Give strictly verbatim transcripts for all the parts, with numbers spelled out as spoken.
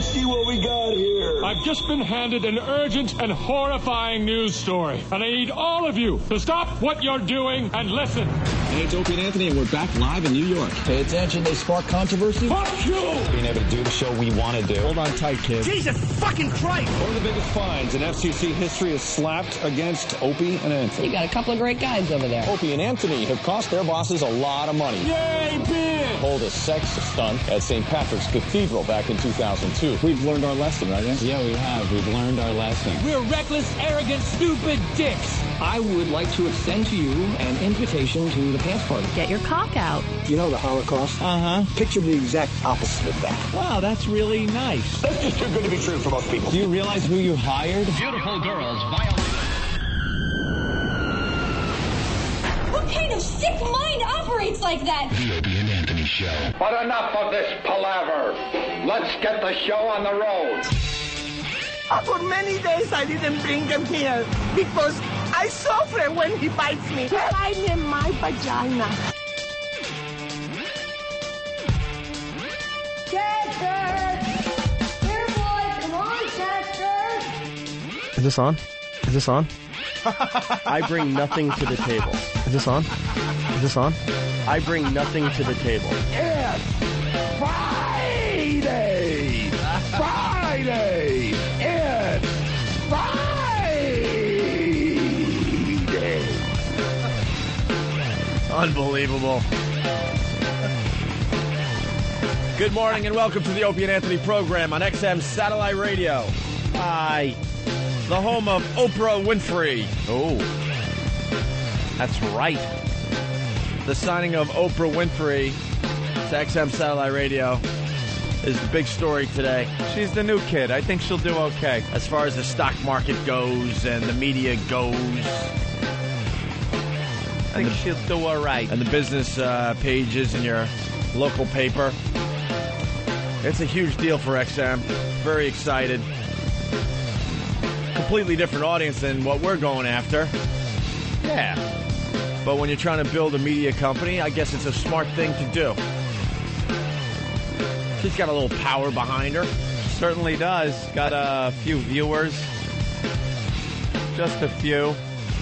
Let's see what we got here. I've just been handed an urgent and horrifying news story, and I need all of you to stop what you're doing and listen. Hey, it's Opie and Anthony, and we're back live in New York. Pay attention, they spark controversy. Fuck you! Being able to do the show we want to do. Hold on tight, kid. Jesus fucking Christ! One of the biggest fines in F C C history is slapped against Opie and Anthony. You got a couple of great guys over there. Opie and Anthony have cost their bosses a lot of money. Yay, bitch! Hold a sex stunt at Saint Patrick's Cathedral back in two thousand two. We've learned our lesson, right? Yeah, we have. We've learned our lesson. We're reckless, arrogant, stupid dicks. I would like to extend to you an invitation to the pants party. Get your cock out. You know the Holocaust? Uh-huh. Picture the exact opposite of that. Wow, that's really nice. That's just too good to be true for most people. Do you realize who you hired? Beautiful girls, violin. What kind of sick mind operates like that? The Opie and Anthony Show. But enough of this palaver. Let's get the show on the road. For many days I didn't bring him here because I suffer when he bites me. Bite in my vagina. Chester! Here, boy, come on, Chester! Is this on? Is this on? I bring nothing to the table. Is this on? Is this on? I bring nothing to the table. It's Friday! Friday! It's Friday! Unbelievable. Good morning and welcome to the Opie and Anthony program on X M Satellite Radio. Hi. The home of Oprah Winfrey. Oh, that's right. The signing of Oprah Winfrey to X M Satellite Radio is the big story today. She's the new kid. I think she'll do okay. As far as the stock market goes and the media goes. I think she'll do all right. And the business uh, pages in your local paper. It's a huge deal for X M. Very excited. Completely different audience than what we're going after. Yeah. But when you're trying to build a media company, I guess it's a smart thing to do. She's got a little power behind her. Certainly does. Got a few viewers. Just a few.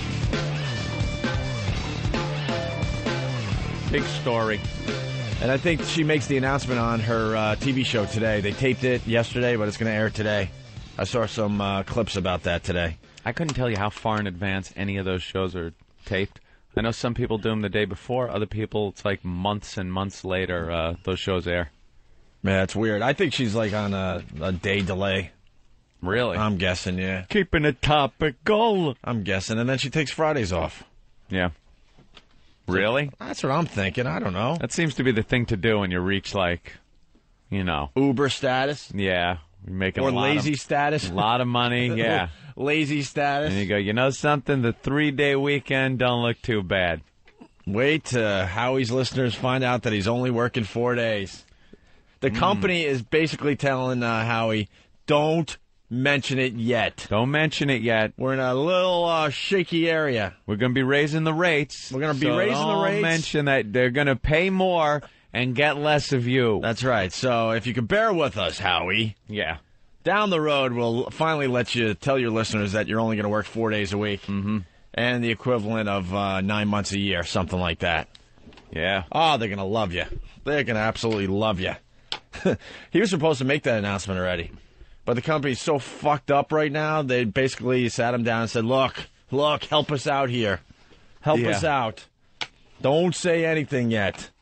Big story. And I think she makes the announcement on her uh, T V show today. They taped it yesterday, but it's going to air today. I saw some uh, clips about that today. I couldn't tell you how far in advance any of those shows are taped. I know some people do them the day before. Other people, it's like months and months later uh, those shows air. Yeah, it's weird. I think she's like on a, a day delay. Really? I'm guessing, yeah. Keeping it topical. I'm guessing. And then she takes Fridays off. Yeah. Really? That's what I'm thinking. I don't know. That seems to be the thing to do when you reach, like, you know. Uber status? Yeah. You're making or a lot lazy of, status? A lot of money, yeah. Lazy status? And you go, you know something? The three-day weekend don't look too bad. Wait till Howie's listeners find out that he's only working four days. The company mm. is basically telling uh, Howie, don't mention it yet. Don't mention it yet. We're in a little uh, shaky area. We're going to be raising the rates. We're going to be so raising don't the rates. Mention that they're going to pay more and get less of you. That's right. So if you could bear with us, Howie. Yeah. Down the road, we'll finally let you tell your listeners that you're only going to work four days a week. Mm-hmm. And the equivalent of uh, nine months a year, something like that. Yeah. Oh, they're going to love you. They're going to absolutely love you. He was supposed to make that announcement already. But the company's so fucked up right now, they basically sat him down and said, look, look, help us out here. Help yeah. us out. Don't say anything yet.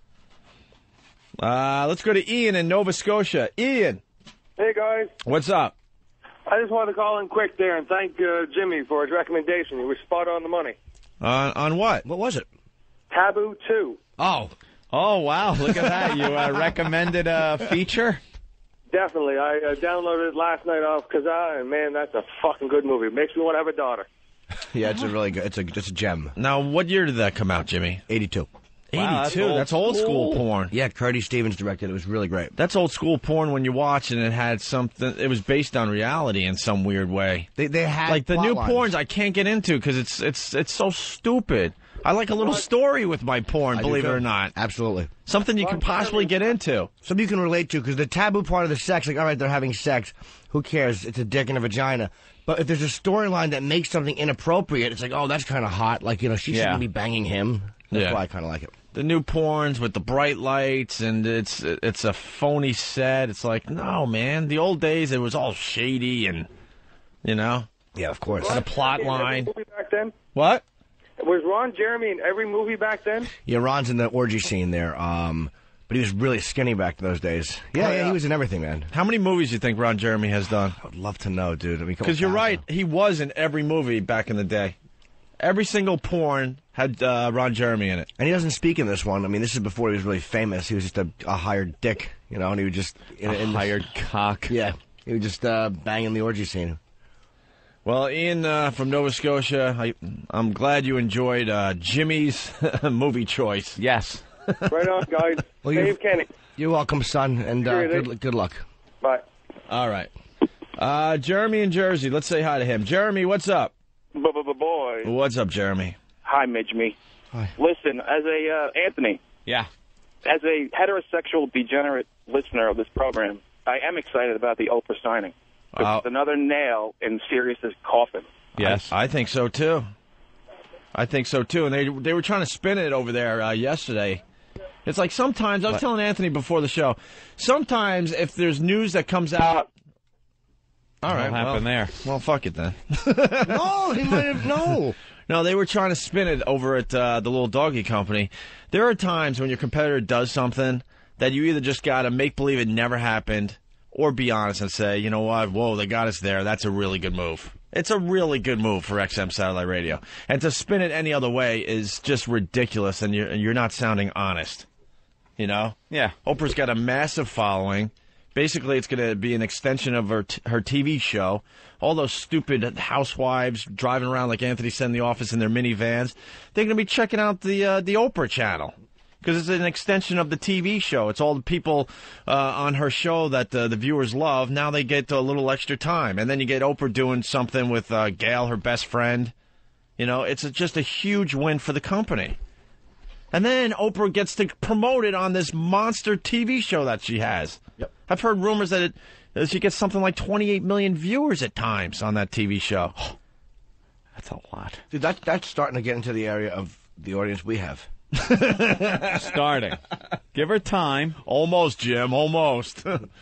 Uh, let's go to Ian in Nova Scotia. Ian. Hey, guys. What's up? I just wanted to call in quick there and thank uh, Jimmy for his recommendation. He was spot on the money. Uh, on what? What was it? Taboo two. Oh. Oh, wow. Look at that. You uh, recommended a feature? Definitely. I uh, downloaded it last night off Kazaa, and, man, that's a fucking good movie. It makes me want to have a daughter. Yeah, it's a really good, it's a, it's a gem. Now, what year did that come out, Jimmy? eighty-two. Wow, eighty-two. That's, that's old, old school school porn. Yeah, Curtis Stevens directed it. It was really great. That's old school porn when you watch and it had something. It was based on reality in some weird way. They they had like the plot new lines. porns I can't get into because it's it's it's so stupid. I like a little story with my porn, I believe do it too. or not. Absolutely. Something you can possibly get into. Something you can relate to, because the taboo part of the sex, like, all right, they're having sex. Who cares? It's a dick and a vagina. But if there's a storyline that makes something inappropriate, it's like, oh, that's kind of hot. Like, you know, she Yeah. shouldn't be banging him. That's Yeah. why I kind of like it. The new porns with the bright lights, and it's it's a phony set. It's like, no, man. The old days, it was all shady and, you know. Yeah, of course. And a plot line. Movie back then? What? Was Ron Jeremy in every movie back then? Yeah, Ron's in the orgy scene there. Um, but he was really skinny back in those days. Yeah, Oh, yeah, yeah. he was in everything, man. How many movies do you think Ron Jeremy has done? I would love to know, dude. I mean, Because you're right, he was in every movie back in the day. Every single porn had uh, Ron Jeremy in it. And he doesn't speak in this one. I mean, this is before he was really famous. He was just a, a hired dick, you know, and he would just... In, A in hired cock. Yeah, he would just uh, bang in the orgy scene. Well, Ian uh, from Nova Scotia, I, I'm glad you enjoyed uh, Jimmy's movie choice. Yes. Right on, guys. Well, you're- Dave Kenny. You're welcome, son, and uh, Cheers, good, good luck. Bye. All right. Uh, Jeremy in Jersey, let's say hi to him. Jeremy, what's up? Boy. What's up, Jeremy? Hi, Midgemy. Hi. Listen, as a uh, Anthony, Yeah. as a heterosexual degenerate listener of this program, I am excited about the Oprah signing. Uh, It's another nail in Sirius's coffin. Yes. I, I think so, too. I think so, too. And they they were trying to spin it over there uh, yesterday. It's like sometimes, I was What? telling Anthony before the show, sometimes if there's news that comes out, all right, What happened well, there? Well, fuck it then. No, he might have... No. No, they were trying to spin it over at uh, the little doggy company. There are times when your competitor does something that you either just got to make believe it never happened or be honest and say, you know what, whoa, they got us there. That's a really good move. It's a really good move for X M Satellite Radio. And to spin it any other way is just ridiculous, and you're, you're not sounding honest. You know? Yeah. Oprah's got a massive following. Basically, it's going to be an extension of her t- her T V show. All those stupid housewives driving around like Anthony said in the office in their minivans, they're going to be checking out the uh, the Oprah channel because it's an extension of the T V show. It's all the people uh, on her show that uh, the viewers love. Now they get a little extra time. And then you get Oprah doing something with uh, Gail, her best friend. You know, it's a, just a huge win for the company. And then Oprah gets to promote it on this monster T V show that she has. Yep. I've heard rumors that, it, that she gets something like twenty-eight million viewers at times on that T V show. That's a lot. Dude, that, that's starting to get into the area of the audience we have. Starting. Give her time. Almost, Jim, almost.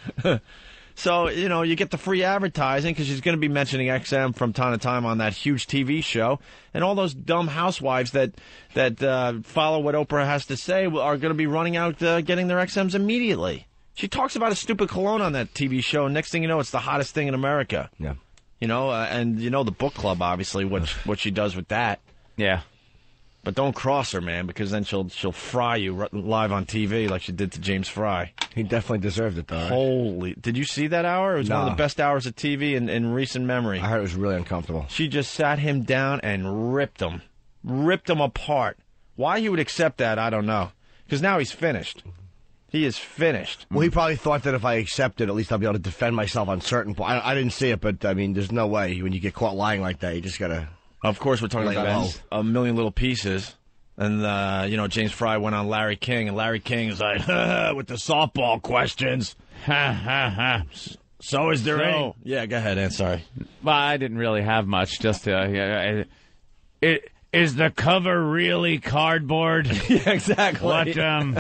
So, you know, you get the free advertising because she's going to be mentioning X M from time to time on that huge T V show. And all those dumb housewives that that uh, follow what Oprah has to say are going to be running out uh, getting their X Ms immediately. She talks about a stupid cologne on that T V show, and next thing you know, it's the hottest thing in America. Yeah. You know, uh, and you know the book club, obviously, what what she does with that. Yeah. But don't cross her, man, because then she'll she'll fry you r- live on T V like she did to James Fry. He definitely deserved it, though. Right? Holy! Did you see that hour? It was one of Nah. the best hours of T V in, in recent memory. I heard it was really uncomfortable. She just sat him down and ripped him, ripped him apart. Why he would accept that, I don't know. Because now he's finished. He is finished. Well, he probably thought that if I accepted, at least I'll be able to defend myself on certain points. I, I didn't see it, but, I mean, there's no way. When you get caught lying like that, you just got to... Of course, we're talking Lay about low. a million little pieces. And, uh, you know, James Fry went on Larry King, and Larry King is like, with the softball questions. Ha, ha, ha. So is there So- any... Yeah, go ahead, Ann, sorry. Well, I didn't really have much. Just, uh, yeah, it, is the cover really cardboard? Yeah, exactly. What, um...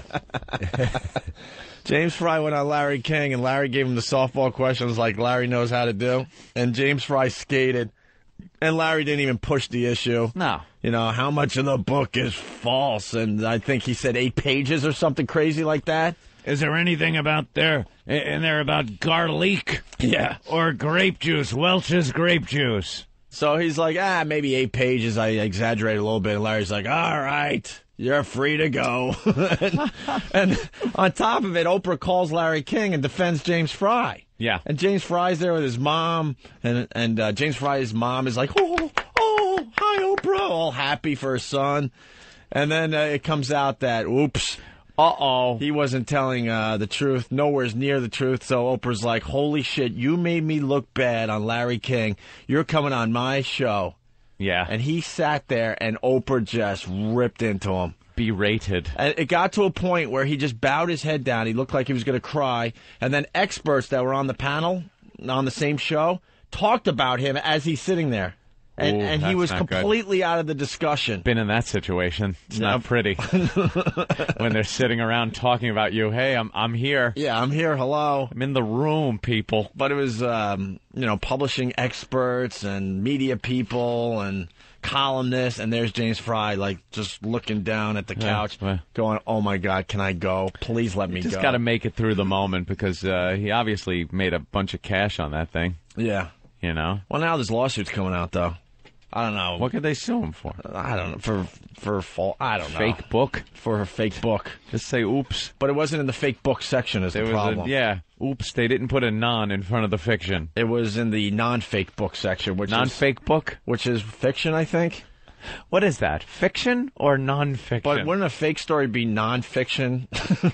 James Fry went on Larry King, and Larry gave him the softball questions like Larry knows how to do. And James Fry skated, and Larry didn't even push the issue. No. You know, how much of the book is false? And I think he said eight pages or something crazy like that. Is there anything about there in there about garlic? Yeah. Or grape juice, Welch's grape juice? So he's like, ah, maybe eight pages. I exaggerate a little bit. And Larry's like, all right, you're free to go. and, and on top of it, Oprah calls Larry King and defends James Fry. Yeah. And James Fry's there with his mom, and and uh, James Fry's mom is like, oh, oh, hi, Oprah, all happy for her son. And then uh, it comes out that, oops, uh-oh, he wasn't telling uh, the truth, nowhere near the truth. So Oprah's like, holy shit, you made me look bad on Larry King. You're coming on my show. Yeah. And he sat there, and Oprah just ripped into him. Berated. And it got to a point where he just bowed his head down. He looked like he was going to cry. And then experts that were on the panel, on the same show, talked about him as he's sitting there. And, Ooh, and he was not completely good. Out of the discussion. Been in that situation. It's no. not pretty. When they're sitting around talking about you. Hey, I'm I'm here. Yeah, I'm here. Hello. I'm in the room, people. But it was, um, you know, publishing experts and media people and columnists. And there's James Fry, like, just looking down at the couch, yeah. going, oh, my God, can I go? Please let me you just go. got to make it through the moment because uh, he obviously made a bunch of cash on that thing. Yeah. You know? Well, now there's lawsuits coming out, though. I don't know. What could they sue him for? I don't know. For for fault. I don't know. Fake book? For a fake book. Just say oops. But it wasn't in the fake book section is There the was problem. A, yeah. Oops, they didn't put a non in front of the fiction. It was in the non-fake book section, which non-fake is, book? Which is fiction, I think. What is that? Fiction or non-fiction? But wouldn't a fake story be non-fiction?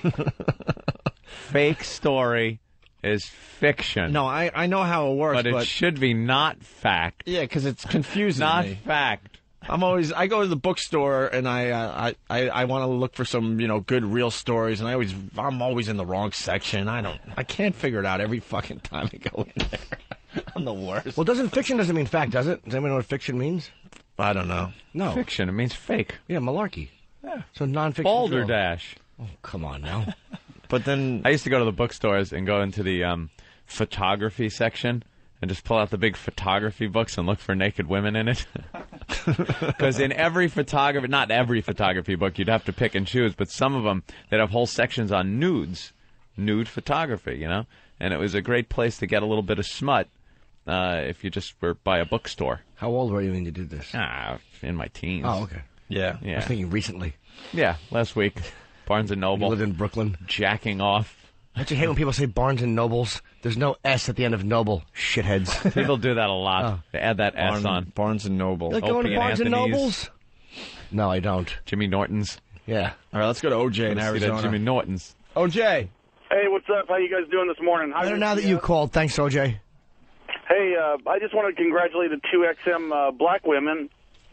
Fake story is fiction. No, I, I know how it works, but it but should be not fact. Yeah, because it's confusing Not me. fact. I'm always I go to the bookstore and I uh, I I, I want to look for some you know good real stories, and I always I'm always in the wrong section. I don't I can't figure it out every fucking time I go in there. I'm the worst. Well, doesn't fiction doesn't mean fact, does it? Does anyone know what fiction means? I don't know. No. Fiction. It means fake. Yeah, malarkey. Yeah. So non-fiction. Balderdash. Oh, come on now. But then I used to go to the bookstores and go into the um, photography section and just pull out the big photography books and look for naked women in it. Because in every photography, not every photography book, you'd have to pick and choose, but some of them, they'd have whole sections on nudes, nude photography, you know? And it was a great place to get a little bit of smut uh, if you just were by a bookstore. How old were you when you did this? Ah, in my teens. Oh, okay. Yeah. yeah. I was thinking recently. Yeah, last week. Barnes and Noble. You lived in Brooklyn. Jacking off. Don't you hate when people say Barnes and Nobles? There's no S at the end of Noble. Shitheads. People do that a lot. Oh. They add that Barnes, S on. Barnes and Noble. You like going Opie to Barnes and, and Nobles? No, I don't. Jimmy Norton's. Yeah. All right, let's go to O J in Arizona. Jimmy Norton's. O J. Hey, what's up? How you guys doing this morning? Better now that you called. Thanks, O J. Hey, uh, I just want to congratulate the two X M uh, black women.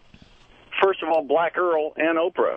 First of all, Black Earl and Oprah.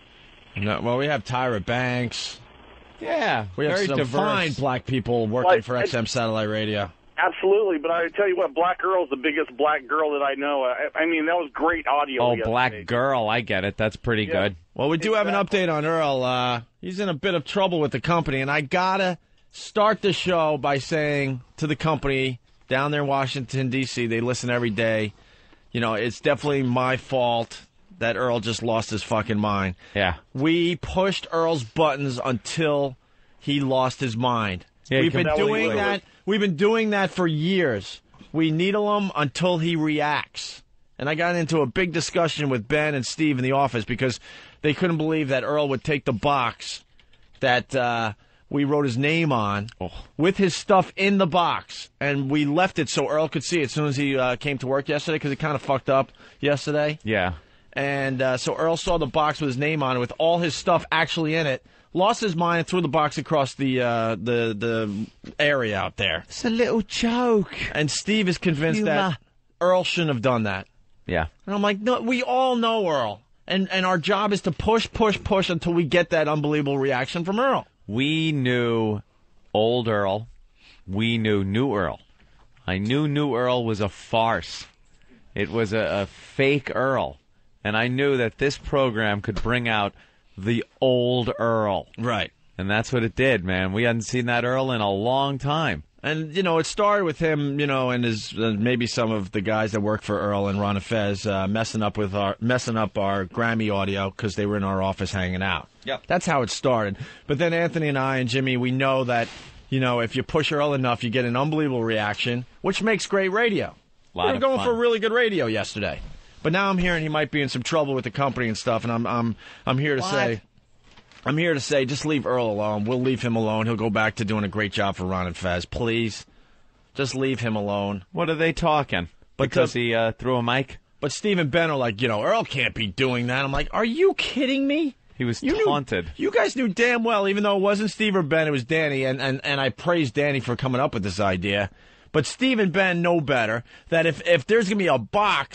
No, well, we have Tyra Banks. Yeah, we have very some diverse. fine black people working Like, for X M Satellite Radio. Absolutely, but I tell you what, Black Earl's the biggest black girl that I know. I, I mean, that was great audio. Oh, yesterday. Black Girl, I get it. That's pretty Yeah. good. Well, we do have an update on Earl. Uh, he's in a bit of trouble with the company, and I gotta start the show by saying to the company down there in Washington, D C, they listen every day. You know, it's definitely my fault that Earl just lost his fucking mind. Yeah. We pushed Earl's buttons until he lost his mind. Yeah, We've been completely. doing that. We've been doing that for years. We needle him until he reacts. And I got into a big discussion with Ben and Steve in the office because they couldn't believe that Earl would take the box that uh, we wrote his name on oh. with his stuff in the box. And we left it so Earl could see it as soon as he uh, came to work yesterday because it kind of fucked up yesterday. Yeah. And uh, so Earl saw the box with his name on it, with all his stuff actually in it, lost his mind, and threw the box across the uh, the the area out there. It's a little joke. And Steve is convinced Humor. that Earl shouldn't have done that. Yeah. And I'm like, no, we all know Earl. And, and our job is to push, push, push until we get that unbelievable reaction from Earl. We knew old Earl. We knew new Earl. I knew new Earl was a farce. It was a, a fake Earl. And I knew that this program could bring out the old Earl. Right. And that's what it did, man. We hadn't seen that Earl in a long time. And, you know, it started with him, you know, and his uh, maybe some of the guys that work for Earl and Ron and Fez uh, messing up with our messing up our Grammy audio because they were in our office hanging out. Yep. That's how it started. But then Anthony and I and Jimmy, we know that, you know, if you push Earl enough, you get an unbelievable reaction, which makes great radio. Lot we were of going fun. for really good radio yesterday. But now I'm hearing he might be in some trouble with the company and stuff, and I'm I'm I'm here to What? say, I'm here to say, just leave Earl alone. We'll leave him alone. He'll go back to doing a great job for Ron and Fez. Please, just leave him alone. What are they talking? But because the- he uh, threw a mic? But Steve and Ben are like, you know, Earl can't be doing that. I'm like, are you kidding me? He was You knew- taunted. you guys knew damn well, even though it wasn't Steve or Ben, it was Danny, and, and, and I praised Danny for coming up with this idea. But Steve and Ben know better, that if, if there's going to be a box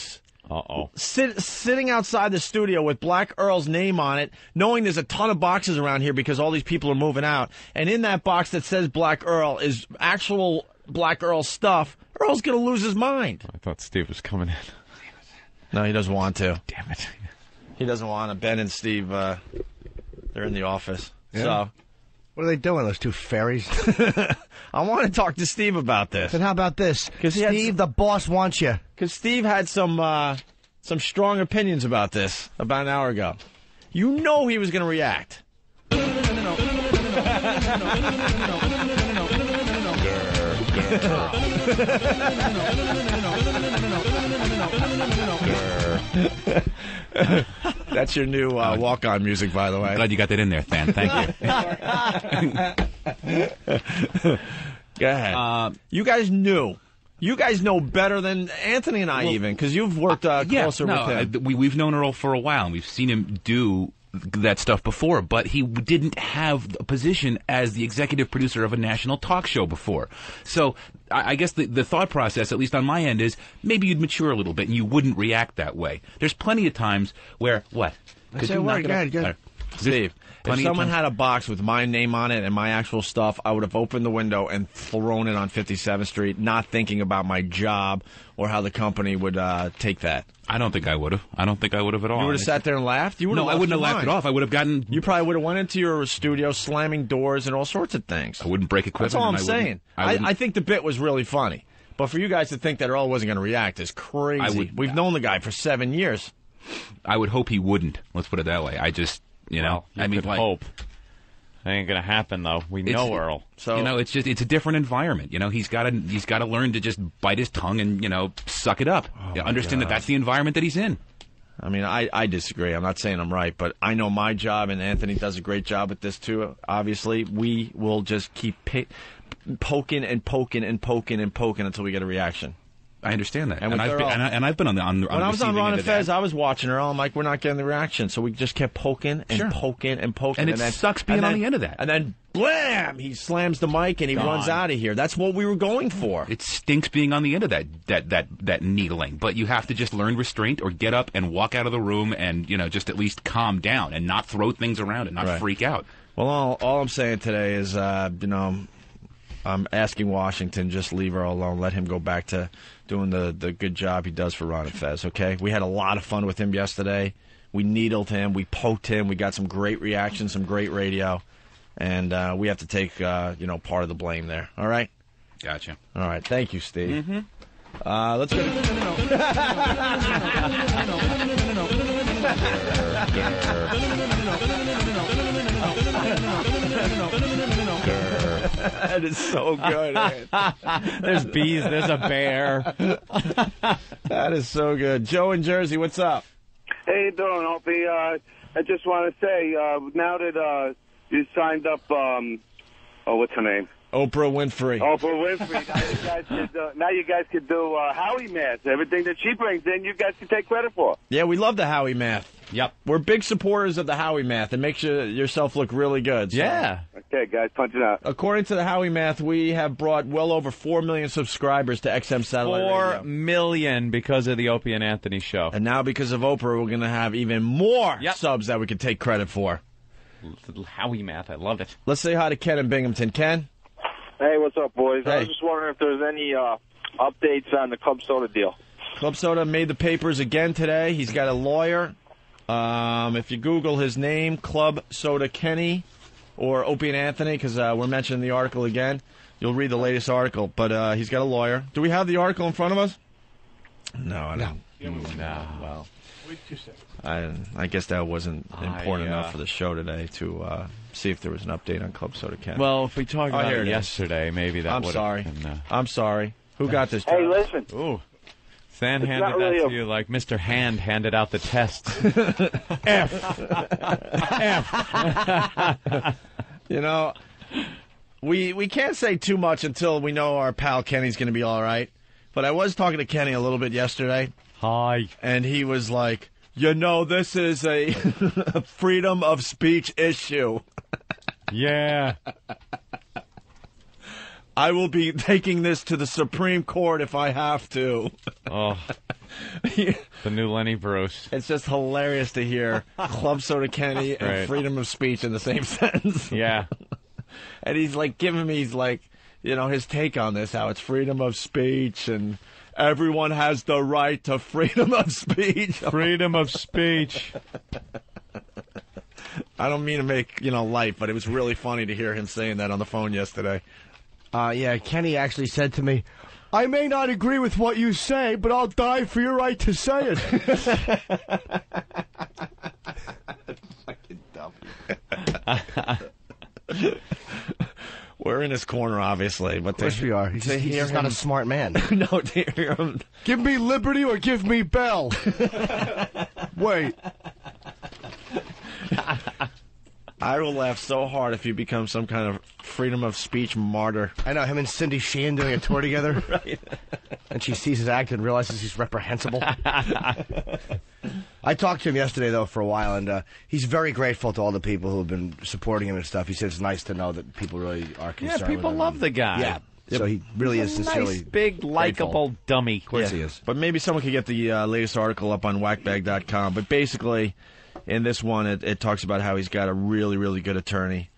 Uh-oh. Sit, sitting outside the studio with Black Earl's name on it, knowing there's a ton of boxes around here because all these people are moving out. And in that box that says Black Earl is actual Black Earl stuff. Earl's going to lose his mind. I thought Steve was coming in. No, he doesn't want to. Damn it. He doesn't want to. Ben and Steve, uh, they're in the office. Yeah. So, what are they doing, those two fairies? I want to talk to Steve about this. Then how about this? Because Steve, the boss wants you. Because Steve had some uh, some strong opinions about this about an hour ago. You know he was going to react. That's your new uh, walk-on music, by the way. Glad you got that in there, Than. Thank you. Go ahead. Uh, you guys knew. You guys know better than Anthony and I, well, even, because you've worked uh, yeah, closer no, with him. I, we, we've known Earl for a while, and we've seen him do that stuff before, but he didn't have a position as the executive producer of a national talk show before. So I, I guess the, the thought process, at least on my end, is maybe you'd mature a little bit and you wouldn't react that way. There's plenty of times where, what? I say, what? Go ahead, go ahead. Steve, if someone had a box with my name on it and my actual stuff, I would have opened the window and thrown it on fifty-seventh Street, not thinking about my job or how the company would uh, take that. I don't think I would have. I don't think I would have at all. You would have sat there and laughed? You no, I wouldn't have laughed mind. it off. I would have gotten... You probably would have went into your studio slamming doors and all sorts of things. I wouldn't break equipment. That's all I'm I saying. I, I, I think the bit was really funny. But for you guys to think that Earl wasn't going to react is crazy. I would, We've known the guy for seven years. I would hope he wouldn't. Let's put it that way. I just... You know, well, you I mean, could like, hope. That ain't gonna happen, though. We know Earl. So you know, it's just it's a different environment. You know, he's got to he's got to learn to just bite his tongue and you know suck it up. Oh yeah, understand God. that that's the environment that he's in. I mean, I, I disagree. I'm not saying I'm right, but I know my job, and Anthony does a great job with this too. Obviously, we will just keep pi- poking and poking and poking and poking until we get a reaction. I understand that, and, and, I've been, and, I, and I've been on the on the. When on I was on Ron and Fez, that. I was watching her. I'm like, we're not getting the reaction, so we just kept poking and sure. poking and poking, and it and then, sucks being then, on the end of that. And then, blam! He slams the mic and he Gone. runs out of here. That's what we were going for. It stinks being on the end of that that that that needling, but you have to just learn restraint or get up and walk out of the room and you know just at least calm down and not throw things around and not right. freak out. Well, all, all I'm saying today is, uh, you know, I'm asking Washington just leave Earl alone, let him go back to doing the, the good job he does for Ron and Fez, okay? We had a lot of fun with him yesterday. We needled him. We poked him. We got some great reactions, some great radio. And uh, we have to take, uh, you know, part of the blame there. All right? Gotcha. All right. Thank you, Steve. Mm-hmm. Uh, let's go That is so good. There's bees. There's a bear. That is so good. Joe in Jersey, what's up? Hey, you doing, Opie? Uh, I just want to say, uh, now that uh, you signed up, um, oh, what's her name? Oprah Winfrey. Oprah Winfrey. Now you guys could, uh, now you guys could do uh, Howie math. Everything that she brings in, you guys can take credit for. Yeah, we love the Howie math. Yep. We're big supporters of the Howie math. It makes you, yourself look really good. So. Yeah. Okay, guys, punch it out. According to the Howie math, we have brought well over four million subscribers to X M Satellite Four Radio. million because of the Opie and Anthony show. And now because of Oprah, we're going to have even more yep. subs that we can take credit for. Little Howie math. I love it. Let's say hi to Ken in Binghamton. Ken? Hey, what's up, boys? Hey. I was just wondering if there's any uh, updates on the Club Soda deal. Club Soda made the papers again today. He's got a lawyer. Um, if you Google his name, Club Soda Kenny or Opie and Anthony, because uh, we're mentioning the article again, you'll read the latest article. But uh, he's got a lawyer. Do we have the article in front of us? No, I don't. No. no. Well, I, I guess that wasn't important I, uh, enough for the show today to uh, see if there was an update on Club Soda Kenny. Well, if we talked oh, about it it yesterday, maybe that I'm would sorry. have been... Uh, I'm sorry. Who got this? Hey, job? listen. Ooh. Stan It's handed not that really to a- you like Mister Hand handed out the tests. F. F. You know, we we can't say too much until we know our pal Kenny's going to be all right. But I was talking to Kenny a little bit yesterday. Hi. And he was like, you know, this is a freedom of speech issue. Yeah. I will be taking this to the Supreme Court if I have to. Oh, the new Lenny Bruce. It's just hilarious to hear Club Soda Kenny and Right. freedom of speech in the same sentence. Yeah. And he's like giving me, like, you know, his take on this, how it's freedom of speech and everyone has the right to freedom of speech. Freedom of speech. I don't mean to make, you know, light, but it was really funny to hear him saying that on the phone yesterday. Uh, yeah, Kenny actually said to me, I may not agree with what you say, but I'll die for your right to say it. Fucking dumb. We're in his corner, obviously. But Of course we are. He's, to he's hear just not a him- smart man. No, to hear him. Give me liberty or give me Bell. Wait. I will laugh so hard if you become some kind of freedom of speech martyr. I know, him and Cindy Sheehan doing a tour together. Right. And she sees his act and realizes he's reprehensible. I talked to him yesterday, though, for a while, and uh, he's very grateful to all the people who have been supporting him and stuff. He said it's nice to know that people really are concerned Yeah, people with him. love the guy. Yeah, so he really is He's a sincerely nice, big, likable dummy. Of course Yeah. he is. But maybe someone could get the uh, latest article up on whackbag dot com. But basically, in this one, it, it talks about how he's got a really, really good attorney.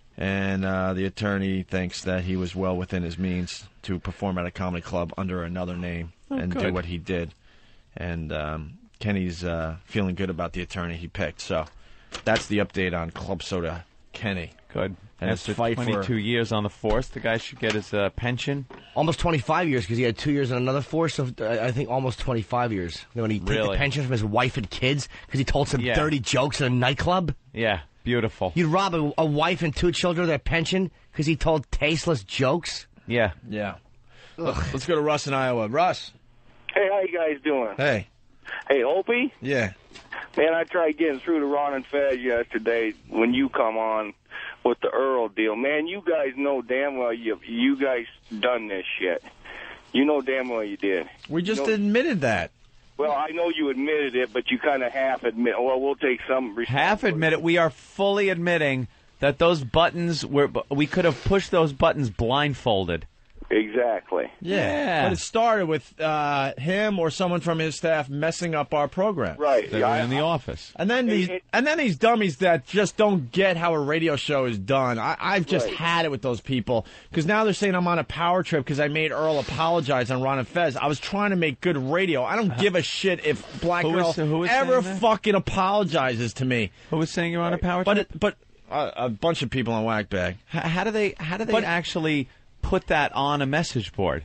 And uh, the attorney thinks that he was well within his means to perform at a comedy club under another name Oh, and do good. what he did. And um, Kenny's uh, feeling good about the attorney he picked. So that's the update on Club Soda Kenny. Good. And his After fight twenty-two for years on the force, the guy should get his uh, pension. Almost twenty-five years, because he had two years in another force, so uh, I think almost twenty-five years. When he took the Really? pension from his wife and kids, because he told some Yeah. dirty jokes in a nightclub. Yeah, beautiful. You'd rob a, a wife and two children of their pension because he told tasteless jokes? Yeah. Yeah. Let's go to Russ in Iowa. Russ. Hey, how you guys doing? Hey. Hey, Opie? Yeah. Man, I tried getting through to Ron and Fez yesterday when you come on with the Earl deal. Man, you guys know damn well you you guys done this shit. You know damn well you did. We just You know- admitted that. Well, I know you admitted it, but you kind of half admit. Well, we'll take some. Half admit it. We are fully admitting that those buttons were. We could have pushed those buttons blindfolded. Exactly. Yeah. Yeah. But it started with uh, him or someone from his staff messing up our program. Right. They were in the office. And then these and then these dummies that just don't get how a radio show is done. I, I've just Right. had it with those people because now they're saying I'm on a power trip because I made Earl apologize on Ron and Fez. I was trying to make good radio. I don't give a shit if Black Who Girl was- who was ever saying that? fucking apologizes to me. Who was saying you're on a power But trip? it, but uh, a bunch of people on Whackbag. H- how do they? How do they But- actually put that on a message board?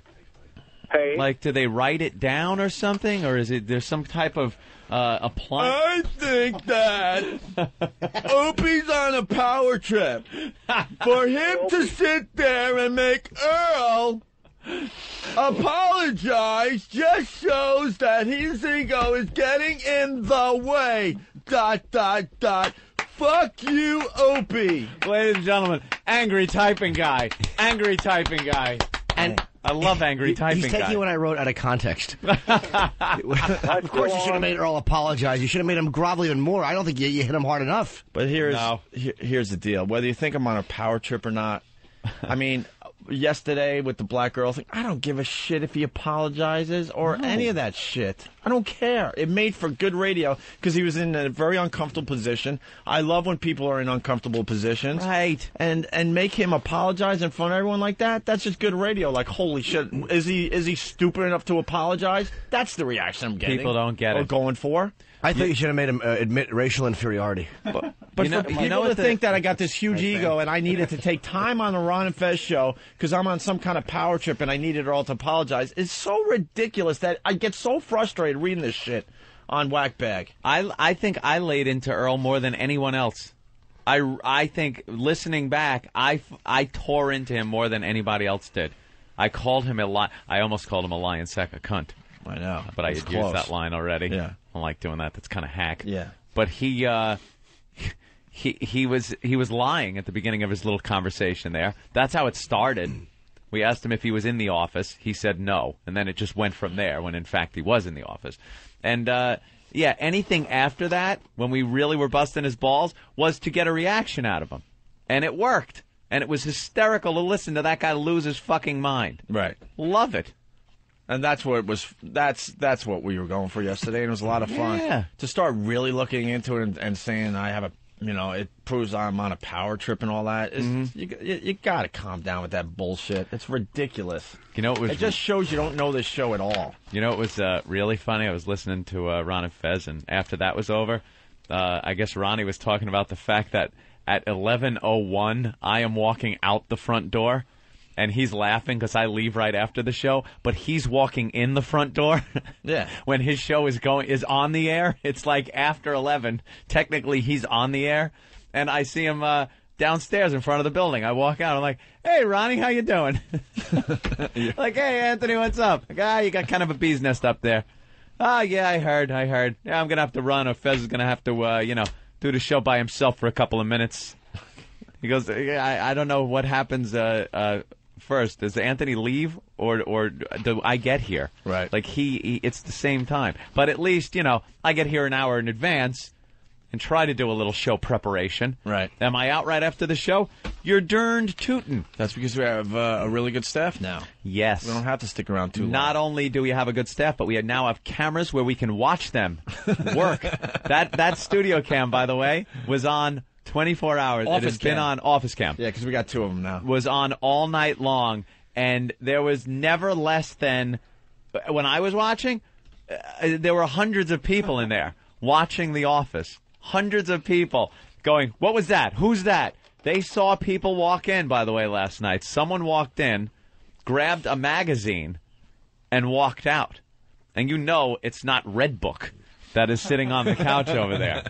Hey. Like, do they write it down or something, or is it there's some type of uh, appliance? I think that Opie's on a power trip. For him to sit there and make Earl apologize just shows that his ego is getting in the way. Dot, dot, dot. Fuck you, Opie. Ladies and gentlemen, angry typing guy, angry typing guy, And I love angry he- typing He's taking guy. what I wrote out of context. Of course you should have made Earl apologize. You should have made him grovel even more. I don't think you, you hit him hard enough. But here's No. here- here's the deal. Whether you think I'm on a power trip or not, I mean, yesterday with the Black Girl thing, I don't give a shit if he apologizes or any of that shit. I don't care. It made for good radio because he was in a very uncomfortable position. I love when people are in uncomfortable positions. Right. And and make him apologize in front of everyone like that. That's just good radio. Like, holy shit, is he is he stupid enough to apologize? That's the reaction I'm getting. People don't get or it. going for. I think you should have made him uh, admit racial inferiority. But, but You know- for you people know to what the- think that I got this huge ego and I needed to take time on the Ron and Fez show because I'm on some kind of power trip and I needed Earl to apologize is so ridiculous that I get so frustrated reading this shit on Whackbag. I, I think I laid into Earl more than anyone else. I, I think, listening back, I, I tore into him more than anybody else did. I called him a li- I almost called him a lion sack, a cunt. I know. But I It's had close. used that line already. Yeah. I don't like doing that. That's kind of hack. Yeah. But he, uh, he, he was, he was lying at the beginning of his little conversation there. That's how it started. We asked him if he was in the office. He said no. And then it just went from there when, in fact, he was in the office. And, uh, yeah, anything after that, when we really were busting his balls, was to get a reaction out of him. And it worked. And it was hysterical to listen to that guy lose his fucking mind. Right. Love it. And that's what it was. That's that's what we were going for yesterday, and it was a lot of fun. Yeah. To start really looking into it and, and saying I have a, you know, it proves I'm on a power trip and all that. Is, Mm-hmm. You you, you got to calm down with that bullshit. It's ridiculous. You know, it was. It just shows you don't know this show at all. You know, it was uh, really funny. I was listening to uh, Ron and Fez, and after that was over, uh, I guess Ronnie was talking about the fact that at eleven oh one, I am walking out the front door. And he's laughing because I leave right after the show, but he's walking in the front door. Yeah. When his show is going is on the air, it's like after eleven. Technically, he's on the air, and I see him uh, downstairs in front of the building. I walk out. I'm like, "Hey, Ronnie, how you doing?" Yeah. Like, "Hey, Anthony, what's up?" Like, "Ah, you got kind of a bee's nest up there." "Ah, yeah, I heard. I heard. Yeah, I'm gonna have to run, or Fez is gonna have to, uh, you know, do the show by himself for a couple of minutes." He goes, "I, I don't know what happens." Uh, uh, First, does Anthony leave or or do I get here? Right. Like he, he, it's the same time. But at least, you know, I get here an hour in advance and try to do a little show preparation. Right. Am I out right after the show? You're derned tootin'. That's because we have uh, a really good staff now. Yes. We don't have to stick around too long. Not only do we have a good staff, but we now have cameras where we can watch them work. that that studio cam, by the way, was on twenty-four hours. Office it has cam. been on Office Cam. Yeah, because we got two of them now. Was on all night long, and there was never less than, when I was watching, uh, there were hundreds of people in there watching The Office. Hundreds of people going, "What was that? Who's that?" They saw people walk in, by the way, last night. Someone walked in, grabbed a magazine, and walked out. And you know it's not Redbook that is sitting on the couch over there.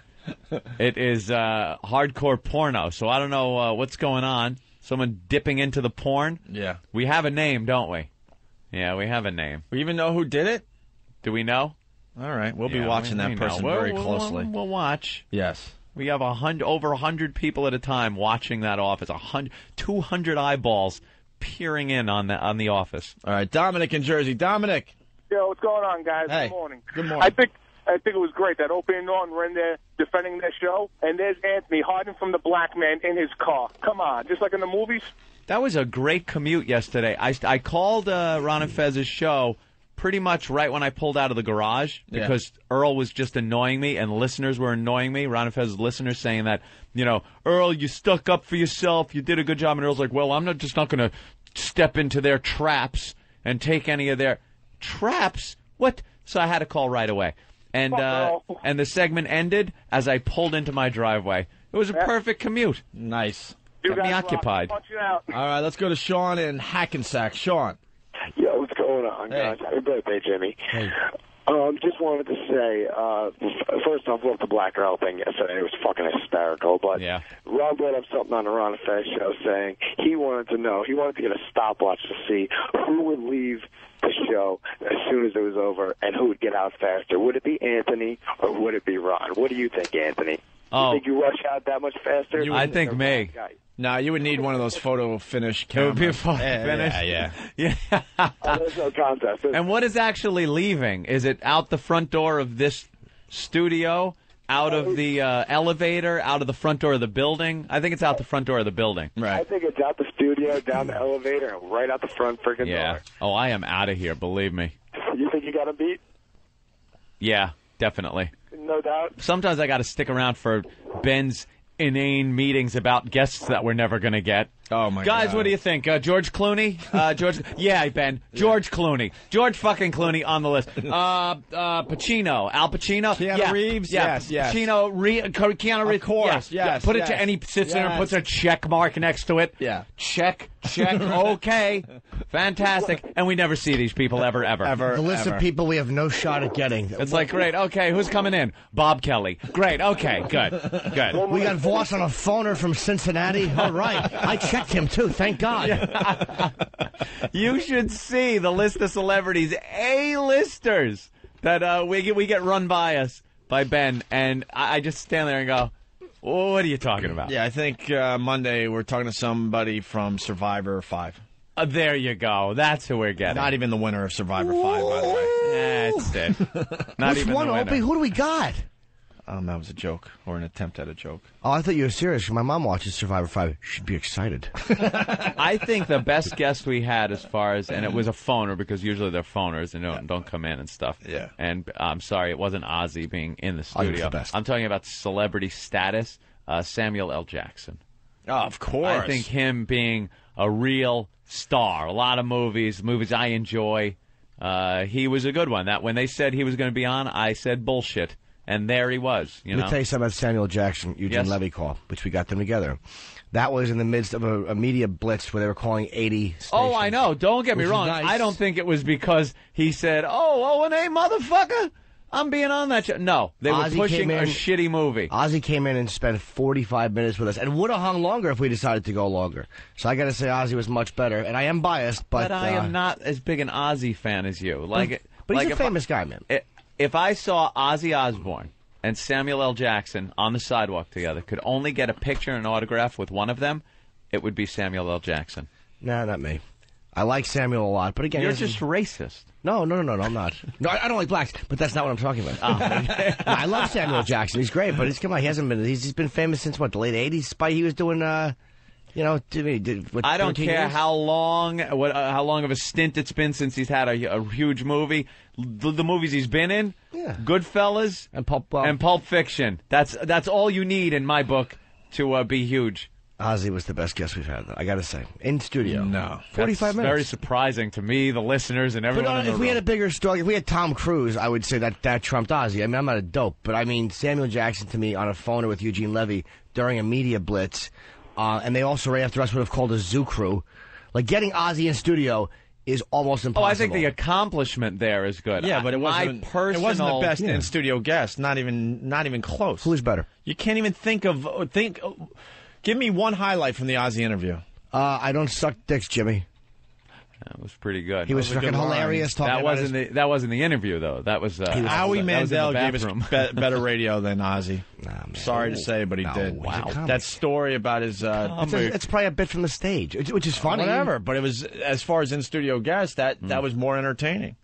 It is uh, hardcore porno, so I don't know uh, what's going on. Someone dipping into the porn? Yeah. We have a name, don't we? Yeah, we have a name. We even know who did it? Do we know? All right, we'll Yeah, be watching we- that we know. person We'll- very we'll- closely. We'll, we'll watch. Yes. We have a hundred, over a hundred people at a time watching that office. A hundred, two hundred eyeballs peering in on the on the office. All right, Dominic in Jersey. Dominic. Yo, what's going on, guys? Hey. Good morning. Good morning. I think I think it was great that Opie and Norton were in there defending their show, and there's Anthony hiding from the black man in his car. Come on, just like in the movies. That was a great commute yesterday. I, I called uh, Ron and Fez's show pretty much right when I pulled out of the garage because yeah. Earl was just annoying me and listeners were annoying me. Ron and Fez's listeners saying that, you know, Earl, you stuck up for yourself. You did a good job. And Earl's like, well, I'm not just not going to step into their traps and take any of their traps. What? So I had to call right away. And uh, and the segment ended as I pulled into my driveway. It was a Yeah. perfect commute. Nice. You Got me guys rock. occupied. Punch it out. All right, let's go to Sean in Hackensack. Sean. Yo, what's going on, Hey. guys? Happy birthday, Jimmy. Hey. Um, just wanted to say, uh, f- first off, love the Black Girl thing yesterday. It was fucking hysterical. But Yeah. Rob brought up something on the Ron and Fez show saying he wanted to know, he wanted to get a stopwatch to see who would leave the show as soon as it was over and who would get out faster. Would it be Anthony or would it be Ron? What do you think, Anthony? Oh. You think you rush out that much faster? I think me. No, you would need one of those photo finish It cameras. would be a photo yeah, finish. Yeah, yeah. Yeah. Oh, there's no contest. And what is actually leaving? Is it out the front door of this studio, out of the uh, elevator, out of the front door of the building? I think it's out the front door of the building. I Right. think it's out the studio, down the elevator, and right out the front freaking Yeah. Oh, I am out of here, believe me. door. You think you got a beat? Yeah, definitely. No doubt. Sometimes I got to stick around for Ben's inane meetings about guests that we're never going to get. Oh, my Guys, God. what do you think? Uh, George Clooney? Uh, George? Yeah, Ben. George Clooney. George fucking Clooney on the list. Uh, uh, Pacino. Al Pacino. Keanu yeah. Reeves? Yeah. Yes, yes. Pacino. Re- Keanu Reeves. Of course, Yeah. yes, Yeah. Put it yes. to, and he sits there and Yes. puts a check mark next to it. Yeah. Check. Check. Okay. Fantastic. And we never see these people ever, ever. Ever. The list ever. of people we have no shot at getting. It's like, great. Okay. Who's coming in? Bob Kelly. Great. Okay. Good. Good. We got Voss on a phoner from Cincinnati. All right. I checked him, too. Thank God. You should see the list of celebrities, A-listers, that uh, we get we get run by us by Ben, and I, I just stand there and go, "What are you talking about?" Yeah, I think uh, Monday we're talking to somebody from Survivor five. Uh, there you go. That's who we're getting. Not even the winner of Survivor five, by the way. That's it. Not Which even one, the winner. Opie? Who do we got? Um, that was a joke, or an attempt at a joke. Oh, I thought you were serious. My mom watches Survivor five. She'd be excited. I think the best guest we had as far as, and it was a phoner because usually they're phoners and don't, don't come in and stuff. Yeah. And I'm sorry, it wasn't Ozzy being in the Ozzy was studio. the best. I'm talking about celebrity status, uh, Samuel L. Jackson. Oh, of course. I think him being a real star, a lot of movies, movies I enjoy. Uh, he was a good one. That when they said he was going to be on, I said bullshit. And there he was, you Let know. me tell you something about Samuel Jackson, Eugene Yes. Levy call, which we got them together. That was in the midst of a, a media blitz where they were calling eighty stations. Oh, I know. Don't get me Which is wrong. nice. I don't think it was because he said, "Oh, O and A, motherfucker, I'm being on that show." No, they were Ozzy pushing came a in- shitty movie. Ozzy came in and spent forty-five minutes with us, and would have hung longer if we decided to go longer. So I got to say, Ozzy was much better, and I am biased, but, But, I uh, am not as big an Ozzy fan as you. Like, but he's like a if I- famous guy, man. i- If I saw Ozzy Osbourne and Samuel L. Jackson on the sidewalk together, could only get a picture and an autograph with one of them, it would be Samuel L. Jackson. No, not me. I like Samuel a lot, but again, You're he doesn't- just racist. No, no, no, no, no, I'm not. No, I, I don't like blacks, but that's not what I'm talking about. Oh. No, I love Samuel Jackson. He's great, but he's come on. He hasn't been. He's, he's been famous since what, the late eighties. Despite he was doing, uh, you know, did, did, what, I don't thirteen care years? how long, what, uh, how long of a stint it's been since he's had a, a huge movie. The, the movies he's been in, Yeah. Goodfellas and Pulp well, and Pulp Fiction. That's that's all you need in my book to uh, be huge. Ozzy was the best guest we've had, though. I got to say, in studio. No, forty-five That's minutes. very surprising to me, the listeners, and But everyone uh, in the if we room. had a bigger story, if we had Tom Cruise, I would say that that trumped Ozzy. I mean, I'm not a dope, but I mean Samuel Jackson to me on a phoner with Eugene Levy during a media blitz, uh, and they also right after us would have called a zoo crew. Like getting Ozzy in studio is almost Oh, impossible. I think the accomplishment there is good. Yeah, but it My wasn't. personal, It wasn't the best Yeah. in studio guest. Not even. Not even close. Who's better? You can't even think of. Think. Give me one highlight from the Ozzy interview. Uh, I don't suck dicks, Jimmy. That was pretty good. He was That was a fucking good line. hilarious. Talking That about wasn't his... the that wasn't the interview though. That was uh, was- Howie that was in the Mandel gave us bathroom. be- better radio than Ozzy. Nah, man. Sorry to say, but he No, did. he's a comic. That story about his. Uh, It's, a- it's probably a bit from the stage, which, which is funny. Whatever, but it was as far as in studio guests that that was more entertaining.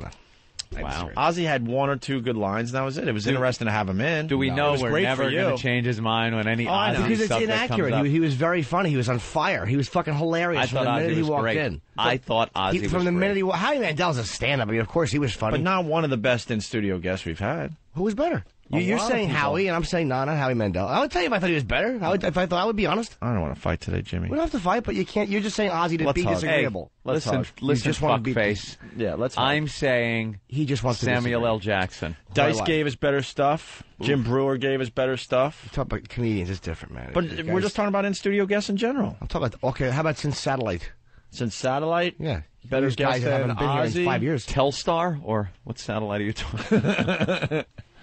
Wow. Ozzy had one or two good lines, and that was it. It was interesting to have him in. Do we It know was we're great never for you. going to change his mind when any Oh, I know. Ozzy Because it's subject inaccurate. comes up? He, he was very funny. He was on fire. He was fucking hilarious I from thought the minute Ozzy he was walked great. in. I thought Ozzy He, was from the great. minute he walked, Howie Mandel's a stand-up. I mean, of course he was funny. But not one of the best in studio guests we've had. Who was better? You, A you're lot of saying people. Howie, and I'm saying no, not Howie Mandel. I would tell you if I thought he was better. I would, if I thought I would be honest. I don't want to fight today, Jimmy. We don't have to fight, but you can't. You're just saying Ozzy to Let's be hug. disagreeable. Hey, listen, hug. You listen, just wanna beat fuckface. Yeah, let's. hug. I'm saying He just wants to Samuel disagree. L. Jackson. Dice Why? gave us better stuff. Jim Brewer gave us better stuff. Talk about comedians. It's different, man. But These we're guys- just talking about in studio guests in general. I'm talking about. Okay, how about since Satellite? Since Satellite, Yeah, better These guys guest that than haven't been here Ozzy. in five years. Telstar or what satellite are you talking?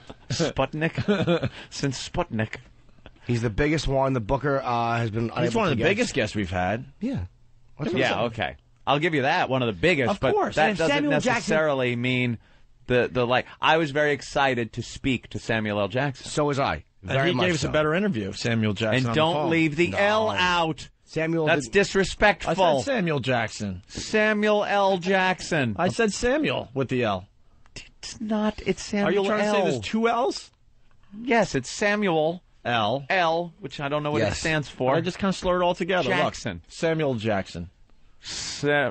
Sputnik. Since Sputnik. He's the biggest one. The Booker uh, has been. He's unable one of to the get. biggest guests we've had. Yeah. That's what I'm Yeah, saying. okay. I'll give you that. One of the biggest. Of but course. that And if doesn't Samuel Jackson- necessarily mean the the like. I was very excited to speak to Samuel L. Jackson. So was I. Very And he much gave us so. a better interview, Samuel Jackson. And on the don't phone. leave the No. L out. Samuel. That's did- disrespectful. I said Samuel Jackson. Samuel L. Jackson. I said Samuel with the L. It's not. It's Samuel Are you trying L. to say there's two L's? Yes, it's Samuel L. L, which I don't know what it Yes. stands for. I just kind of slurred all together. Jackson. Look, Samuel Jackson. Sa-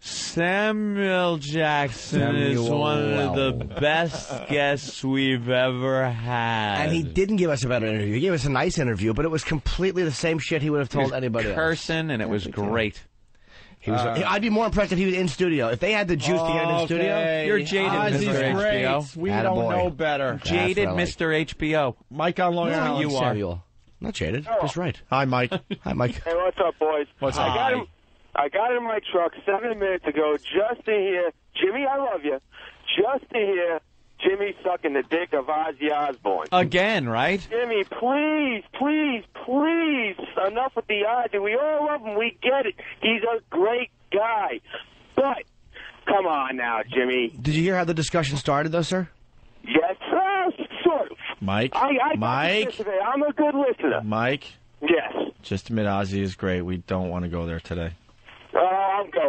Samuel Jackson is Samuel one of L. the best guests we've ever had. And he didn't give us a better interview. He gave us a nice interview, but it was completely the same shit he would have He was told anybody else. cursing, and it was great. He was, Uh, I'd be more impressed if he was in studio. If they had the juice to get him in studio, You're jaded, Ozzy's Mister H B O. great. We Attaboy. don't know better. Jaded what I like. Mister H B O. Mike on Long No, Island. you are. Samuel. Not jaded, just right. Hi, Mike. Hi, Mike. Hey, what's up, boys? What's I up? got him. I got in my truck seven minutes ago just to hear Jimmy. I love you. Just to hear Jimmy sucking the dick of Ozzy Osbourne. Again, right? Jimmy, please, please, please, enough with the Ozzy. We all love him. We get it. He's a great guy. But come on now, Jimmy. Did you hear how the discussion started, though, sir? Yes, sir. Sort of. Mike. I, I Mike. Today. I'm a good listener. Mike. Yes. Just admit Ozzy is great. We don't want to go there today. Uh, I'm going.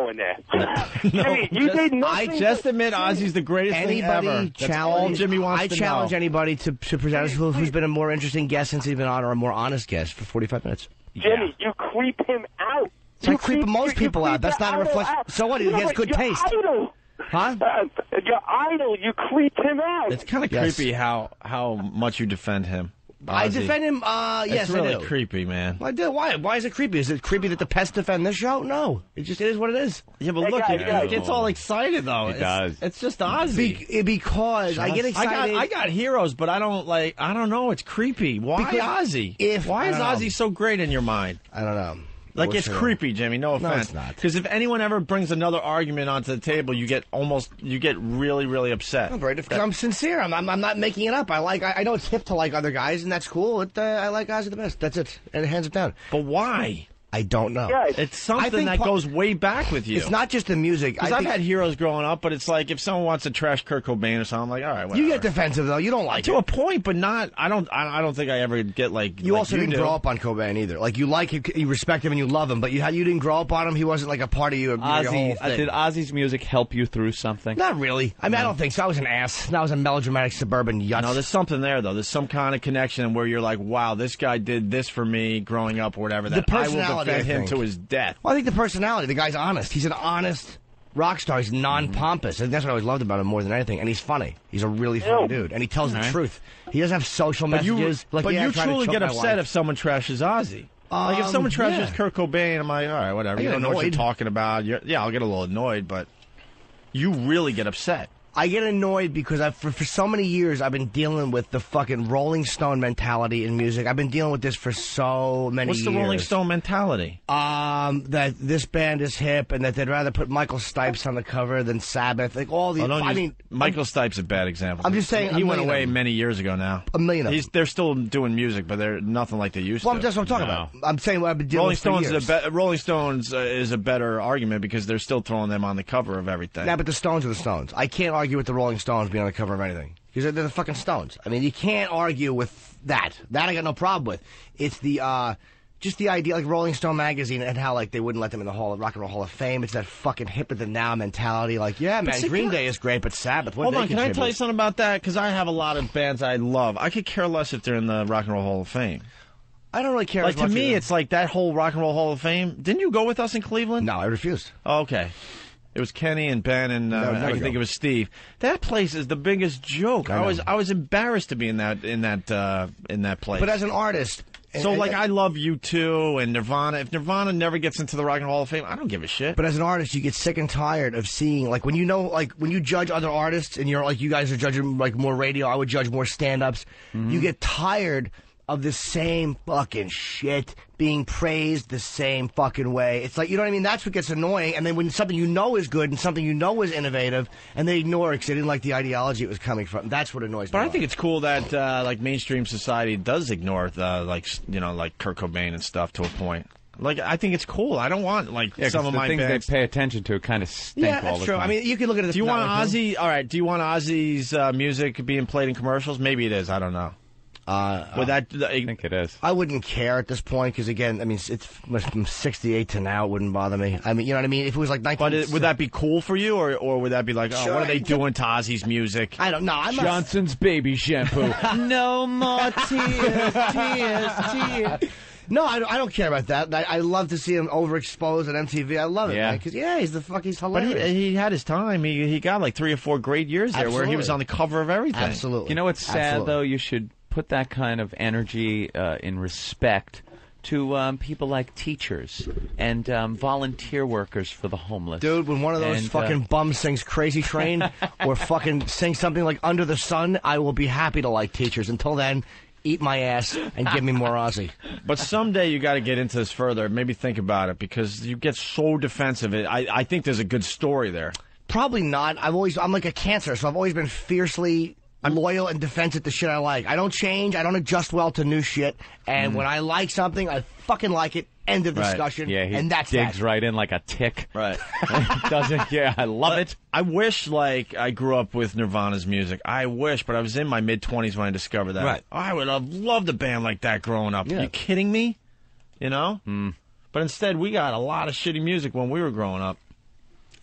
going there. Jimmy, you just, did nothing. I just admit Ozzy's the greatest Anybody thing ever. That's challenge, all Jimmy wants I to challenge know. anybody to, to present us who, who's been a more interesting guest since he's been on, or a more honest guest for forty-five minutes. Jimmy, you creep him out. So I You creep most you people creep out. That's your not a idol reflection. out. So what? He No, has but good your taste. Idol. Huh? Uh, your idol, you creeped him out. It's kind of Yes. creepy how how much you defend him. I Ozzy. defend him. Uh, yes, it's really I do. creepy, man. I do. Why? Why is it creepy? Is it creepy that the pests defend this show? No. It just it is what it is. Yeah, but Hey, look, guys, he guys. gets all excited though. He it's, does. It's just Ozzy. Be, because I get excited. I got, I got heroes, but I don't like. I don't know. It's creepy. Why Because Ozzy? if- Why I is don't know. Ozzy so great in your mind? I don't know. Like, What's it's it? creepy, Jimmy. No No, offense. it's not. Because if anyone ever brings another argument onto the table, you get almost, you get really, really upset. I'm very because I'm sincere. I'm, I'm I'm not making it up. I like. I, I know it's hip to like other guys, and that's cool. It, uh, I like Ozzy the best. That's it. And it hands it down. But why? I don't know. Yeah, It's I something think that pa- goes way back with you. It's not just the music. Because I I've think had heroes growing up, but it's like if someone wants to trash Kurt Cobain or something, I'm like, all right, whatever. you get defensive though. You don't like to it. a point, but not. I don't. I, I don't think I ever get like. You like also you didn't do. grow up on Cobain either. Like you like him, you respect him, and you love him, but you had you didn't grow up on him. He wasn't like a part of you. Your whole Ozzy, uh, thing. did Ozzy's music help you through something? Not really. I mean, I don't think so. I was an ass. I was a melodramatic suburban yutz. No, there's something there though. There's some kind of connection where you're like, wow, this guy did this for me growing up or whatever. That I will personality, defend I him think. to his death. Well, I think the personality. The guy's honest. He's an honest rock star. He's non-pompous. And that's what I always loved about him more than anything. And he's funny. He's a really funny Ew. dude. And he tells the Right. truth. He doesn't have social But you, messages. like, but yeah, I you tried to truly choke get my upset wife. if someone trashes Ozzy. like if Um, someone trashes yeah. Kurt Cobain, I'm like, all right, whatever. I You get don't know what you're annoyed. talking about. You're, yeah, I'll get a little annoyed, but you really get upset. I get annoyed because I've, for, for so many years I've been dealing with the fucking Rolling Stone mentality in music. I've been dealing with this for so many What's years. the Rolling Stone mentality? Um, that this band is hip and that they'd rather put Michael Stipes on the cover than Sabbath. Like all these. Oh, don't I use- mean, Michael Stipe's a bad example. I'm just saying he a went million away of them. many years ago now. A million of He's, them. They're still doing music, but they're nothing like they used Well, to. that's what I'm talking No. about. I'm saying what I've been dealing Rolling with for Stones, years. is a be- Rolling Stones uh, is a better argument because they're still throwing them on the cover of everything. Yeah, but the Stones are the Stones. I can't argue with the Rolling Stones being on the cover of anything. Because they're the fucking Stones. I mean, you can't argue with that. That I got no problem with. It's the, uh, just the idea, like Rolling Stone magazine and how, like, they wouldn't let them in the Hall of Rock and Roll Hall of Fame. It's that fucking hipper than now mentality. Like, yeah, man, see, Green can I- Day is great, but Sabbath, what Hold they on, can I contribute? tell you something about that? Because I have a lot of bands I love. I could care less if they're in the Rock and Roll Hall of Fame. I don't really care Like as to much me, either. it's like that whole Rock and Roll Hall of Fame. Didn't you go with us in Cleveland? No, I refused. Oh, okay. It was Kenny and Ben and uh, No, never I can go. think it was Steve. That place is the biggest joke. I I, know. was I was embarrassed to be in that in that uh, in that place. But as an artist... so and- like and- I love U two and Nirvana. If Nirvana never gets into the Rock and Roll Hall of Fame, I don't give a shit. But as an artist, you get sick and tired of seeing, like, when you know, like, when you judge other artists, and you're, like, you guys are judging, like, more radio, I would judge more stand-ups, Mm-hmm. you get tired of the same fucking shit being praised the same fucking way. It's like, you know what I mean? That's what gets annoying, and then when something you know is good and something you know is innovative, and they ignore it because they didn't like the ideology it was coming from, that's what annoys But me. I think it's cool that uh, like mainstream society does ignore the like s- you know like Kurt Cobain and stuff to a point. Like I think it's cool. I don't want like Yeah, 'cause some of the my things bands. they pay attention to kind of stink Yeah, all that's the true. time. I mean, you can look at it. Do you want that way, too. Ozzy? All right. Do you want Ozzy's uh, music being played in commercials? Maybe it is. I don't know. Uh, Would that? I think it is. I wouldn't care at this point because, again, I mean, it's from sixty-eight to now. It wouldn't bother me. I mean, you know what I mean? If it was like nineteen... But it, would that be cool for you, or or would that be like, oh, Sure. what are they doing to Ozzy's music? I don't know. I'm not... Johnson's baby shampoo. No more tears, tears, tears. No, I, don't- I don't care about that. I, I love to see him overexposed on M T V. I love it, Yeah. man. Because, yeah, he's the fuck, he's But hilarious. he, he had his time. He he got like three or four great years there, where he was Absolutely. on the cover of everything. Absolutely. You know what's sad, Absolutely. though? You should put that kind of energy uh, in respect to um, people like teachers and um, volunteer workers for the homeless. Dude, when one of those And, uh, fucking bums sings Crazy Train or fucking sings something like Under the Sun, I will be happy to like teachers. Until then, eat my ass and give me more Ozzy. But someday you got to get into this further. Maybe think about it because you get so defensive. I I think there's a good story there. Probably not. I've always, I'm like a cancer, so I've always been fiercely loyal and defensive to shit I like. I don't change. I don't adjust well to new shit. And Mm. when I like something, I fucking like it. End of Right. discussion. Yeah, he and that's digs that. right in like a tick. Right. Doesn't? Yeah, I love it. I wish, like, I grew up with Nirvana's music. I wish, but I was in my mid-twenties when I discovered that. Right. I would have loved a band like that growing up. Yeah. Are you kidding me? You know? Mm. But instead, we got a lot of shitty music when we were growing up.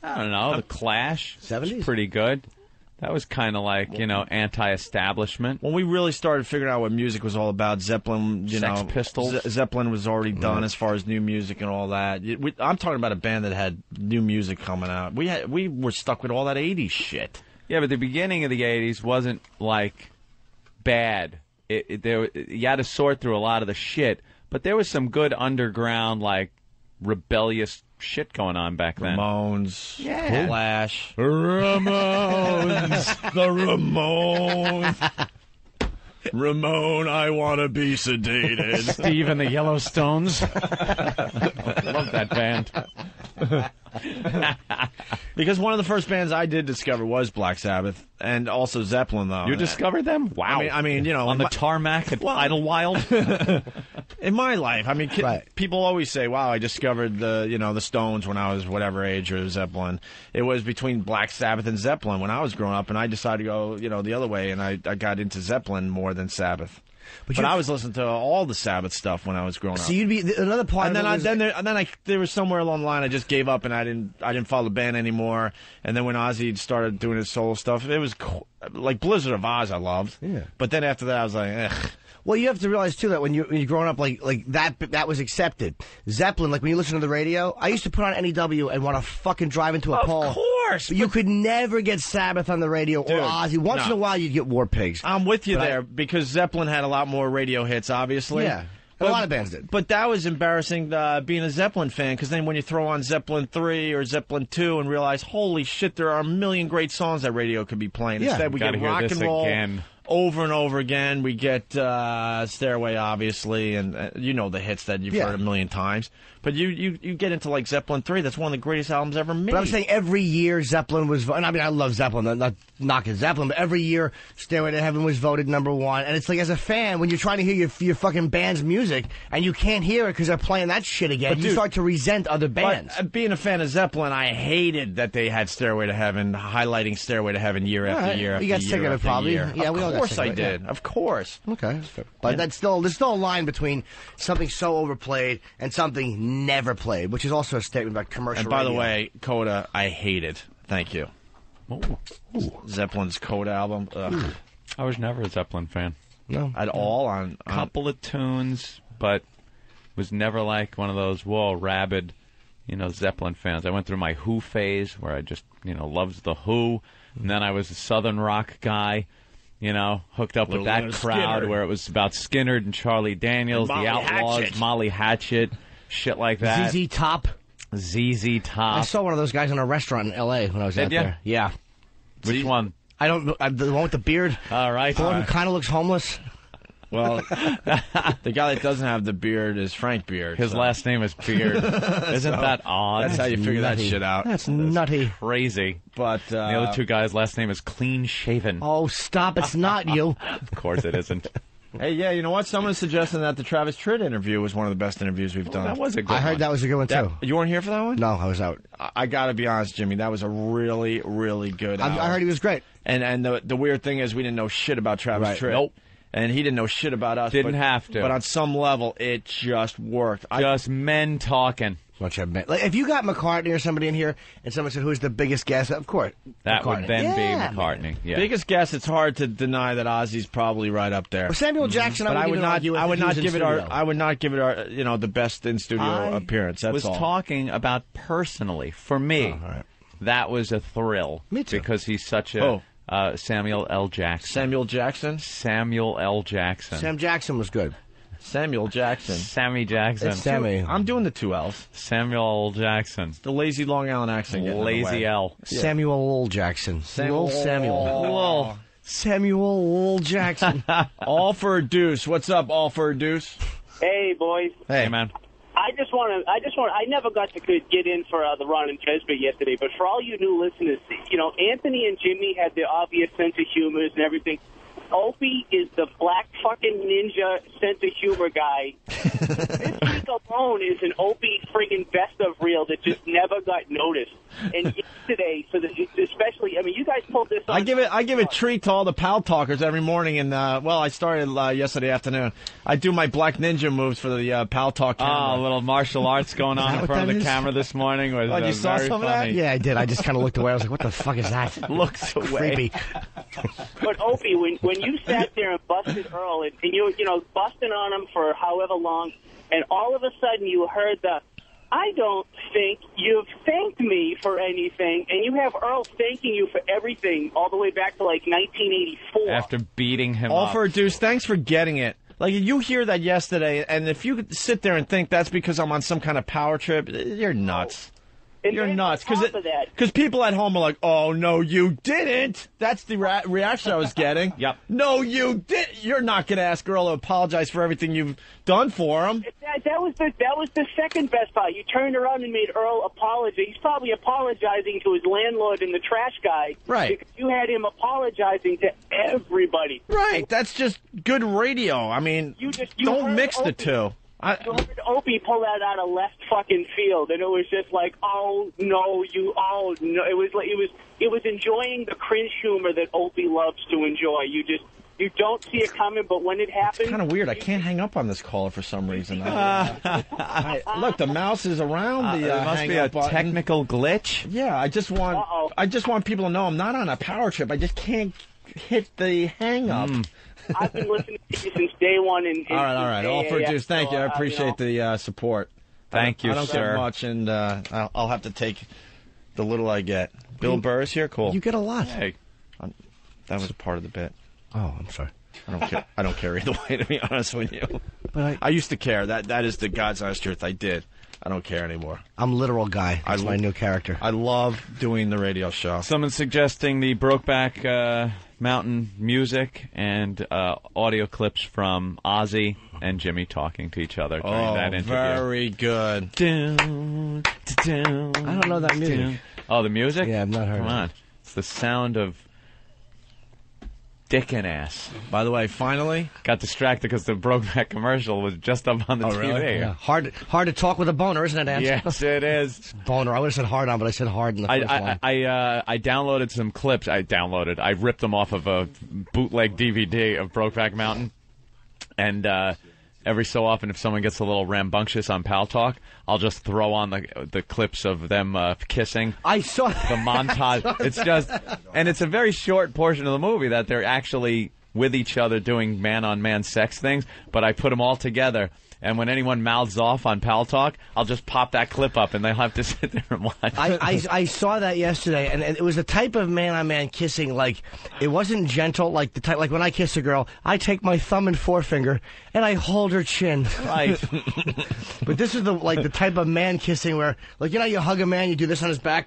I don't know. The Clash. seventies? Pretty good. That was kind of like, you know, anti-establishment. When we really started figuring out what music was all about, Zeppelin, you Sex know, Pistols. Ze- Zeppelin was already done Mm. as far as new music and all that. We, I'm talking about a band that had new music coming out. We had, we were stuck with all that eighties shit. Yeah, but the beginning of the eighties wasn't, like, bad. It, it, there, you had to sort through a lot of the shit, but there was some good underground, like, rebellious shit going on back then. Ramones, Yeah. Clash, Ramones, the Ramones. Ramon, I want to be sedated. Steve and the Yellowstones. Love that band. Because one of the first bands I did discover was Black Sabbath, and also Zeppelin, though. You discovered them? Wow. I mean, I mean you know, on the my- tarmac at Idlewild. in my life, I mean, ki- Right. people always say, "Wow, I discovered the you know the Stones when I was whatever age, or Zeppelin." It was between Black Sabbath and Zeppelin when I was growing up, and I decided to go you know the other way, and I, I got into Zeppelin more than Sabbath. But, you- I was listening to all the Sabbath stuff when I was growing up. So you'd be th- another part and of then it I was- then there, and then I there was somewhere along the line I just gave up and I didn't I didn't follow the band anymore. And then when Ozzy started doing his solo stuff, it was co- like Blizzard of Oz I loved. Yeah. But then after that I was like, ugh. Well, you have to realize too that when you when you're growing up, like like that that was accepted. Zeppelin, like when you listen to the radio, I used to put on N E W and want to fucking drive into a Of pole. course, But you could never get Sabbath on the radio Dude, or Ozzy. Once no. in a while, you'd get War Pigs. I'm with you But I- there because Zeppelin had a lot more radio hits, obviously. Yeah. But, A lot of bands did. But that was embarrassing uh, being a Zeppelin fan because then when you throw on Zeppelin three or Zeppelin two and realize, holy shit, there are a million great songs that radio could be playing. Yeah. Instead, we Gotta get hear rock this and roll again. over and over again. We get uh, Stairway, obviously, and uh, you know the hits that you've Yeah. heard a million times. But you, you, you get into like Zeppelin three, that's one of the greatest albums ever made. But I'm saying every year Zeppelin was, vo- and I mean I love Zeppelin, not, not knocking Zeppelin, but every year Stairway to Heaven was voted number one. And it's like as a fan, when you're trying to hear your your fucking band's music and you can't hear it because they're playing that shit again, But you dude, start to resent other bands. But, uh, being a fan of Zeppelin, I hated that they had Stairway to Heaven, highlighting Stairway to Heaven year after Alright, year you after got year sick of it after probably. year. Yeah, of we all got course sick I of it, did. yeah. Of course. Okay, but that's still there's still a line between something so overplayed and something never played, which is also a statement about commercial. And by the radio. way, Coda, I hate it. Thank you. Zeppelin's Coda album. Ugh. I was never a Zeppelin fan. No. At all on, on Couple of tunes, but was never like one of those, whoa, rabid, you know, Zeppelin fans. I went through my Who phase where I just, you know, loved the Who. And then I was a Southern rock guy, you know, hooked up Little with that Leonard crowd Skinner. where it was about Skinner and Charlie Daniels, And the Molly Outlaws, Hatchet. Molly Hatchet, shit like that. Z Z Top. Z Z Top. I saw one of those guys in a restaurant in L A when I was Did out ya? there. Yeah. Which one? I don't know. uh, The one with the beard. All right. The one who kind of looks homeless. Well, the guy that doesn't have the beard is Frank Beard. His so. last name is Beard. Isn't So, that odd? That's how you figure nutty. that shit out. That's nutty. Crazy. But uh, The other two guys' last name is Clean Shaven. Oh, stop. It's not you. Of course it isn't. Hey, yeah, you know what? Someone's suggesting that the Travis Tritt interview was one of the best interviews we've done. That was a good I heard one. that was a good one, That- too. you weren't here for that one? No, I was out. I, I got to be honest, Jimmy. That was a really, really good. I, hour. I heard he was great. And and the the weird thing is we didn't know shit about Travis Right. Tritt. Nope. And he didn't know shit about us. Didn't but, have to. But on some level, it just worked. I, Just men talking. Bunch of men. Like, if you got McCartney or somebody in here and someone said, who's the biggest guest? Of course. That McCartney. would then Yeah, be McCartney. Yeah. Biggest guess, it's hard to deny that Ozzy's probably right up there. Well, Samuel Jackson, but I I would would even not. argue I if would he not was in give it our. studio. I would not give it our. You know, the best in studio I appearance. That's was all. talking about personally. For me, Oh, all right. that was a thrill. Me too. Because he's such a Oh. uh, Samuel L. Jackson. Samuel Jackson. Samuel L. Jackson. Sam Jackson was good. Samuel Jackson. Sammy Jackson. It's Sammy. I'm doing the two L's. Samuel L. Jackson. The lazy Long Island accent. getting in the Lazy way. L. Samuel L. Jackson. Samuel. Little Samuel. Oh. Samuel L. Jackson. All for a deuce. What's up, all for a deuce? Hey, boys. Hey, man. I just want to. I just want. I never got to get in for uh, the Ron and Fez bit yesterday, but for all you new listeners, you know, Anthony and Jimmy had their obvious sense of humor and everything. Opie is the black fucking ninja sense of humor guy. This week alone is an Opie friggin' best of reel that just never got noticed. And yesterday, so that especially, I mean, you guys pulled this on. I give it, I give a treat to all the pal talkers every morning, and uh, well, I started uh, yesterday afternoon. I do my black ninja moves for the uh, pal talk camera. Oh, a little martial arts going on in front of the is? camera this morning. Was, oh, you uh, saw very some funny. of that? Yeah, I did. I just kind of looked away. I was like, what the fuck is that? Looks away. Creepy. But Opie, when when you sat there and busted Earl, and, and you you know busting on him for however long, and all of a sudden you heard the, I don't think you've thanked me for anything, and you have Earl thanking you for everything all the way back to like nineteen eighty-four. After beating him All up. for a deuce. Thanks for getting it. Like, you hear that yesterday, and if you sit there and think that's because I'm on some kind of power trip, you're nuts. And You're then nuts. on top of that- Because people at home are like, oh, no, you didn't. That's the ra- reaction I was getting. Yep. No, you did. You're not going to ask Earl to apologize for everything you've done for him. That, that was the that was the second best part. You turned around and made Earl apologize. He's probably apologizing to his landlord and the trash guy. Right. Because you had him apologizing to everybody. Right. That's just good radio. I mean, You just you don't heard mix the Opie- two. I, You heard Opie pull that out of left fucking field, and it was just like, oh no, you, oh no. It was like it was it was enjoying the cringe humor that Opie loves to enjoy. You just you don't see it coming, but when it happens, kind of weird. I can't hang up on this caller for some reason. I, I, look, the mouse is around the. Uh, Uh, it must hang be a up button. technical glitch. Yeah, I just want. Uh-oh. I just want people to know I'm not on a power trip. I just can't hit the hang up. Mm. I've been listening to you since day one. And, and All right, all right. All for yeah, juice. Thank so, you. I uh, appreciate you know. the uh, support. Thank I you, don't, I don't sir. get much, and uh, I'll, I'll have to take the little I get. Bill Burr is here. Cool. You get a lot. Hey, I'm, that was a part of the bit. Oh, I'm sorry. I don't care. I don't care either way, to be honest with you. But I, I used to care. That that is the God's honest truth. I did. I don't care anymore. I'm literal guy. That's I my lo- new character. I love doing the radio show. Someone's suggesting the Brokeback uh, Mountain music and uh, audio clips from Ozzy and Jimmy talking to each other during Oh, that interview. very good. Dun, dun, I don't know that music. dun. Oh, the music? Yeah, I've not heard Come it. on. It's the sound of dick and ass. By the way, finally, got distracted because the Brokeback commercial was just up on the Oh, T V. really? Yeah. Hard, hard to talk with a boner, isn't it, Ant? Yes, it is. Boner. I would have said hard on, but I said hard in the I first I line. I, uh, I downloaded some clips. I downloaded. I ripped them off of a bootleg D V D of Brokeback Mountain, and uh, every so often, if someone gets a little rambunctious on Pal Talk, I'll just throw on the the clips of them uh, kissing. I saw the montage. It's just, and it's a very short portion of the movie that they're actually with each other doing man-on-man sex things, but I put them all together. And when anyone mouths off on Pal Talk, I'll just pop that clip up, and they'll have to sit there and watch. I, I, I saw that yesterday, and, and it was a type of man-on-man kissing. Like, it wasn't gentle. Like the type, like when I kiss a girl, I take my thumb and forefinger and I hold her chin. Right. But this is the like the type of man kissing where, like, you know, you hug a man, you do this on his back.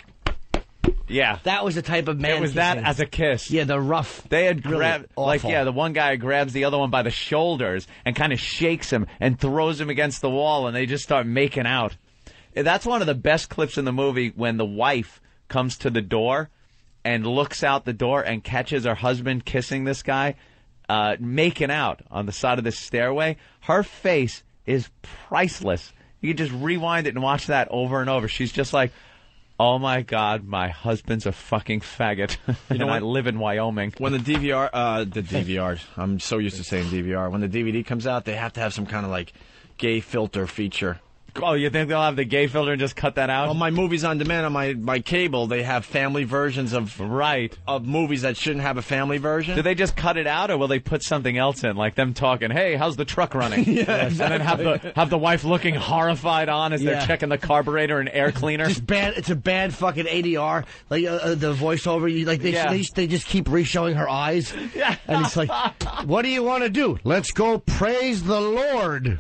Yeah. That was the type of man. It was kissing. that as a kiss. Yeah, the rough. They had really grabbed, like, awful. yeah, the one guy grabs the other one by the shoulders and kind of shakes him and throws him against the wall, and they just start making out. That's one of the best clips in the movie when the wife comes to the door and looks out the door and catches her husband kissing this guy, uh, making out on the side of the stairway. Her face is priceless. You can just rewind it and watch that over and over. She's just like, oh my God, my husband's a fucking faggot. You know, and I live in Wyoming. When the D V R, uh, the D V R, I'm so used to saying D V R. When the D V D comes out, they have to have some kind of like gay filter feature. Oh, you think they'll have the gay filter and just cut that out? Well, my movies on demand on my, my cable, they have family versions of right of movies that shouldn't have a family version. Do they just cut it out, or will they put something else in, like them talking, "Hey, how's the truck running?" Yeah, and then have the have the wife looking horrified on as Yeah. they're checking the carburetor and air cleaner. Just bad. It's a bad fucking A D R. Like uh, uh, the voiceover. You, like they, Yeah. they, they just keep re-showing her eyes. Yeah. And it's like, what do you want to do? Let's go praise the Lord.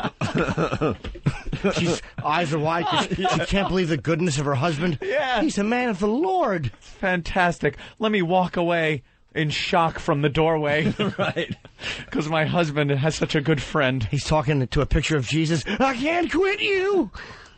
She's eyes are wide. 'cause She can't believe the goodness of her husband. Yeah. He's a man of the Lord. Fantastic. Let me walk away in shock from the doorway. Right. Because my husband has such a good friend. He's talking to a picture of Jesus. I can't quit you.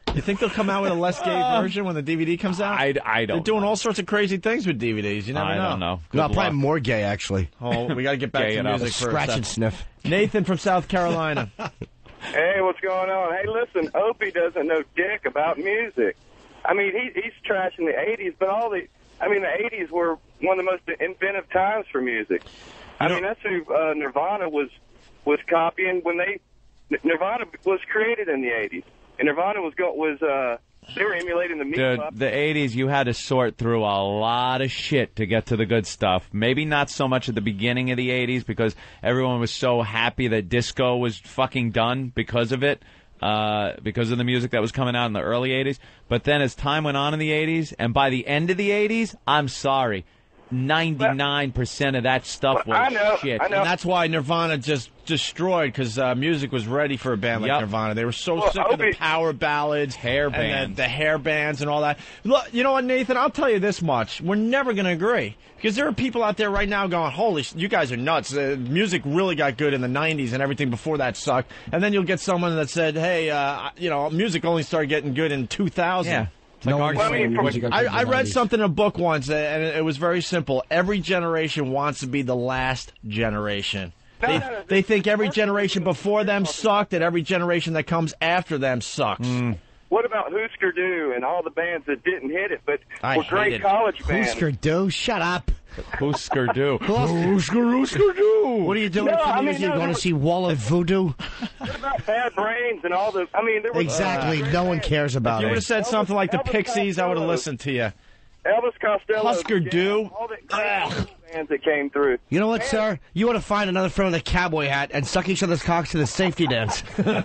You think they'll come out with a less gay version when the D V D comes out? I, I don't They're doing know. all sorts of crazy things with D V Ds. You never I know. don't know. No, Good probably luck. more gay, actually. Oh, we got to get back Gay to it up. music for a Scratch sec. and sniff. Nathan from South Carolina. Hey, what's going on? Hey, listen, Opie doesn't know dick about music. I mean, he, he's trashing the eighties, but all the, I mean, the eighties were one of the most inventive times for music. I mean, that's who uh, Nirvana was was copying when they, Nirvana was created in the eighties, and Nirvana was go, was uh, they were emulating the Meat Dude, Puppets. the eighties, you had to sort through a lot of shit to get to the good stuff. Maybe not so much at the beginning of the eighties because everyone was so happy that disco was fucking done because of it, uh, because of the music that was coming out in the early eighties. But then as time went on in the eighties, and by the end of the eighties, I'm sorry, ninety-nine percent of that stuff was I know, shit. I know. And that's why Nirvana just destroyed, because uh, music was ready for a band like Yep. Nirvana. They were so Well, sick of the Opie- power ballads, Hair and bands. the, the hair bands and all that. Look, you know what, Nathan? I'll tell you this much. We're never going to agree. Because there are people out there right now going, holy, sh- you guys are nuts. Uh, music really got good in the nineties and everything before that sucked. And then you'll get someone that said, hey, uh, you know, music only started getting good in two thousand. Yeah. It's No like one arguing. saying music got I, good in I the read nineties. something in a book once, uh, and it was very simple. Every generation wants to be the last generation. No, They, no, no, they think every generation before them sucked, and every generation that comes after them sucks. What about Husker Du and all the bands that didn't hit it, but I were great hated- college bands? Husker Du, shut up. Husker Du. Husker, Husker Du. What are you doing No, for I mean, music? no, You going there to see Wall of Voodoo? What about Bad Brains and all the? I mean, there was Exactly. Uh, No one cares about You would it. have said something like the Elvis Pixies, I would have Costello. listened to you. Elvis Costello, Husker Jam, Du. all the great bands that came through. You know what, sir? You want to find another friend with a cowboy hat and suck each other's cocks to the safety dance.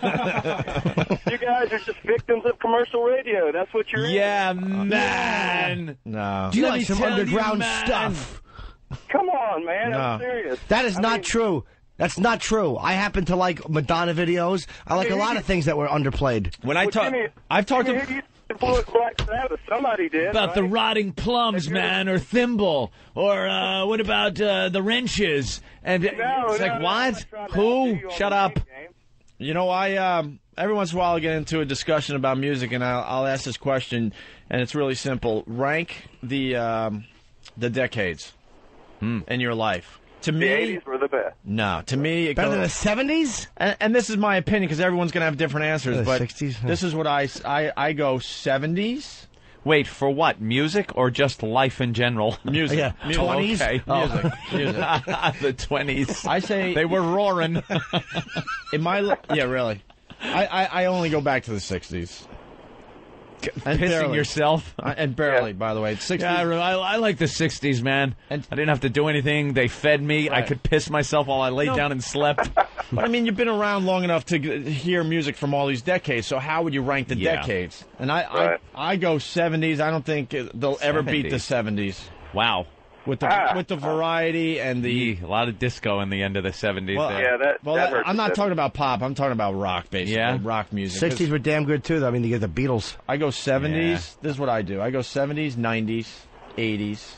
You guys are just victims of commercial radio. That's what you're. Yeah, man. No. Do you Let like me some tell you, underground man. stuff? In. Come on, man. No. I'm serious. That is I not mean, true. That's not true. I happen to like Madonna videos. I like a lot of things that were underplayed. When I Well, talk, Jimmy, I've talked Jimmy, to. you influenced Black Sabbath. Somebody did. About right? the rotting plums, man, or thimble, or uh, what about uh, the wrenches? And No, it's no, like, no, I'm what? not trying to Who? outdo you on Shut the up. game. You know, I um, every once in a while I get into a discussion about music, and I'll, I'll ask this question, and it's really simple: rank the um, the decades in your life. To The me, eighties were the best. no. To me, it Better than the goes, seventies? and, and this is my opinion because everyone's gonna have different answers. The but sixties? this is what I s- I, I go seventies Wait, for what? Music or just life in general? music, Yeah, music. twenties? Okay. music, music. The twenties. I say They were roaring. in my li- yeah, really. I, I, I only go back to the sixties. And Pissing barely. yourself. Uh, and barely, by the way. sixties. Yeah, I, I, I like the sixties, man. And- I didn't have to do anything. They fed me. I Right. could piss myself while I laid No. down and slept. But I mean, you've been around long enough to g- hear music from all these decades. So how would you rank the Yeah. decades? And I, Right. I, I go seventies. I don't think it- they'll ever beat the seventies Wow. with the Ah. with the variety and the. Yee, a lot of disco in the end of the seventies Well, there. Yeah, that. Well, that that- hurts I'm not the- talking about pop. I'm talking about rock, basically. Yeah? Rock music. 'Cause sixties were damn good, too, though. I mean, you get the Beatles. I go seventies. This is what I do. I go seventies, nineties, eighties,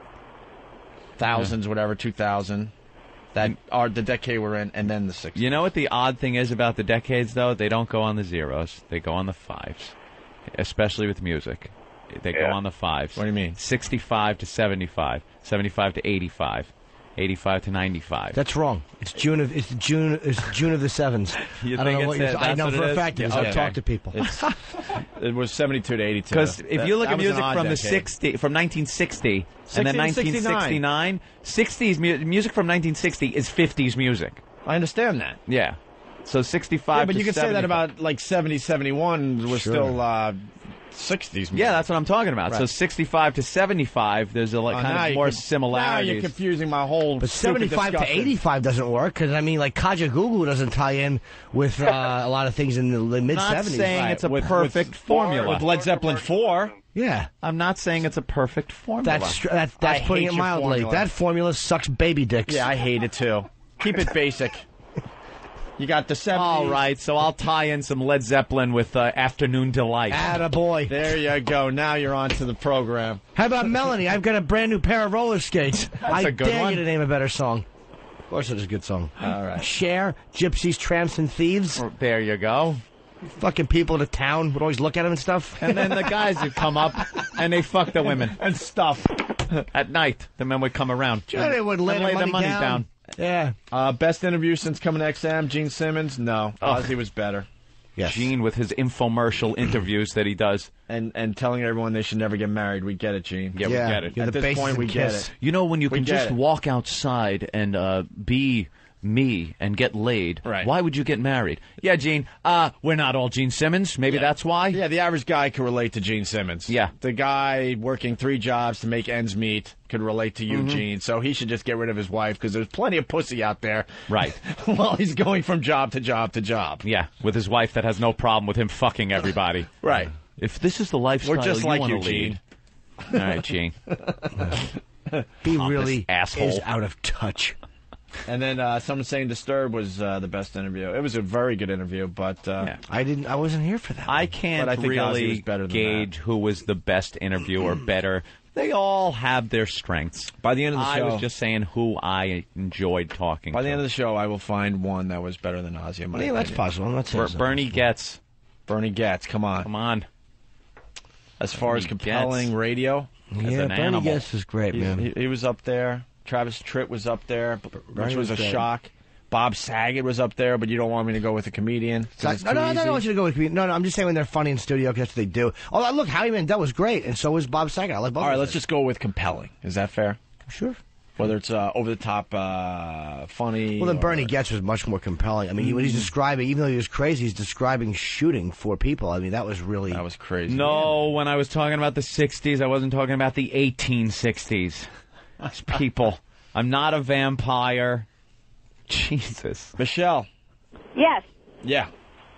thousands, whatever, two thousand. That are the decade we're in, and then the sixties. You know what the odd thing is about the decades, though? They don't go on the zeros. They go on the fives, especially with music. They Yeah. go on the fives. What do you mean? sixty-five to seventy-five, seventy-five to eighty-five, eighty-five to ninety-five. That's wrong. It's June of it's June it's June of the sevens. You I don't think know what it's you're it? I That's know what for it a is? fact it is. Yeah, I've okay. talked to people. It's, it was seventy-two to eighty-two. Because if That- you look that at was an music odd from the decade. sixty, from nineteen sixty, and then sixty to nineteen sixty-nine, sixties mu- music from nineteen sixty is fifties music. I understand that. Yeah. So sixty-five. Yeah, but to you could say that seventy-five. about like seventy, seventy-one was Sure. still uh, sixties. Yeah, that's what I'm talking about. So Right. sixty-five to seventy-five, there's a like Oh, kind now of you're more conf- Now similarities. you're confusing my whole. But stupid seventy-five to discussion. eighty-five doesn't work because I mean, like Kaja Gugu doesn't tie in with uh, a lot of things in the mid Not seventies. saying Right, it's a with- perfect with- formula. with Led Zeppelin four. Yeah, I'm not saying it's a perfect formula. that's str- that, that's I putting hate it your mildly. formula. That formula sucks baby dicks. Yeah, I hate it too. Keep it basic. You got the seventies. All right, so I'll tie in some Led Zeppelin with uh, Afternoon Delight. Attaboy. There you go. Now you're on to the program. How about Melanie? I've got a brand new pair of roller skates. I a good dare one. you to name a better song. Of course, it is a good song. All right. Cher, Gypsies, Tramps, and Thieves. There you go. Fucking people in the town would always look at him and stuff. And then the guys would come up and they fuck the women and stuff. At night, the men would come around. Yeah, they would lay, and lay the money, the money down. down. Yeah. Uh, best interview since coming to X M, Gene Simmons? No. Oh. Ozzy was better. Yes. Gene with his infomercial interviews that he does. And and telling everyone they should never get married. We get it, Gene. Yeah, Yeah. we get it. You're At the this basis point, of we get Kiss. it. You know, when you We can get just it. walk outside and uh, be me and get laid, Right. why would you get married? Yeah, Gene, uh, we're not all Gene Simmons. Maybe Yeah. that's why. Yeah, the average guy could relate to Gene Simmons. Yeah. The guy working three jobs to make ends meet could relate to you, Mhm. Gene. So he should just get rid of his wife because there's plenty of pussy out there. Right. While he's going from job to job to job. Yeah, with his wife that has no problem with him fucking everybody. Right. If this is the lifestyle We're just you like want you, to lead. Gene. All right, Gene. He Pompous really asshole. is out of touch. And then uh, someone saying Disturbed was uh, the best interview. It was a very good interview, but uh, Yeah. I didn't. I wasn't here for that. I But can't I think Ozzy was really better than gauge who was the best interview or better. They all have their strengths. by the end of the I show, was just saying who I enjoyed talking by to. the end of the show, I will find one that was better than Ozzy. In my Yeah, that's opinion. possible. I'm not saying Ber- so. Bernie Getz. Bernie Getz, come on. Come on. As far as Bernie compelling Getz. radio, As Yeah, an Bernie animal. Getz is great, he, man. he, he was up there. Travis Tritt was up there, b- which Bernie was a was great. shock. Bob Saget was up there, but you don't want me to go with a comedian. 'cause So I- it's no, too no, I easy. don't want you to go with me. No, no, I'm just saying when they're funny in studio, 'cause that's what they do. Oh, look, Howie Mandel was great, and so was Bob Saget. I like both. All right, of let's them. just go with compelling. Is that fair? Sure. Whether it's uh, over the top, uh, funny. Well, then or- Bernie Getz was much more compelling. I mean, when he's describing, even though he was crazy, he's describing shooting for people. I mean, that was really. That was crazy. No, when I was talking about the sixties, I wasn't talking about the eighteen sixties. These people. I'm not a vampire. Jesus. Michelle. Yes. Yeah.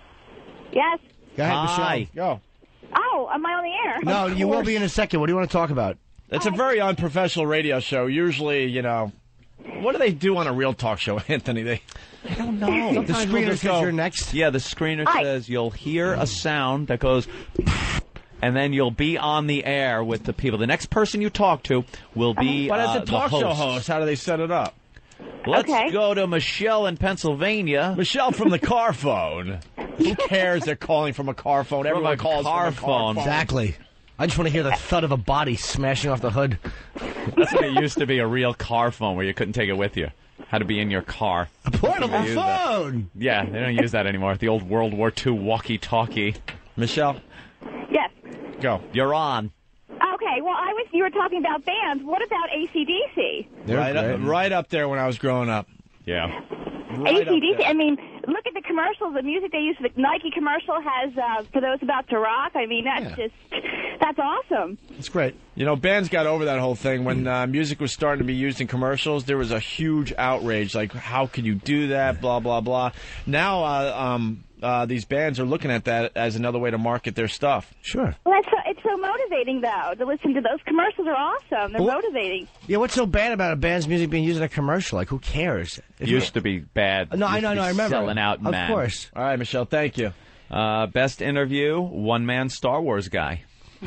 Yes. Go ahead, Hi. Michelle. Go. Oh, am I on the air? No, you will be in a second. What do you want to talk about? It's a very unprofessional radio show. Usually, you know, what do they do on a real talk show, Anthony? They, I don't know. The Sometimes we'll screener just says go- you're next. Yeah, the screener Hi. says you'll hear a sound that goes, and then you'll be on the air with the people. The next person you talk to will be but as uh, a talk the show host. host, how do they set it up? Let's Okay. go to Michelle in Pennsylvania. Michelle from the car phone. Who cares? They're calling from a car phone. Everyone a calls car from a car phone. phone. Exactly. I just want to hear the thud of a body smashing off the hood. That's when it used to be a real car phone where you couldn't take it with you. Had to be in your car. A portable Use that. phone. Yeah, they don't use that anymore. The old World War Two walkie-talkie. Michelle, Yes. go. You're on. Okay. Well, I was. You were talking about bands. What about A C D C? Right up, right up there when I was growing up. Yeah. Right up A C D C. there. I mean, look at the commercials. The music they use. The Nike commercial has uh, for those about to rock. I mean, that's Yeah. just that's awesome. It's great. You know, bands got over that whole thing. When uh, music was starting to be used in commercials, there was a huge outrage. Like, how could you do that? Blah, blah, blah. Now, uh, um, uh, these bands are looking at that as another way to market their stuff. Sure. Well, that's so, it's so motivating, though, to listen to those commercials. Are awesome. They're Well- motivating. Yeah, what's so bad about a band's music being used in a commercial? Like, who cares? If Used to be bad. No, I Used know, to no, be I remember. Selling out, Of man. course. All right, Michelle, thank you. Uh, best interview, one-man Star Wars guy.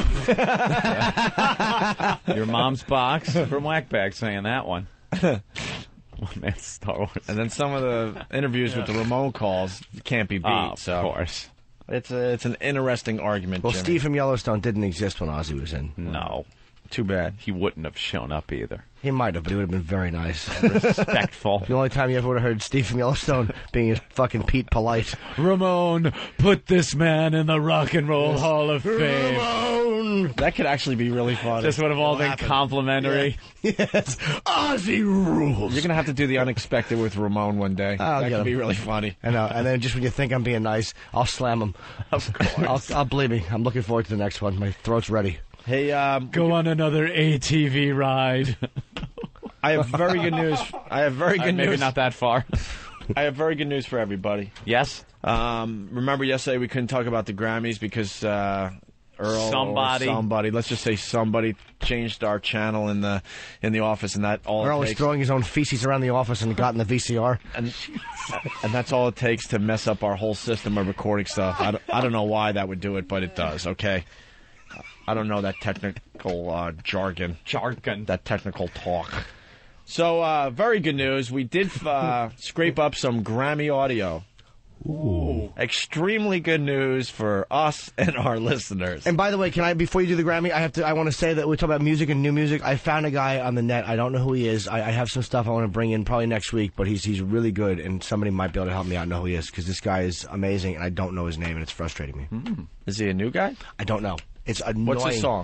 Your mom's box from Whackbag saying that one. One-man Star Wars. And then some of the interviews with the Ramon calls can't be beat. Oh, of so course. It's a, it's an interesting argument. Well, Jimmy. Steve from Yellowstone didn't exist when Ozzy was in. No. Too bad. He wouldn't have shown up either. He might have, but he would have been very nice. Respectful. The only time you ever would have heard Steve from Yellowstone being a fucking Pete Polite. Ramon, put this man in the Rock and Roll Hall of Fame. Ramon! That could actually be really funny. This would have all been complimentary. Yeah. Yes. Ozzy rules. You're going to have to do the unexpected with Ramon one day. I'll that get could him. be really funny. I know. And then just when you think I'm being nice, I'll slam him. Of course. I'll, I'll believe me. I'm looking forward to the next one. My throat's ready. Hey, um, Go on another A T V ride. I have very good news. I have very Uh, good maybe news. not that far. I have very good news for everybody. Yes? Um, remember yesterday we couldn't talk about the Grammys because uh, Earl or Somebody. somebody, let's just say somebody changed our channel in the in the office, and that all Earl it was takes. throwing his own feces around the office and got in the V C R. And, and that's all it takes to mess up our whole system of recording stuff. I don't, I don't know why that would do it, but it does, okay? I don't know that technical uh, jargon. Jargon. That technical talk. So, uh, very good news. We did uh, scrape up some Grammy audio. Ooh. Extremely good news for us and our listeners. And by the way, can I, before you do the Grammy, I have to, I want to say that we talk about music and new music. I found a guy on the net. I don't know who he is. I, I have some stuff I want to bring in probably next week, but he's he's really good, and somebody might be able to help me out know who he is, because this guy is amazing, and I don't know his name, and it's frustrating me. Mm. Is he a new guy? I don't know. It's annoying. What's his song?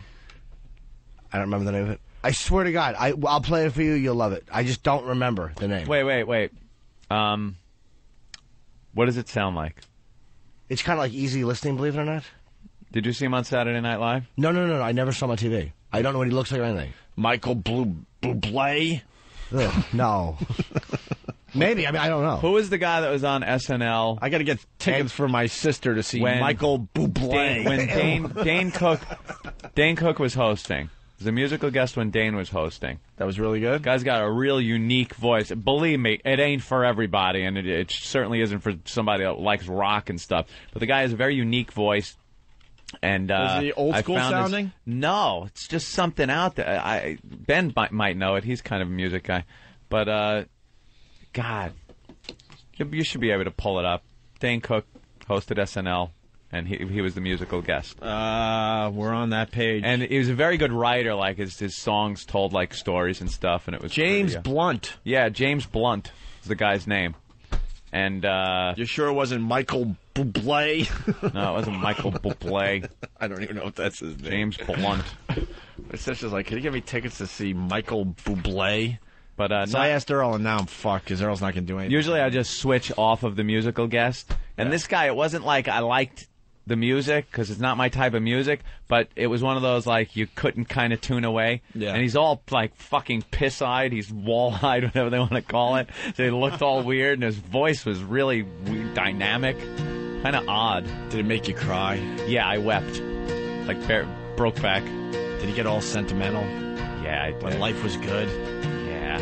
I don't remember the name of it. I swear to God, I, I'll play it for you. You'll love it. I just don't remember the name. Wait, wait, wait. Um, what does it sound like? It's kind of like easy listening, believe it or not. Did you see him on Saturday Night Live? No, no, no, no. I never saw him on T V. I don't know what he looks like or anything. Michael Blue Bublé? Ugh, no. Maybe. I mean, I don't know. Who was the guy that was on S N L? I got to get tickets for my sister to see when Michael Bublé. Dane, when Dane, Dane Cook, Dane Cook was hosting. He was a musical guest when Dane was hosting. That was really good. Guy's got a real unique voice. Believe me, it ain't for everybody, and it, it certainly isn't for somebody that likes rock and stuff. But the guy has a very unique voice. And uh, is he old I school found sounding? This, no, it's just something out there. I Ben might, might know it. He's kind of a music guy, but uh, God, you, you should be able to pull it up. Dane Cook hosted S N L. And he he was the musical guest. Uh, we're on that page. And he was a very good writer. Like his his songs told like stories and stuff. And it was James pretty, uh, Blunt. Yeah, James Blunt is the guy's name. And uh, you sure it wasn't Michael Bublé? No, it wasn't Michael Bublé. I don't even know if that's his name. James Blunt. My sister's like, can you give me tickets to see Michael Bublé? But uh, so not, I asked Earl, and now I'm fucked because Earl's not going to do anything. Usually I just switch off of the musical guest. And yeah. This guy, it wasn't like I liked the music, because it's not my type of music, but it was one of those, like, you couldn't kind of tune away. Yeah. And he's all, like, fucking piss-eyed. He's wall-eyed, whatever they want to call it. So he looked all weird, and his voice was really weird, dynamic. Kind of odd. Did it make you cry? Yeah, I wept. Like, bear, broke back. Did he get all sentimental? Yeah, I did. When life was good? Yeah.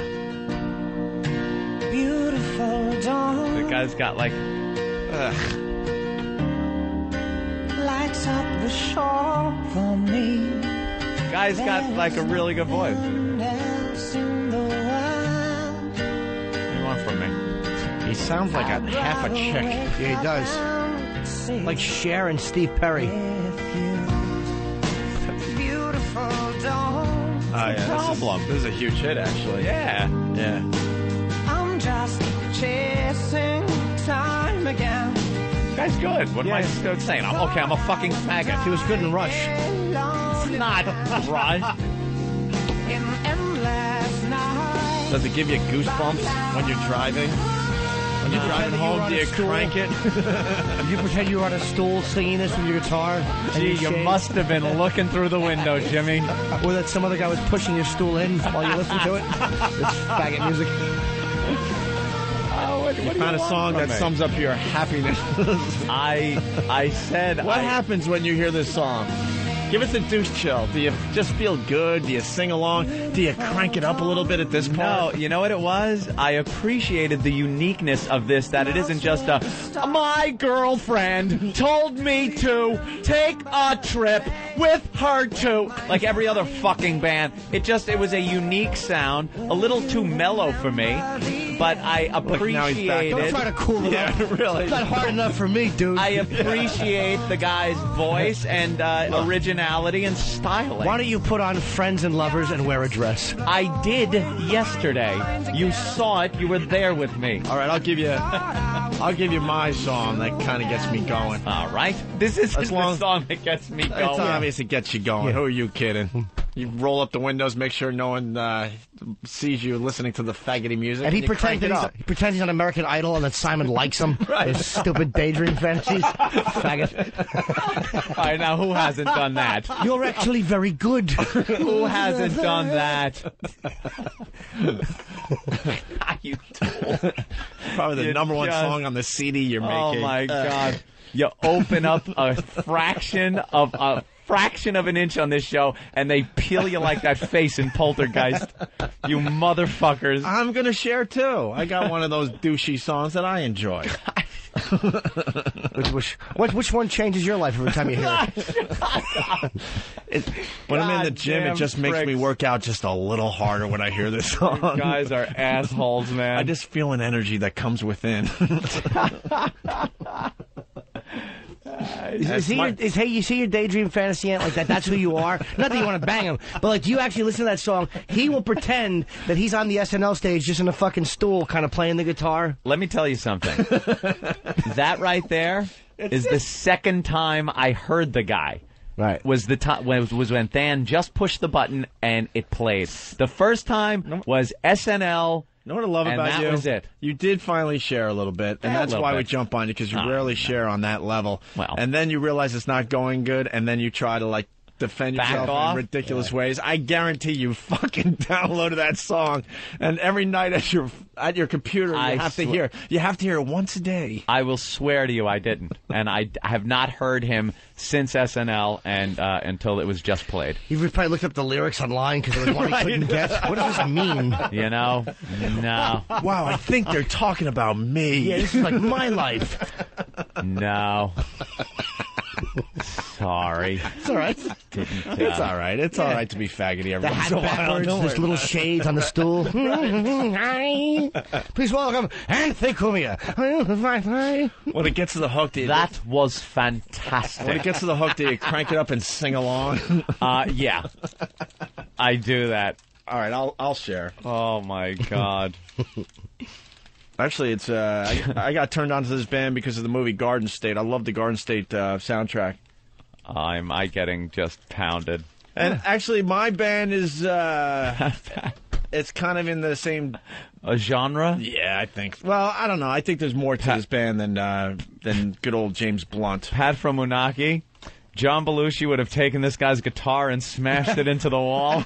Beautiful dawn. The guy's got, like... Ugh. Lights up the shore for me. Guy's got like a really good voice. What do you want from me? He sounds like a half a chick. Yeah, he does. Like Cher and Steve Perry. Beautiful dawn. Oh yeah, problem. This is a huge hit, actually. Yeah, yeah. I'm just chasing time again. Guy's good. What yeah. am I saying? I'm, okay, I'm a fucking faggot. He was good in Rush. It's not Rush. Does it give you goosebumps when you're driving? When you're uh, driving home, you do you crank it? Did you pretend you were on a stool singing this with your guitar? Gee, you shade? must have been looking through the window, Jimmy. Or that some other guy was pushing your stool in while you listened to it? It's faggot music. Oh, what, you what found you a song that me? sums up your happiness. I I said What I, happens when you hear this song? Give us a douche chill. Do you just feel good? Do you sing along? Do you crank it up a little bit at this point? No, you know what it was? I appreciated the uniqueness of this, that it isn't just a, my girlfriend told me to take a trip with her too. Like every other fucking band. It just, it was a unique sound, a little too mellow for me, but I appreciated... Don't try to cool it yeah, up. really. It's not hard enough for me, dude. I appreciate the guy's voice and uh, originality and styling. Why don't you put on Friends and Lovers and wear a dress? I did yesterday. You saw it. You were there with me. All right, I'll give you I'll give you my song that kind of gets me going. All right. This is the long, song that gets me going. It's obvious it gets you going. Yeah. Who are you kidding? You roll up the windows, make sure no one uh, sees you listening to the faggoty music. And he you pretends crank it that he's, up. he pretends he's on American Idol and that Simon likes him. Right. Those stupid daydream fantasies. Faggot. All right, now who hasn't done that? You're actually very good. Who hasn't done that? You tool. Probably the You number one just- song on the C D you're Oh making. my Uh, God! You open up a fraction of a fraction of an inch on this show, and they peel you like that face in Poltergeist. You motherfuckers! I'm gonna share too. I got one of those douchey songs that I enjoy. which, which, which, which one changes your life every time you hear it? it when I'm in the gym, it just pricks. makes me work out just a little harder when I hear this song. You guys are assholes, man. I just feel an energy that comes within. Is, is, he your, is hey, you see your daydream fantasy ant like that? That's who you are. Not that you want to bang him, but like, do you actually listen to that song? He will pretend that he's on the S N L stage, just in a fucking stool, kind of playing the guitar. Let me tell you something. That right there is the second time I heard the guy. Right. Was the time was, was when Than just pushed the button and it played. The first time was S N L. You know what I love and about that you? was it. You did finally share a little bit, and Yeah, a that's little why bit. we jump on you, because you Oh, rarely no. share on that level. Well. And then you realize it's not going good, and then you try to, like, defend Back yourself off? in ridiculous ways. I guarantee you fucking downloaded that song, and every night at your at your computer, you I have to swe- hear you have to hear it once a day. I will swear to you I didn't. And I, I have not heard him since S N L and uh, until it was just played. You probably looked up the lyrics online because there was one he couldn't guess. What does this mean? You know? No. Wow, I think they're talking about me. Yeah, this is like my life. No. Sorry. It's all right. Didn't, uh, It's all right. It's all right to be faggoty every The once hat in a while. backwards, Don't there's worry little about it. shades on the stool. Please welcome Anthony Cumia. When it gets to the hook, do you, That was fantastic. when it gets to the hook, do you crank it up and sing along? Uh, yeah. I do that. All right, I'll I'll share. Oh, my God. Actually, it's uh, I, I got turned on to this band because of the movie Garden State. I love the Garden State uh, soundtrack. I'm I getting just pounded. And actually, my band is uh, it's kind of in the same A genre? Yeah, I think. Well, I don't know. I think there's more to Pat- this band than uh, than good old James Blunt. Pat from Unaki. John Belushi would have taken this guy's guitar and smashed it into the wall.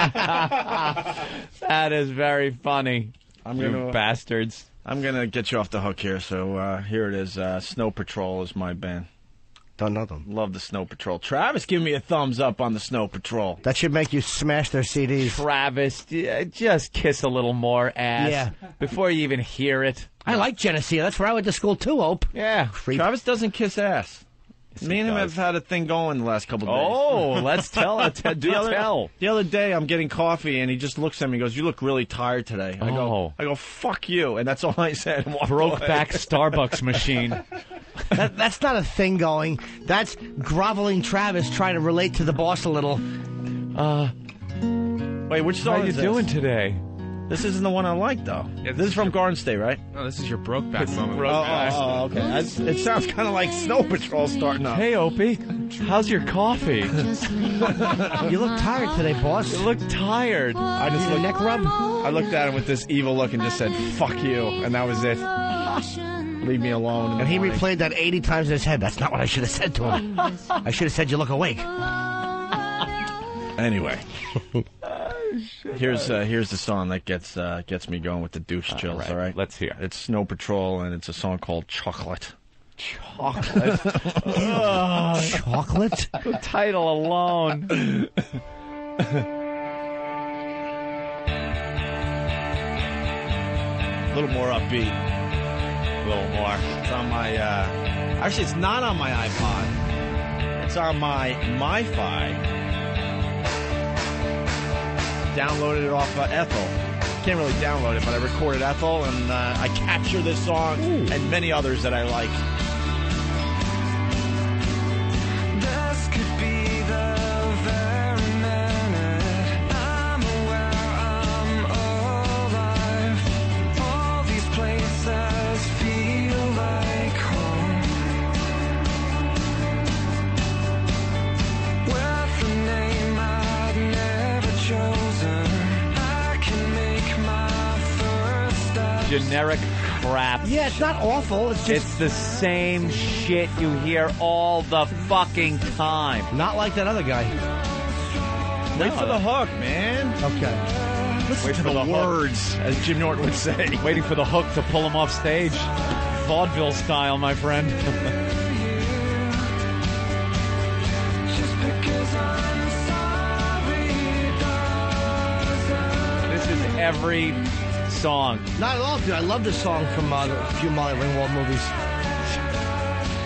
That is very funny. I'm you gonna bastards. I'm gonna get you off the hook here. So uh, here it is. Uh, Snow Patrol is my band. Don't know them. Love the Snow Patrol. Travis, give me a thumbs up on the Snow Patrol. That should make you smash their C Ds. Travis, yeah, just kiss a little more ass Yeah. before you even hear it. I like Geneseo. That's where I went to school too, Ope. Yeah. Creep. Travis doesn't kiss ass. Yes, Me he and him does. have had a thing going the last couple of days. Oh, let's tell it. Do the other, tell. The other day, I'm getting coffee, and he just looks at me and goes, "You look really tired today." I Oh. go, "I go, fuck you," and that's all I said. and walked away. Brokeback Starbucks machine. That, that's not a thing going. That's groveling Travis trying to relate to the boss a little. Uh, Wait, which how song you is this? doing today? This isn't the one I like, though. Yeah, this is from Garden State, right? No, this is your Brokeback moment. Oh, oh, oh, okay. That's, it sounds kind of like Snow Patrol starting up. Hey, Opie, how's your coffee? You look tired today, boss. You look tired. I just Your looked, neck rub? I looked at him with this evil look and just said, "Fuck you," and that was it. Leave me alone. in the And he morning. replayed that eighty times in his head. That's not what I should have said to him. I should have said you look awake. Anyway, here's uh, here's the song that gets uh, gets me going with the douche chills. right, All right, let's hear. It's Snow Patrol, and it's a song called "Chocolate." Chocolate. Ugh. Chocolate? The title alone. A little more upbeat. A little more. It's on my. Uh, actually, it's not on my iPod. It's on my MiFi. Downloaded it off uh, Ethel. Can't really download it, but I recorded Ethel, and uh, I capture this song Ooh. and many others that I like. This could be the very minute I'm aware I'm alive. All these places feel like home. With a name I'd never chosen, I can make my first step. Generic crap. Yeah, it's not awful. It's just It's the same shit you hear all the fucking time. not like that other guy. Wait for the hook, man. Okay. Listen Wait to for the, the hook. words, as Jim Norton would say. Waiting for the hook to pull him off stage. Vaudeville style, my friend. Just because I'm sorry doesn't. This is every song. Not at all, dude. I love this song from uh, the few Molly Ringwald movies.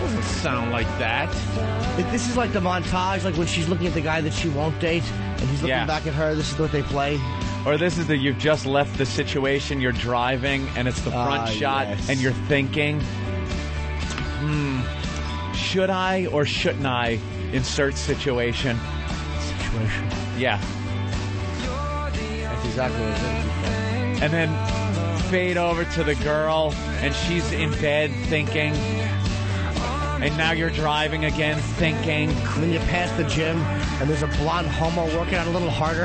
Doesn't sound like that. This is like the montage, like when she's looking at the guy that she won't date, and he's looking Yeah. back at her. This is what they play. Or this is the you've just left the situation, you're driving, and it's the front Ah, shot, yes. and you're thinking, hmm, should I or shouldn't I insert situation? Situation. Yeah. That's exactly what it is. And then fade over to the girl, and she's in bed thinking, and now you're driving again thinking. And then you pass the gym, and there's a blonde homo working out a little harder.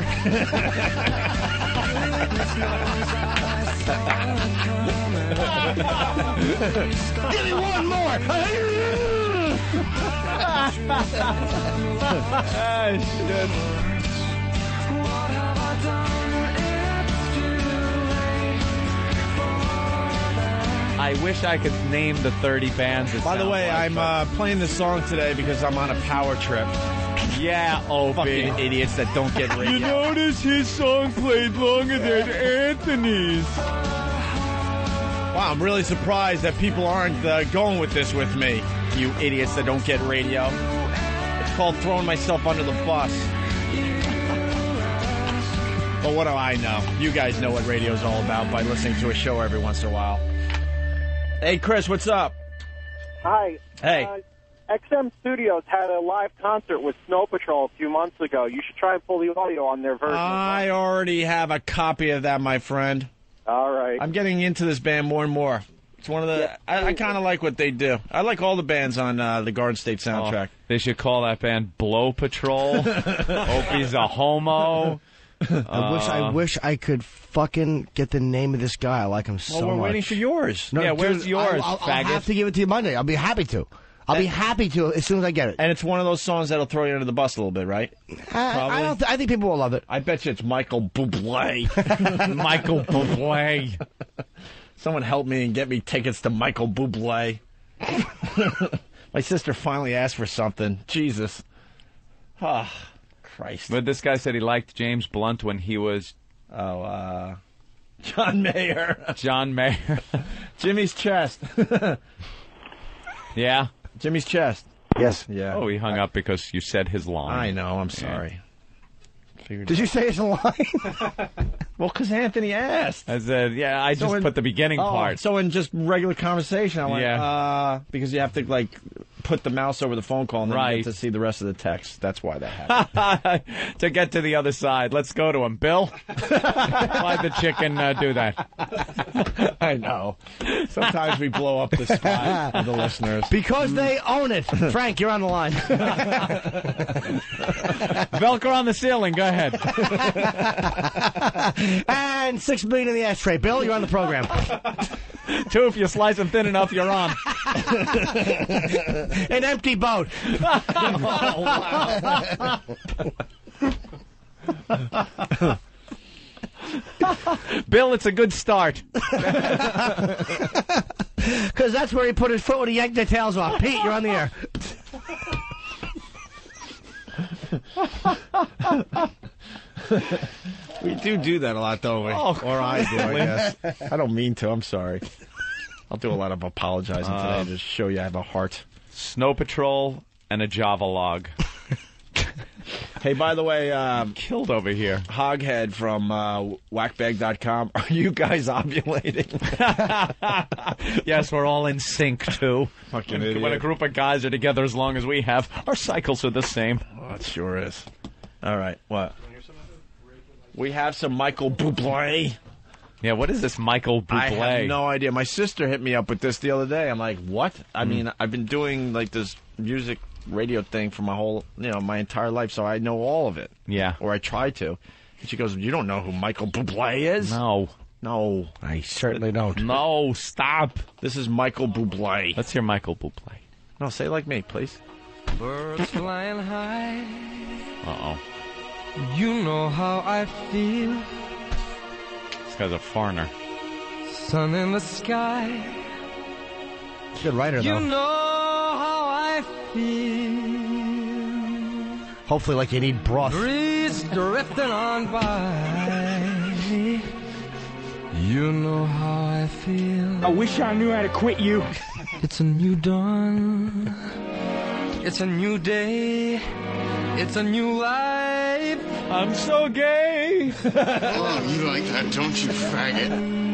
Give me one more. Ah, shit. I wish I could name the thirty bands. that By the sound way, like, I'm but- uh, playing this song today because I'm on a power trip. Yeah, Opie. Fucking idiots that don't get radio. You notice his song played longer than Anthony's. Wow, I'm really surprised that people aren't uh, going with this with me. You idiots that don't get radio. It's called throwing myself under the bus. But what do I know? You guys know what radio's all about by listening to a show every once in a while. Hey, Chris, what's up? Hi. Hey. Uh, X M Studios had a live concert with Snow Patrol a few months ago. You should try and pull the audio on their version. I already have a copy of that, my friend. All right. I'm getting into this band more and more. It's one of the... Yeah. I, I kind of like what they do. I like all the bands on uh, the Garden State soundtrack. Oh, they should call that band Blow Patrol. Opie's a homo. I wish I wish I could fucking get the name of this guy. I like him so Well, we're much. waiting for yours. No, Yeah, dude, where's yours, I'll, I'll, I'll faggot? have to give it to you Monday. I'll be happy to. I'll be happy to as soon as I get it. And it's one of those songs that'll throw you under the bus a little bit, right? I, I don't. Th- I think people will love it. I bet you it's Michael Bublé. Michael Bublé. Someone help me and get me tickets to Michael Bublé. My sister finally asked for something. Jesus. Ah, Christ. But this guy said he liked James Blunt when he was... Oh, uh... John Mayer. John Mayer. Jimmy's chest. Yeah? Jimmy's chest. Yes. Yeah. Oh, he hung up because you said his line. I know. I'm sorry. Figured Did you say it's a line? Well, because Anthony asked. I said, yeah, I So just in- put the beginning Oh, part. So in just regular conversation, I went, Yeah. uh, because you have to, like, put the mouse over the phone call and then you Right. get to see the rest of the text. That's why that happened. To get to the other side. Let's go to him. Bill? Why'd the chicken uh, do that? I know. Sometimes we blow up the spot for the listeners. Because they own it. Frank, you're on the line. Velcro on the ceiling. Go ahead. And six million in the ashtray. Bill, you're on the program. Two, if you slice them thin enough, you're on. An empty boat. Bill, it's a good start. Because that's where he put his foot when he yanked their tails off. Pete, you're on the air. We do do that a lot, don't we? Oh, or I do, I guess. I don't mean to. I'm sorry. I'll do a lot of apologizing today Uh, to show you I have a heart. Snow Patrol and a Java log. Hey, by the way, um, Killed over here. Hoghead from uh, whackbag dot com. Are you guys ovulating? Yes, we're all in sync, too. Fucking when, idiot. when a group of guys are together as long as we have, our cycles are the same. Oh, it sure is. All right, what? We have some Michael Bublé. Yeah, what is this Michael Bublé? I have no idea. My sister hit me up with this the other day. I'm like, what? I Mm. mean, I've been doing like this music radio thing for my whole, you know, my entire life, so I know all of it. Yeah. Or I try to. And she goes, you don't know who Michael Bublé is? No. No. I certainly don't. No, stop. This is Michael Bublé. Let's hear Michael Bublé. No, say it like me, please. Birds flying high, Uh-oh. you know how I feel. This guy's a foreigner. Sun in the sky, He's a good writer, you though. know how I feel. Hopefully, like you need broth. Breeze drifting on by, you know how I feel. I wish I knew how to quit you. It's a new dawn. It's a new day. It's a new life. I'm so gay. Oh, you like that, don't you, faggot?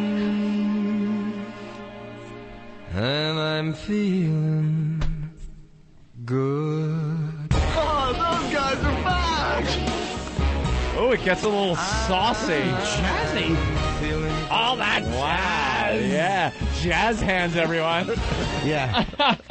And I'm feeling good. Oh, those guys are back! Oh, it gets a little saucy. Jazzy. All that wow, jazz. Yeah. Jazz hands, everyone. Yeah.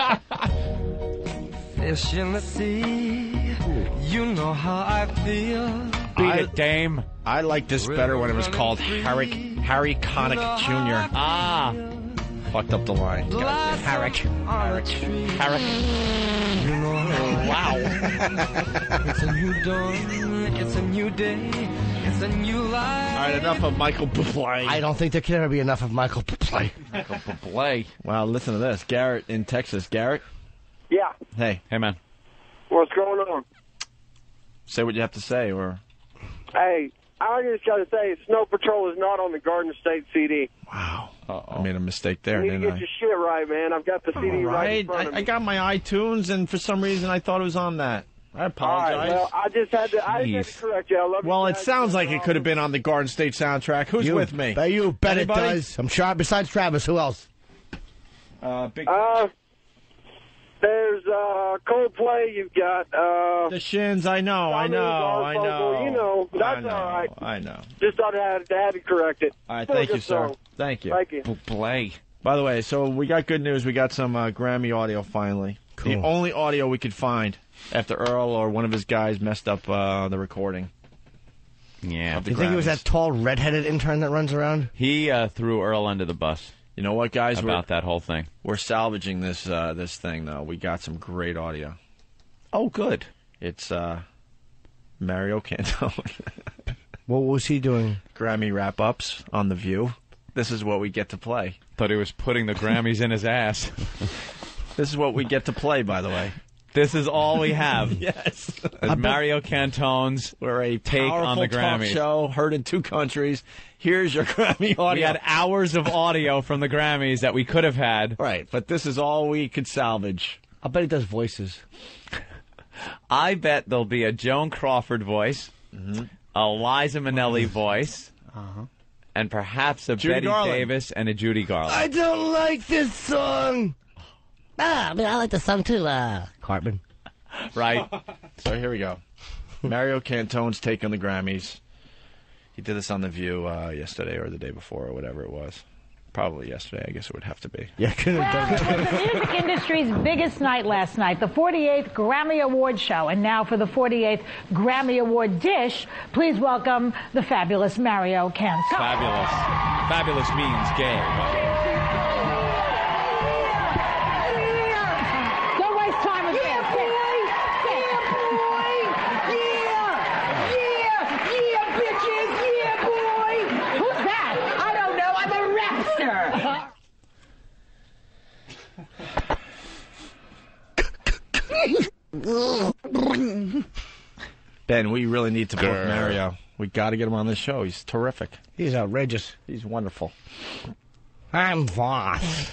Fish in the sea. You know how I feel. Beat I, it, Dame. I like this better when it was called Harry, Harry Connick Junior Ah. Fucked up the line. Harrick. Harrick. Harrick. You know how Wow. It's a new dawn. It's a new day. It's a new life. All right, enough of Michael Bublé. I don't think there can ever be enough of Michael Bublé. Michael Bublé. Wow, listen to this. Garrett in Texas. Garrett? Yeah. Hey. Hey, man. What's going on? Say what you have to say, or... Hey, I just got to say, Snow Patrol is not on the Garden State C D. Wow. Uh-oh. I made a mistake there, You need to didn't get I? your shit right, man. I've got the C D All right in front of I, me. I got my iTunes, and for some reason I thought it was on that. I All apologize. right, well, I just had to, I just had to correct you. I love you Well, it guys. sounds like it could have been on the Garden State soundtrack. Who's You- with me? Bet you bet Anybody? it does. I'm sure. Besides Travis, who else? Uh, big... Uh, there's uh, Coldplay. You've got uh, the Shins. I know. I Tommy know. I Garfunkel, know. You know, that's I know, all right. I know. Just thought I had, I had to correct it. All right, Still a thank good you, sir. song. Thank you. Thank you. Bublé. By the way, so we got good news. We got some uh, Grammy audio finally. Cool. The only audio we could find after Earl or one of his guys messed up uh, the recording. Yeah. Of the You think it was Grammys. that tall, redheaded intern that runs around? He uh, threw Earl under the bus. You know what, guys? About we're, that whole thing. We're salvaging this uh, this thing, though. We got some great audio. Oh, good. It's uh, Mario Cantone. What was he doing? Grammy wrap-ups on The View. This is what we get to play. Thought he was putting the Grammys in his ass. This is what we get to play, by the way. This is all we have. Yes. Is Mario Cantone's We're a take powerful on the talk Grammys. show, heard in two countries. Here's your Grammy audio. We had hours of audio from the Grammys that we could have had. Right, but this is all we could salvage. I'll bet he does voices. I bet there'll be a Joan Crawford voice, Mm-hmm. a Liza Minnelli voice, Uh-huh. and perhaps a Judy Betty Garland. Davis and a Judy Garland. I don't like this song. Ah, I mean, I like the song too. Uh, Cartman. Right? So here we go. Mario Cantone's take on the Grammys. He did this on The View uh, yesterday or the day before or whatever it was. Probably yesterday, I guess it would have to be. Yeah, could have done Well, it was the music industry's biggest night last night, the forty-eighth Grammy Award show. And now for the forty-eighth Grammy Award dish, please welcome the fabulous Mario Cantone. Fabulous. Fabulous means gay. Don't waste time with Yeah, this. boy! Yeah, boy! Yeah! Yeah! Yeah, bitches! Yeah, boy! Who's that? I don't know. I'm a rapster. Ben, we really need to book Mario. We got to get him on this show. He's terrific. He's outrageous. He's wonderful. I'm Voss.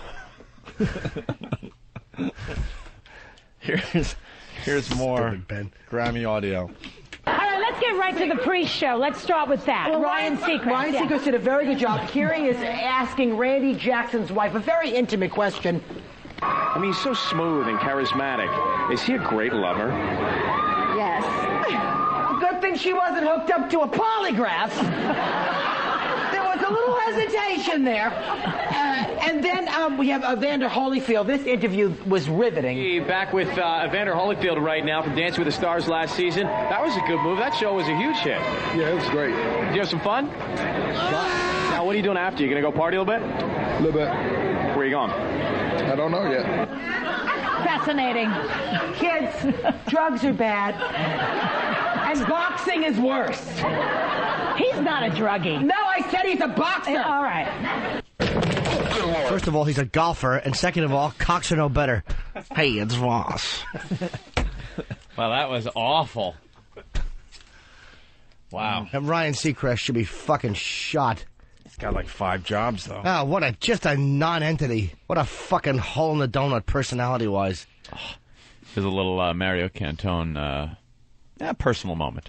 Here's here's more Stupid Ben. Grammy audio. All right, let's get right to the pre-show. Let's start with that. Well, Ryan Seacrest. Ryan yeah. Seacrest did a very good job. Kiri is asking Randy Jackson's wife a very intimate question. I mean, he's so smooth and charismatic. Is he a great lover? Yes. Good thing she wasn't hooked up to a polygraph. There was a little hesitation there. Uh, and then um, we have Evander Holyfield. This interview was riveting. Back with uh, Evander Holyfield right now from Dancing with the Stars last season. That was a good move. That show was a huge hit. Yeah, it was great. Did you have some fun? Now, what are you doing after? You going to go party a little bit? A little bit. Where are you going? I don't know yet. Fascinating. Kids, drugs are bad. And boxing is worse. He's not a druggie. No, I said he's a boxer. All right. First of all, he's a golfer, and second of all, cocks are no better. Hey, it's Voss. Well, that was awful. Wow. And Ryan Seacrest should be fucking shot. He's got like five jobs, though. Ah, what a just a non-entity. What a fucking hole in the donut, personality-wise. Oh, there's a little uh, Mario Cantone, uh, yeah, personal moment.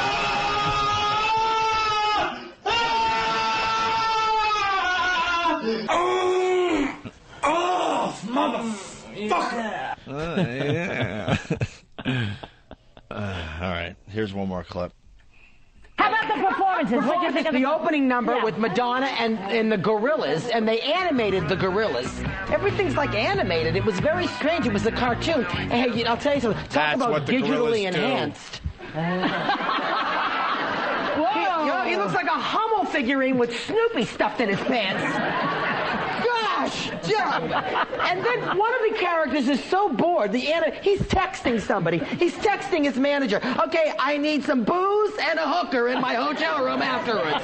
Oh, oh, motherfucker! Uh, yeah. uh, all right, here's one more clip. How about the performances? What do you think of the, the opening number yeah. with Madonna and, and the Gorillas, and they animated the Gorillas. Everything's like animated. It was very strange. It was a cartoon. And hey, I'll tell you something. Talk That's about what the digitally Gorillas enhanced. Do. He, you know, he looks like a Hummel figurine with Snoopy stuffed in his pants. Gosh! Yeah. And then one of the characters is so bored. The ana- he's texting somebody. He's texting his manager. Okay, I need some booze and a hooker in my hotel room afterwards.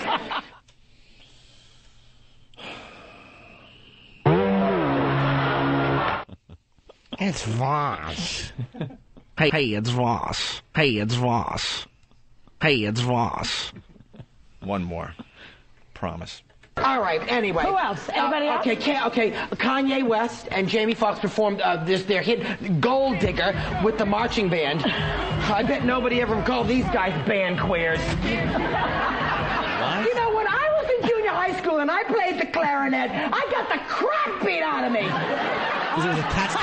It's Voss. Hey, hey, it's Voss. Hey, it's Voss. Hey, it's Voss. One more. Promise. All right, anyway. Who else? Anybody uh, okay, else? Can, okay, Kanye West and Jamie Foxx performed uh, this their hit Gold Digger with the marching band. I bet nobody ever called these guys band queers. What? You know, when I was in junior high school and I played the clarinet, I got the crap beat out of me. Because it was attached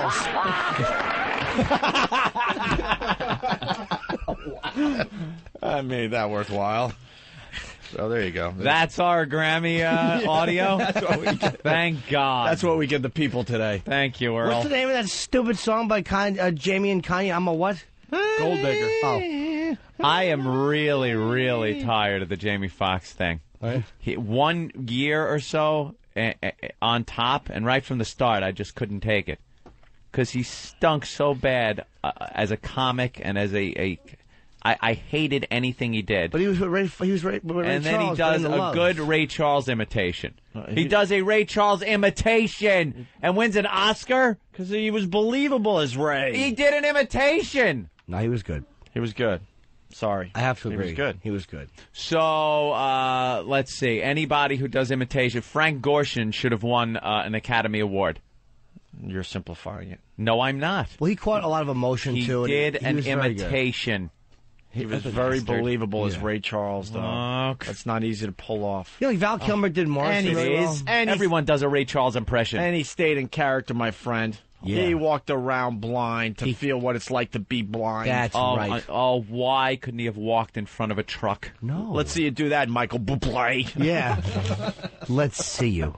to balls. I made that worthwhile. So there you go. That's our Grammy uh, Yeah, audio? that's what we get. Thank God. That's what we give the people today. Thank you, Earl. What's the name of that stupid song by Con- uh, Jamie and Kanye? I'm a what? Gold Digger. Oh. I am really, really tired of the Jamie Foxx thing. Right. He, one year or so uh, uh, on top, and right from the start, I just couldn't take it. Because he stunk so bad uh, as a comic and as a... a I, I hated anything he did. But he was with Ray, he was Ray, with Ray and then Charles, he does Bring the a Love. good Ray Charles imitation. Uh, he, he- does a Ray Charles imitation and wins an Oscar. Because he was believable as Ray. He did an imitation. No, he was good. He was good. Sorry. I have to He agree. was good. He was good. So, uh, let's see. Anybody who does imitation, Frank Gorshin should have won uh, an Academy Award. You're simplifying it. No, I'm not. Well, he caught a lot of emotion, He too. and did he an was very good. imitation. He was That's a very bastard. believable as Yeah. Ray Charles, though. Look. That's not easy to pull off. You know, like Val Kilmer did Morrison And he really well. is. And he- Everyone does a Ray Charles impression. And he stayed in character, my friend. Yeah. He walked around blind to He- feel what it's like to be blind. That's oh, right. I- oh, why couldn't he have walked in front of a truck? No. Let's see you do that, Michael Bublé. Yeah. Let's see you.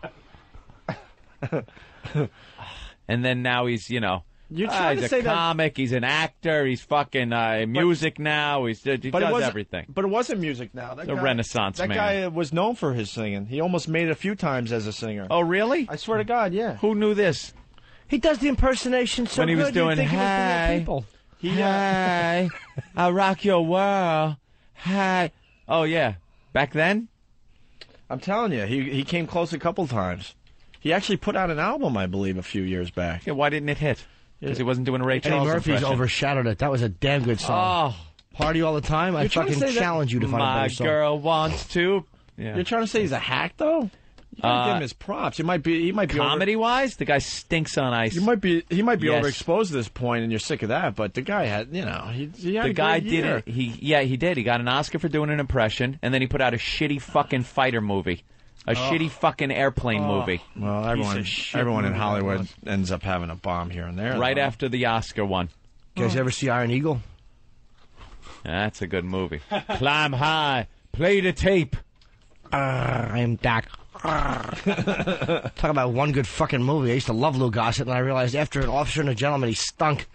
And then now he's, you know, You're ah, trying he's to a say that- comic, he's an actor, he's fucking uh, music now, he's, he But it does wasn't- everything. But it wasn't music now. That The guy, Renaissance that man. guy was known for his singing. He almost made it a few times as a singer. Oh, really? I swear to God, yeah. Who knew this? He does the impersonation so When he good was doing, you'd think he was the real "Hey." people. He, uh, Hey, I rock your world. Hey. Oh, yeah. Back then? I'm telling you, he he came close a couple times. He actually put out an album, I believe, a few years back. Yeah, why didn't it hit? Because he wasn't doing a Ray Eddie Charles Murphy's impression. overshadowed it. That was a damn good song. Oh, Party all the time. I You're trying to fucking say that- challenge you to find a my better song. girl wants to. Yeah. You're trying to say he's a hack, though? You gotta Uh, give him his props. He might be. He might be over- Comedy-wise, the guy stinks on ice. You might be. He might be Yes. overexposed at this point, and you're sick of that. But the guy had, you know, he, he had The a guy great did year. it. He yeah, he did. He got an Oscar for doing an impression, and then he put out a shitty fucking fighter movie, a shitty fucking airplane Oh. movie. Well, Piece everyone, of shit everyone in movie that Hollywood was. ends up having a bomb here and there. Right though. after the Oscar one. You guys ever see Iron Eagle? That's a good movie. Climb high, play the tape. Uh, I am Doc. Talk about one good fucking movie. I used to love Lou Gossett, and I realized after An Officer and a Gentleman, he stunk.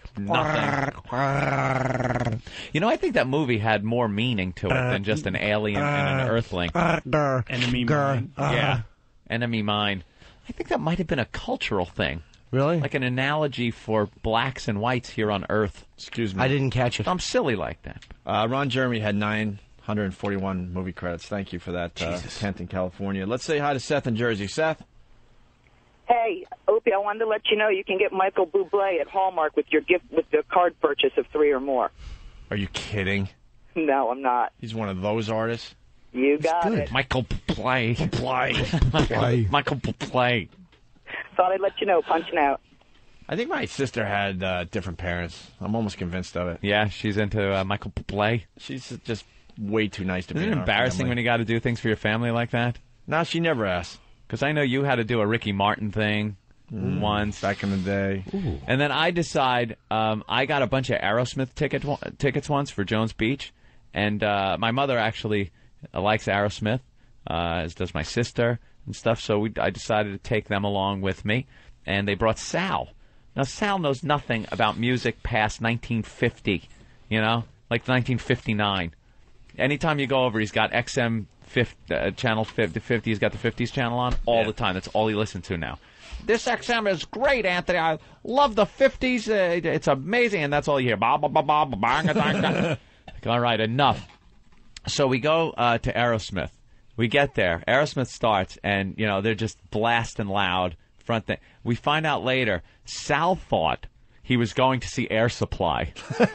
Nothing. You know, I think that movie had more meaning to it than just an alien and an earthling. Enemy Mine. Yeah. Enemy Mine. I think that might have been a cultural thing. Really? Like an analogy for blacks and whites here on Earth. Excuse me. I didn't catch it. I'm silly like that. Uh, Ron Jeremy had nine hundred forty-one movie credits. Thank you for that. Uh, tenth in California. Let's say hi to Seth in Jersey. Seth. Hey, Opie, I wanted to let you know you can get Michael Bublé at Hallmark with your gift with the card purchase of three or more. Are you kidding? No, I'm not. He's one of those artists. You got it. Michael Play. Play. Play. Michael Play. Thought I'd let you know. Punching out. I think my sister had uh, different parents. I'm almost convinced of it. Yeah, she's into uh, Michael Play. She's just way too nice to be Isn't in it our embarrassing family. when you got to do things for your family like that? No, she never asked. Because I know you had to do a Ricky Martin thing Mm, once. back in the day. And then I decide, um, I got a bunch of Aerosmith ticket, tickets once for Jones Beach. And uh, my mother actually uh, likes Aerosmith, uh, as does my sister and stuff. So we, I decided to take them along with me. And they brought Sal. Now, Sal knows nothing about music past nineteen fifty, you know, like nineteen fifty-nine. Anytime you go over, he's got X M fifty, uh, channel fifty, he's got the fifties channel on all Yeah. the time. That's all he listens to now. This X M is great, Anthony. I love the fifties. Uh, it's amazing. And that's all you hear. Ba, ba, ba, ba, ba, bang, a, dang, dang. Like, all right, enough. So we go uh, to Aerosmith. We get there. Aerosmith starts, and, you know, they're just blasting loud. Front thing. We find out later, Sal thought he was going to see Air Supply.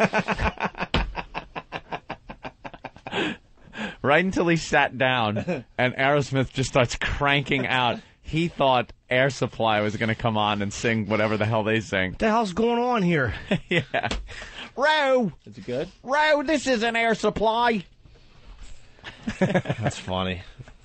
Right until he sat down, and Aerosmith just starts cranking out. He thought Air Supply was going to come on and sing whatever the hell they sing. What the hell's going on here? Yeah. Row! Is it good? Row, this is an Air Supply. That's funny.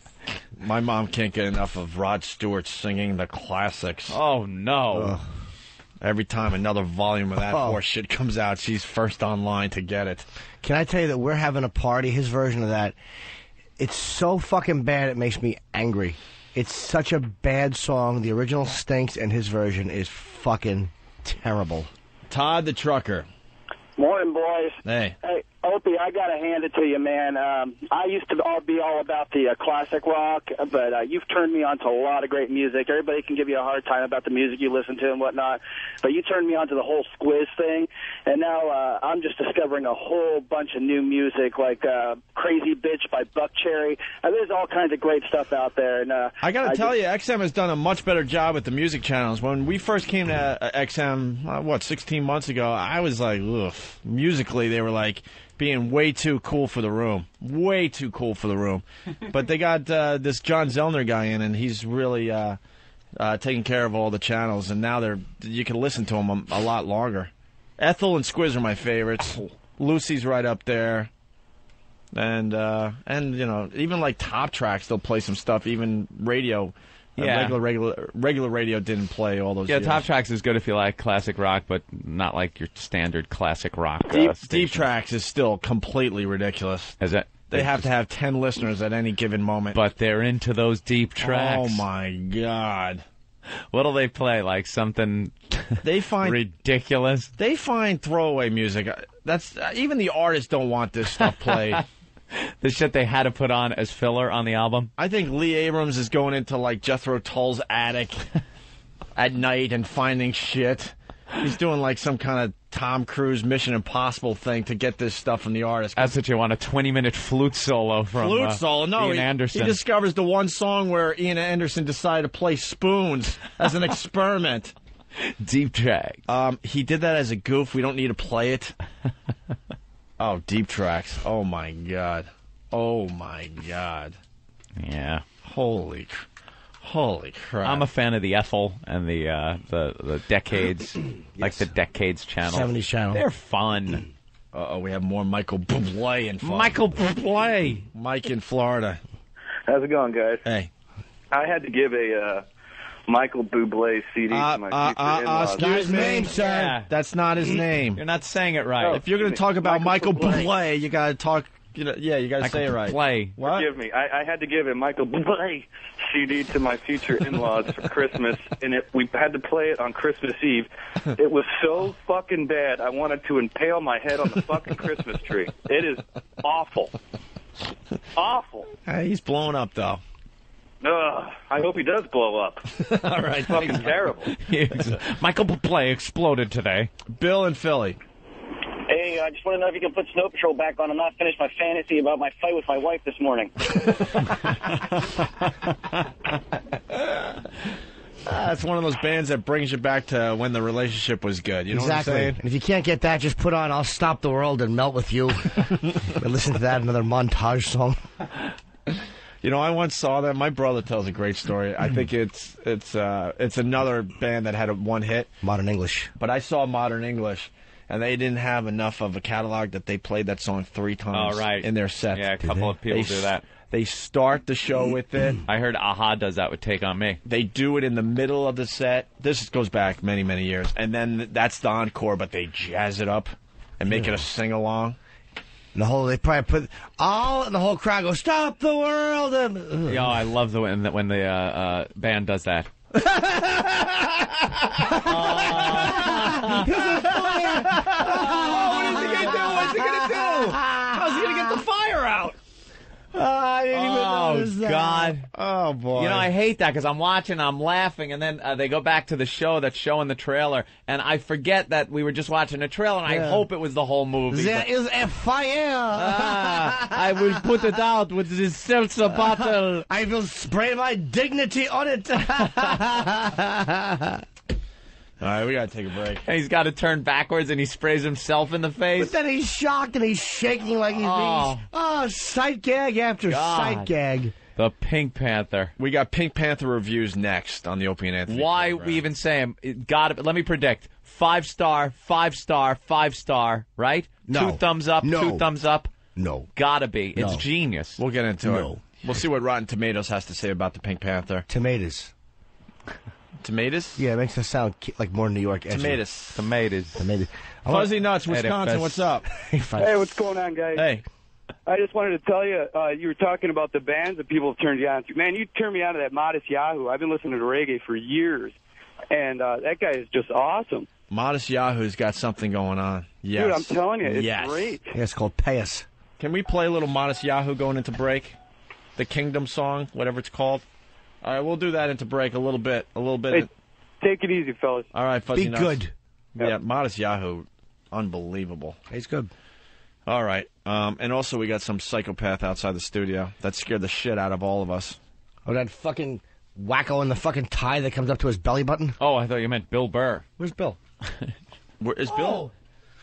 My mom can't get enough of Rod Stewart singing the classics. Oh, no. Ugh. Every time another volume of that Oh. horse shit comes out, she's first online to get it. Can I tell you that we're having a party? His version of that, it's so fucking bad it makes me angry. It's such a bad song. The original stinks, and his version is fucking terrible. Todd the Trucker. Morning, boys. Hey. Hey, Opie, I got to hand it to you, man. Um, I used to all be all about the uh, classic rock, but uh, you've turned me on to a lot of great music. Everybody can give you a hard time about the music you listen to and whatnot, but you turned me on to the whole Squiz thing, and now uh, I'm just discovering a whole bunch of new music, like uh, Crazy Bitch by Buck Cherry. Uh, there's all kinds of great stuff out there. And uh, I gotta I tell just, you, X M has done a much better job with the music channels. When we first came to uh, X M, uh, what, sixteen months ago, I was like, ugh. Musically, they were like being way too cool for the room. Way too cool for the room. But they got uh, this John Zellner guy in, and he's really uh, uh, taking care of all the channels. And now they're you can listen to them a, a lot longer. Ethel and Squiz are my favorites. Lucy's right up there. And, uh, and you know, even like Top Tracks, they'll play some stuff, even radio. Uh, Yeah. regular, regular, regular radio didn't play all those Yeah, years. Top Tracks is good if you like classic rock, but not like your standard classic rock. Uh, Deep, station. Deep Tracks is still completely ridiculous. Is it? They have to have ten listeners at any given moment. But they're into those deep tracks. Oh, my God. What'll they play? Like something they find ridiculous? They find throwaway music. That's uh, even the artists don't want this stuff played. The shit they had to put on as filler on the album? I think Lee Abrams is going into, like, Jethro Tull's attic at night and finding shit. He's doing, like, some kind of Tom Cruise Mission Impossible thing to get this stuff from the artist. That's what you want, a twenty-minute flute solo from Flute uh, solo? No, Ian he, Anderson. he discovers the one song where Ian Anderson decided to play spoons as an experiment. Deep Track. Um, he did that as a goof. We don't need to play it. Oh, Deep Tracks. Oh, my God. Oh, my God. Yeah. Holy, holy crap. I'm a fan of the Ethel and the uh, the the Decades, yes. Like the Decades channel. seventies channel. They're fun. Uh-oh, we have more Michael Bublé in fun. Michael Bublé. Mike in Florida. How's it going, guys? Hey. I had to give a uh, Michael Bublé C D Uh, to my uh, future uh, in-laws. excuse me, name, sir. Yeah. That's not his name. You're not saying it right. Oh, if you're going to talk about Michael Michael Bublé. Bublé, you got to talk. You know, yeah, you got to say it right. Bublé. What? Forgive me. I, I had to give a Michael Bublé C D to my future in-laws for Christmas, and it, we had to play it on Christmas Eve. It was so fucking bad, I wanted to impale my head on the fucking Christmas tree. It is awful. Awful. Hey, he's blowing up, though. Ugh, I hope he does blow up. All right. It's fucking terrible. Michael Bublé exploded today. Bill in Philly. Hey, I just want to know if you can put Snow Patrol back on and not finish my fantasy about my fight with my wife this morning. Uh, it's one of those bands that brings you back to when the relationship was good. You know exactly. what I'm saying? And if you can't get that, just put on I'll Stop the World and Melt with You. And listen to that, another montage song. You know, I once saw them. My brother tells a great story. I think it's it's uh, it's another band that had a one hit. Modern English. But I saw Modern English, and they didn't have enough of a catalog that they played that song three times Oh, right. in their set. Yeah, a couple of people They do s- that. They start the show with it. I heard Aha does that with Take On Me. They do it in the middle of the set. This goes back many, many years. And then that's the encore, but they jazz it up and make it a sing-along. And the whole, they probably put, all, and the whole crowd goes, stop the world! And, ugh. Yo, I love the when the, when the uh, uh, band does that. There's a fire! Oh, what is he going to do? What's he going to do? How's he going to get the fire out? Uh, I didn't even Oh, notice that. God. Oh, boy. You know, I hate that because I'm watching, I'm laughing, and then uh, they go back to the show that's showing the trailer, and I forget that we were just watching a trailer, and Yeah. I hope it was the whole movie. There but- is a fire! Ah, I will put it out with this seltzer bottle. I will spray my dignity on it. All right, we got to take a break. And he's got to turn backwards, and he sprays himself in the face. But then he's shocked and he's shaking like he's Oh. being... Oh, sight gag after God. sight gag. The Pink Panther. We got Pink Panther reviews next on the Opie and Anthony Why program. we even say him? Got to. Let me predict. Five star, five star, five star. Right? No. Two thumbs up. No. Two thumbs up. No. Gotta be. It's No. genius. We'll get into No. it. We'll see what Rotten Tomatoes has to say about the Pink Panther. Tomatoes. Tomatoes? Yeah, it makes us sound ki- like more New York edgy. Tomatoes. Tomatoes. Tomatoes. I want- Fuzzy Nuts, Wisconsin, what's up? Hey, what's going on, guys? Hey. I just wanted to tell you, uh, you were talking about the bands that people have turned you on to. Man, you turned me on to that Modest Yahoo. I've been listening to reggae for years, and uh, that guy is just awesome. Modest Yahoo's got something going on. Yes. Dude, I'm telling you, it's yes. great. Yeah, it's called Pay Us. Can we play a little Modest Yahoo going into break? The Kingdom song, whatever it's called. All right, we'll do that into break a little bit. A little bit. Hey, take it easy, fellas. All right, Fuzzy Be Nuts. good. Yeah, Modest Yahoo, unbelievable. He's good. All right, um, and also we got some psychopath outside the studio that scared the shit out of all of us. Oh, that fucking wacko in the fucking tie that comes up to his belly button? Oh, I thought you meant Bill Burr. Where's Bill? Where is Bill?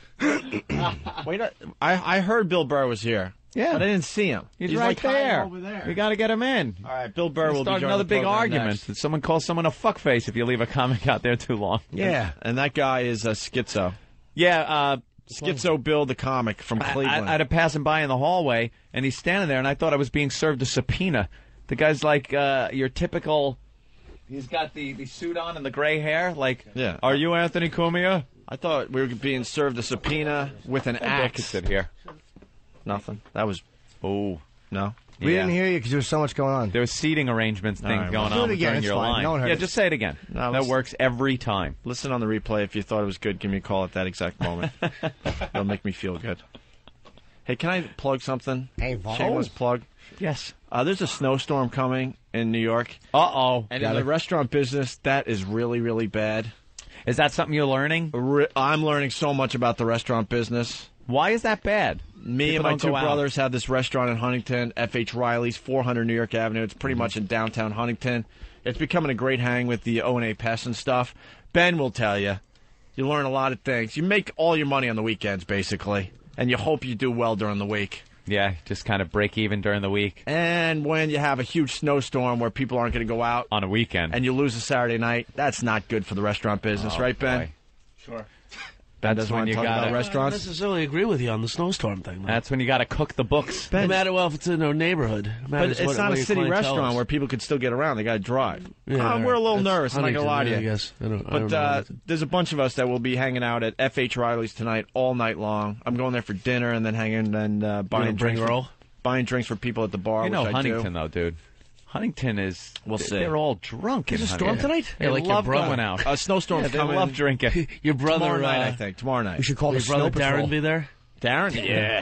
Wait, I, I heard Bill Burr was here. Yeah. But I didn't see him. He's, He's right like hiding there. over there. We got to get him in. All right, Bill Burr will be start joining another the big program argument. next. That someone calls someone a fuckface if you leave a comic out there too long. Yeah. And that guy is uh, Schizo. Yeah, uh, Schizo Bill, the comic from I, Cleveland. I, I had to pass him by in the hallway, and he's standing there, and I thought I was being served a subpoena. The guy's like uh, your typical. He's got the, the suit on and the gray hair. Like, Yeah. are you Anthony Cumia? I thought we were being served a subpoena with an Maybe I could axe. sit here. Nothing. That was. Oh. No. We Yeah. didn't hear you because there was so much going on. There was seating arrangements All things right, going well, on do it again, during it's your fine. line. No one heard yeah, it. just say it again. No, that let's- works every time. Listen on the replay. If you thought it was good, give me a call at that exact moment. It'll make me feel good. Hey, can I plug something? Hey, Vo. Shameless plug. Yes. Uh, there's a snowstorm coming in New York. Uh-oh. And Got in it. the restaurant business, that is really, really bad. Is that something you're learning? Re- I'm learning so much about the restaurant business. Why is that bad? Me People and my don't two go out. brothers have this restaurant in Huntington, F H Riley's, four hundred New York Avenue. It's pretty much in downtown Huntington. It's becoming a great hang with the O and A Pests and stuff. Ben will tell you. You learn a lot of things. You make all your money on the weekends, basically, and you hope you do well during the week. Yeah, just kind of break even during the week. And when you have a huge snowstorm where people aren't going to go out on a weekend and you lose a Saturday night, that's not good for the restaurant business, Oh, right, Ben? boy. Sure. Ben That's doesn't when want to you talk gotta- about I don't restaurants. necessarily agree with you on the snowstorm thing. though. That's when you got to cook the books. No matter well if it's in our neighborhood. It But matters it's what- not what a your city clientele restaurant is. where people could still get around. They got to drive. Yeah, Uh, all we're a right. little That's nervous. I'm not going to lie to you. Huntington, yeah, I guess. I don't- I but don't know uh, anything. there's a bunch of us that will be hanging out at F H Riley's tonight all night long. I'm going there for dinner and then hanging and uh, buying gonna bring drinks. For, Earl? buying drinks for people at the bar. You know which I Huntington, do. though, dude. Huntington is. We'll see. They're all drunk. There's in a storm Huntington. tonight? They Yeah, like your love brother. going out. A snowstorm's Yeah, they coming. love drinking. Your brother, tomorrow night, uh, I think. Tomorrow night. We should call your the brother Snow Patrol. Darren be there? Darren? Yeah.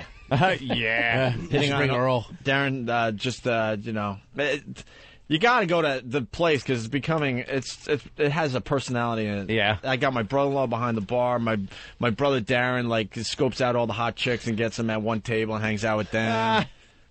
yeah. Hitting bring on Earl. Darren, uh, just uh, you know, it, you got to go to the place because it's becoming it's, it's it has a personality in it. Yeah. I got my brother-in-law behind the bar. My my brother Darren like scopes out all the hot chicks and gets them at one table and hangs out with them.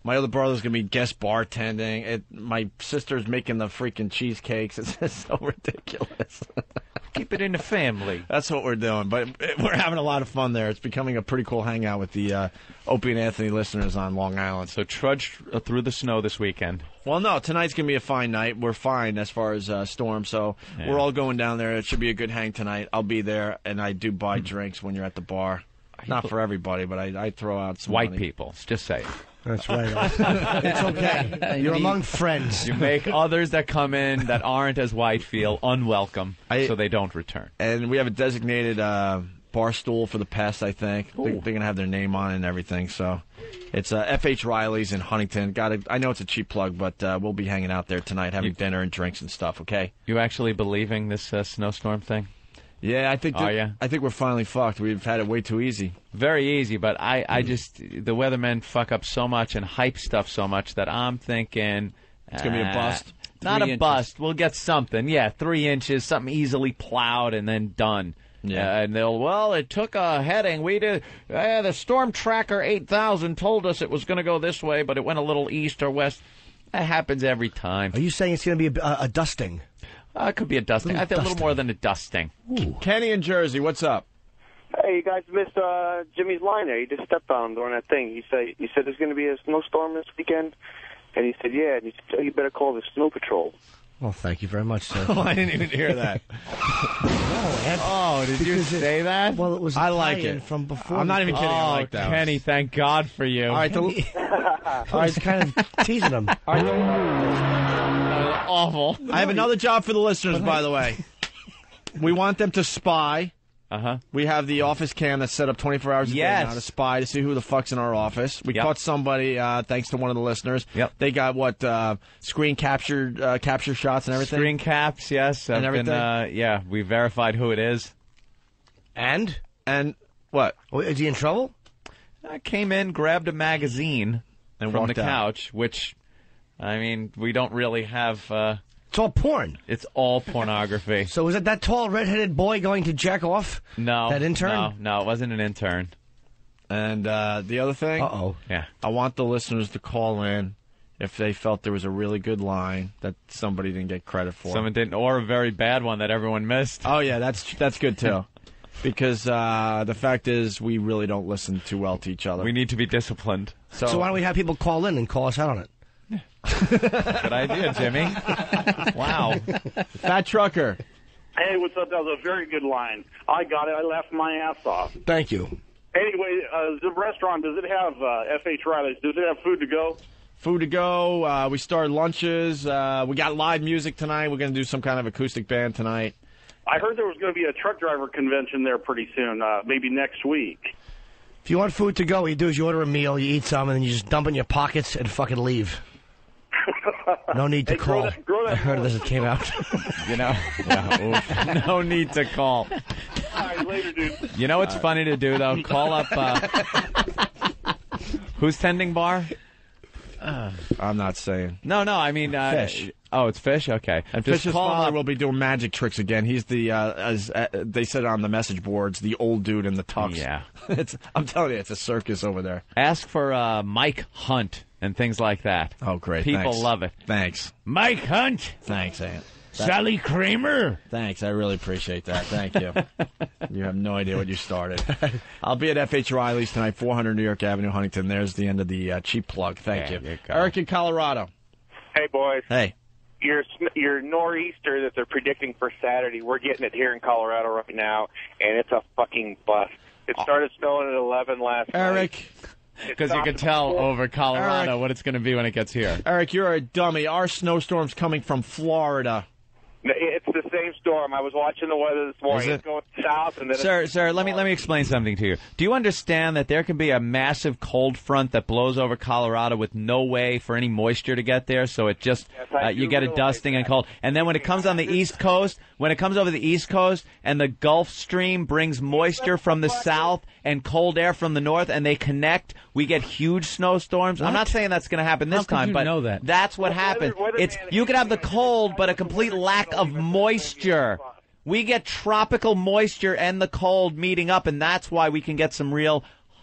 My other brother's going to be guest bartending. It, my sister's making the freaking cheesecakes. It's just so ridiculous. Keep it in the family. That's what we're doing. But it, we're having a lot of fun there. It's becoming a pretty cool hangout with the uh, Opie and Anthony listeners on Long Island. So trudge uh, through the snow this weekend. Well, no, tonight's going to be a fine night. We're fine as far as uh, storm, so Yeah. we're all going down there. It should be a good hang tonight. I'll be there, and I do buy drinks when you're at the bar. Not for everybody, but I, I throw out some White money. people, just say it. That's right. It's okay. You're among friends. You make others that come in that aren't as white feel unwelcome, I- so they don't return. And we have a designated uh, bar stool for the pests, I think. They, they're going to have their name on it and everything. So it's uh, F H Riley's in Huntington. Got it. I know it's a cheap plug, but uh, we'll be hanging out there tonight, having You- dinner and drinks and stuff, okay? You actually believing this uh, snowstorm thing? Yeah, I think Are that, ya? I think we're finally fucked. We've had it way too easy. Very easy, but I, I just, the weathermen fuck up so much and hype stuff so much that I'm thinking... It's going to be a uh, bust. Not Three a inches. bust. We'll get something. Yeah, three inches, something easily plowed and then done. Yeah. Uh, and they'll, well, it took a heading. We did, uh, the Storm Tracker eight thousand told us it was going to go this way, but it went a little east or west. That happens every time. Are you saying it's going to be a, a, a dusting? Uh, it could be a dusting. Little I think a little dusting. more than a dusting. Kenny in Jersey, what's up? Hey, you guys missed uh, Jimmy's line there. You just stepped on him during that thing. He said, he said there's going to be a snowstorm this weekend. And he said, yeah. And he said, oh, you better call the Snow Patrol. Well, thank you very much, sir. Oh, I didn't even hear that. Oh, did you Because it- say that? Well, it was I like Italian it. from before. I'm not even kidding. I Oh, like that. Kenny, thank God for you. All right, the, I was kind of teasing him. Awful. I have another job for the listeners, by the way. We want them to spy. Uh-huh. We have the office cam that's set up twenty-four hours a Yes. day now to spy to see who the fuck's in our office. We Yep. caught somebody, uh, thanks to one of the listeners. Yep. They got, what, uh, screen captured, uh, capture shots and everything? Screen caps, yes. And I've been, everything? uh, yeah, we verified who it is. And? And what? Oh, is he in trouble? I came in, grabbed a magazine And from walked the out. couch, which, I mean, we don't really have... Uh, It's all porn. it's all pornography. So was it that tall redheaded boy going to jack off? No. That intern? No, no, it wasn't an intern. And uh, the other thing, Uh-oh. Yeah. I want the listeners to call in if they felt there was a really good line that somebody didn't get credit for. Someone didn't, or a very bad one that everyone missed. Oh, yeah, that's that's good, too. Because uh, the fact is, we really don't listen too well to each other. We need to be disciplined. so, So why don't we have people call in and call us out on it? Good idea, Jimmy. Wow. Fat Trucker. Hey, what's up? That was a very good line. I got it. I laughed my ass off. Thank you. Anyway, uh, the restaurant, does it have uh, F H Riley's? Does it have food to go? Food to go. Uh, we started lunches. Uh, we got live music tonight. We're going to do some kind of acoustic band tonight. I heard there was going to be a truck driver convention there pretty soon, uh, maybe next week. If you want food to go, what you do is you order a meal, you eat some, and then you just dump it in your pockets and fucking leave. No need to Hey, grow call. that- grow that I heard this. It came out. You know? Yeah, oof. No need to call. All right, later, dude. You know what's funny to do, though? Call up... Uh, who's tending bar? Uh, I'm not saying. No, no, I mean... Uh, Fish. Oh, it's Fish? Okay. And Just Fish's call father up. will be doing magic tricks again. He's the, uh, as uh, they said on the message boards, the old dude in the tux. Yeah. it's, I'm telling you, it's a circus over there. Ask for uh, Mike Hunt and things like that. Oh, great. People Thanks. love it. Thanks. Mike Hunt. Thanks, Aunt. That- Sally Kramer. Thanks. I really appreciate that. Thank you. You have no idea what you started. I'll be at F H Riley's tonight, four hundred New York Avenue, Huntington. There's the end of the uh, cheap plug. Thank There you. you go. Eric in Colorado. Hey, boys. Hey. Your your nor'easter that they're predicting for Saturday, we're getting it here in Colorado right now, and it's a fucking bust. It started snowing at eleven last night. Eric. Because you can tell over Colorado Eric. what it's going to be when it gets here. Eric, you're a dummy. Our snowstorm's coming from Florida. It's the same storm. I was watching the weather this morning. Is it? It's going south, and then Sir, it's sir, let me let me explain something to you. Do you understand that there can be a massive cold front that blows over Colorado with no way for any moisture to get there, so it just Yes, I uh, you do get a realize dusting and cold. And then when it comes on the East Coast, when it comes over the East Coast and the Gulf Stream brings moisture from the south and cold air from the north and they connect, we get huge snowstorms. I'm not saying that's going to happen this How could time, you but know that? that's what happens. weather It's man- you can have the cold but a complete lack of moisture. We get tropical moisture and the cold meeting up, and that's why we can get some real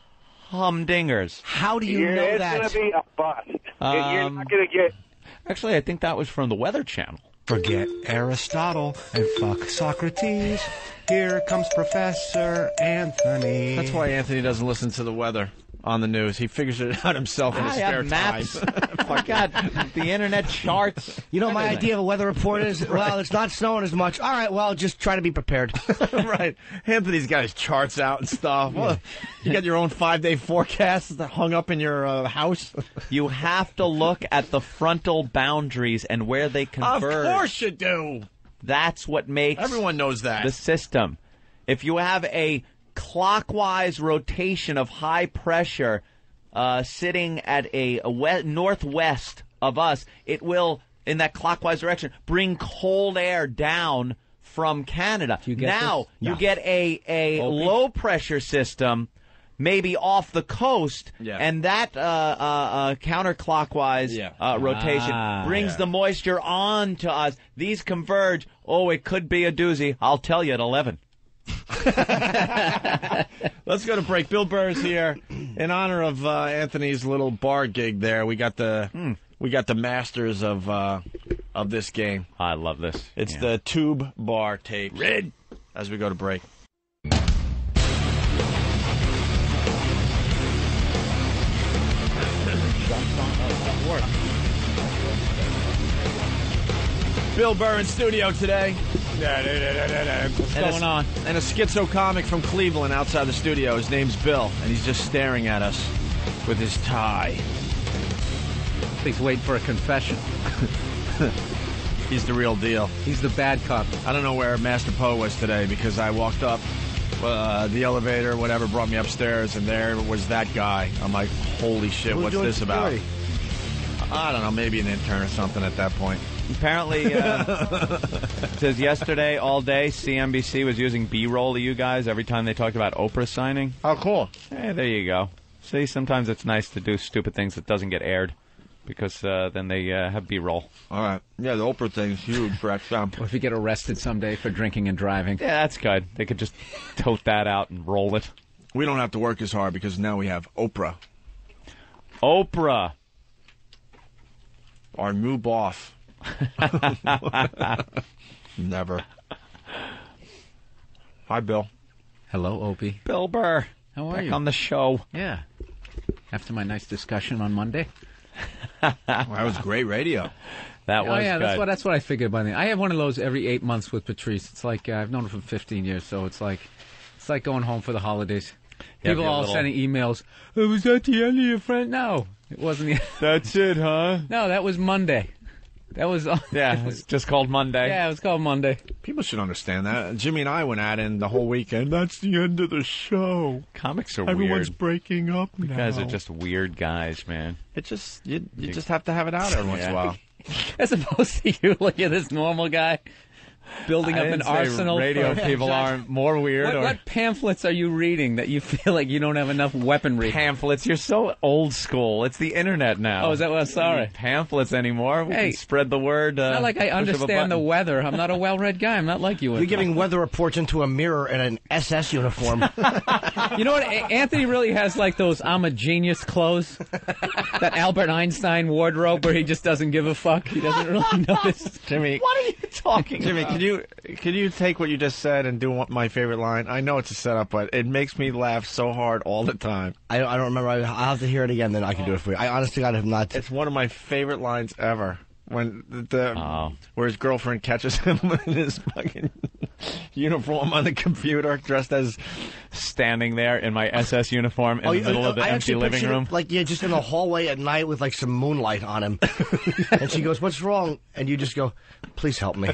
humdingers. How do you You're- know it's that? going to be a bust. You're Um, not going to get... Actually, I think that was from the Weather Channel. Forget Aristotle and fuck Socrates. Here comes Professor Anthony. That's why Anthony doesn't listen to the weather on the news. He figures it out himself in his I spare have maps. time. I got the internet charts. You know, my Everything. idea of a weather report is, well, it's not snowing as much. All right, well, just try to be prepared. Right. Anthony's got his charts out and stuff. Well, you got your own five-day forecast hung up in your uh, house. You have to look at the frontal boundaries and where they converge. Of course you do. That's what makes Everyone knows that. the system. If you have a clockwise rotation of high pressure uh, sitting at a, a we- northwest of us, it will, in that clockwise direction, bring cold air down from Canada. you get now, this? you No. get a, a low pressure system maybe off the coast, Yeah. and that uh, uh, uh, counterclockwise Yeah. uh, rotation Ah. brings Yeah. the moisture on to us. These converge. Oh, it could be a doozy. I'll tell you at eleven. Let's go to break. Bill Burr's here in honor of uh, Anthony's little bar gig there. We got the Hmm. we got the masters of uh, of this game. I love this. It's Yeah. the Tube Bar tape. Red. As we go to break. Bill Burr in studio today. What's going on? And a schizo comic from Cleveland outside the studio. His name's Bill, and he's just staring at us with his tie. He's waiting for a confession. He's the real deal. He's the bad cop. I don't know where Master Poe was today because I walked up uh, the elevator, whatever, brought me upstairs, and there was that guy. I'm like, holy shit, Who's what's doing this about? security? I don't know, maybe an intern or something at that point. Apparently, uh, it says yesterday all day C N B C was using B-roll of you guys every time they talked about Oprah signing. Oh, cool. Hey, there you go. See, sometimes it's nice to do stupid things that doesn't get aired because uh, then they uh, have B-roll. All right. Yeah, the Oprah thing's huge for X M. Or if you get arrested someday for drinking and driving. Yeah, that's good. They could just tote that out and roll it. We don't have to work as hard because now we have Oprah, Oprah. our new boss. Never. Hi, Bill. Hello, Opie. Bill Burr. How are Back you? on the show. Yeah. After my nice discussion on Monday. Well, that was great radio. That was oh yeah, good. that's what that's what I figured by the I have one of those every eight months with Patrice. It's like uh, I've known her for fifteen years, so it's like it's like going home for the holidays. Yeah, People be a all little- sending emails. Oh, was that the end of your friend? No, it wasn't the. That's it, huh? No, that was Monday. That was. Yeah, it's just called Monday. Yeah, it was called Monday. People should understand that. Jimmy and I went at it the whole weekend. That's the end of the show. Comics are Everyone's weird. breaking up You now. guys are just weird guys, man. It just you, you just have to have it out every once in a Yeah. while. As opposed to you, look at this normal guy building I up an didn't say arsenal. radio for, people aren't more weird. What, or what pamphlets are you reading that you feel like you don't have enough weaponry? pamphlets? You're so old school. It's the internet now. Oh, is that what? Sorry. We don't need pamphlets anymore. We Hey, can spread the word. Uh, It's not like I push of a understand the button. weather. I'm not a well-read guy. I'm not like you. You're giving weather reports into a mirror in an S S uniform. You know what? A- Anthony really has like those I'm a genius clothes. That Albert Einstein wardrobe where he just doesn't give a fuck. He doesn't really notice. Jimmy, What are you talking Jimmy, about? can you can you take what you just said and do one, my favorite line? I know it's a setup, but it makes me laugh so hard all the time. I, I don't remember. I- I'll have to hear it again, then I can do it for you. I honestly, God, have not. It's one of my favorite lines ever. When the, the Oh. where his girlfriend catches him in his fucking uniform on the computer, dressed as Standing there in my S S uniform in Oh, the yeah, middle of the I empty actually living pictured it, room. like, yeah, just in the hallway at night with like some moonlight on him. And she goes, "What's wrong?" And you just go, "Please help me."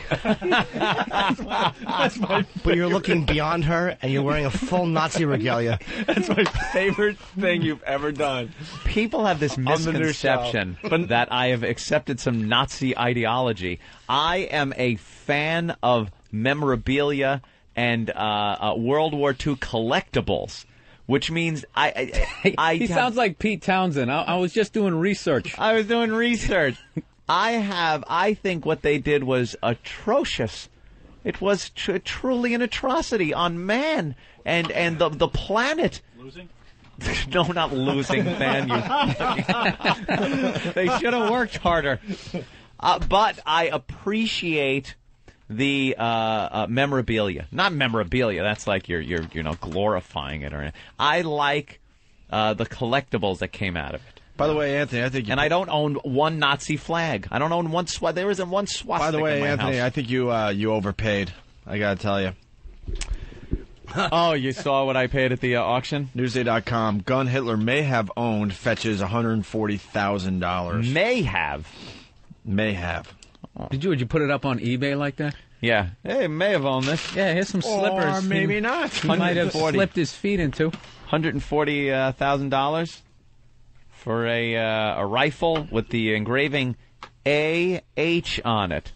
that's my But you're looking beyond her, and you're wearing a full Nazi regalia. that's my favorite thing you've ever done. People have this On the new misconception show. that I have accepted some Nazi ideology. I am a fan of memorabilia and uh, uh, World War Two collectibles, which means I. I, I He have- sounds like Pete Townsend. I, I was just doing research. I was doing research. I have. I think what they did was atrocious. It was tr- truly an atrocity on man and and the the planet. Losing? No, not losing fan. You. They should have worked harder. Uh, but I appreciate the uh, uh, memorabilia. Not memorabilia. That's like you're you're you know glorifying it or anything. I like uh, the collectibles that came out of it. By the way, Anthony, I think you and put- I don't own one Nazi flag. I don't own one swa. There isn't one swastika. By the way, in my Anthony, house. I think you uh, you overpaid. I gotta tell you. Oh, you saw what I paid at the uh, auction? Newsday dot com. Gun Hitler may have owned fetches one hundred forty thousand dollars. May have. May have. Did you? Would you put it up on eBay like that? Yeah. Hey, may have owned this. Yeah, here's some slippers. Or maybe he, not. He might have slipped his feet into. one hundred forty thousand dollars for a uh, a rifle with the engraving A H on it.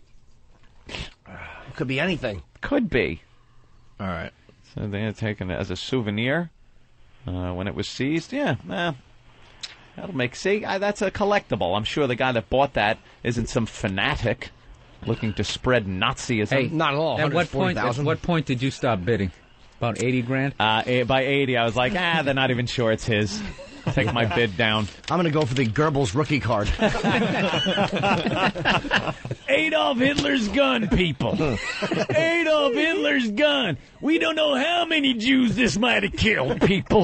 It could be anything. Could be. All right. So they had taken it as a souvenir uh, when it was seized. Yeah, eh, that'll make. See, I, that's a collectible. I'm sure the guy that bought that isn't some fanatic looking to spread Nazism. Hey, not at all. At what point? At what point did you stop bidding? About eighty grand. Uh, eh, by eighty, I was like, ah, they're not even sure it's his. Take my bid down. I'm going to go for the Goebbels rookie card. Adolf Hitler's gun, people. Adolf Hitler's gun. We don't know how many Jews this might have killed, people.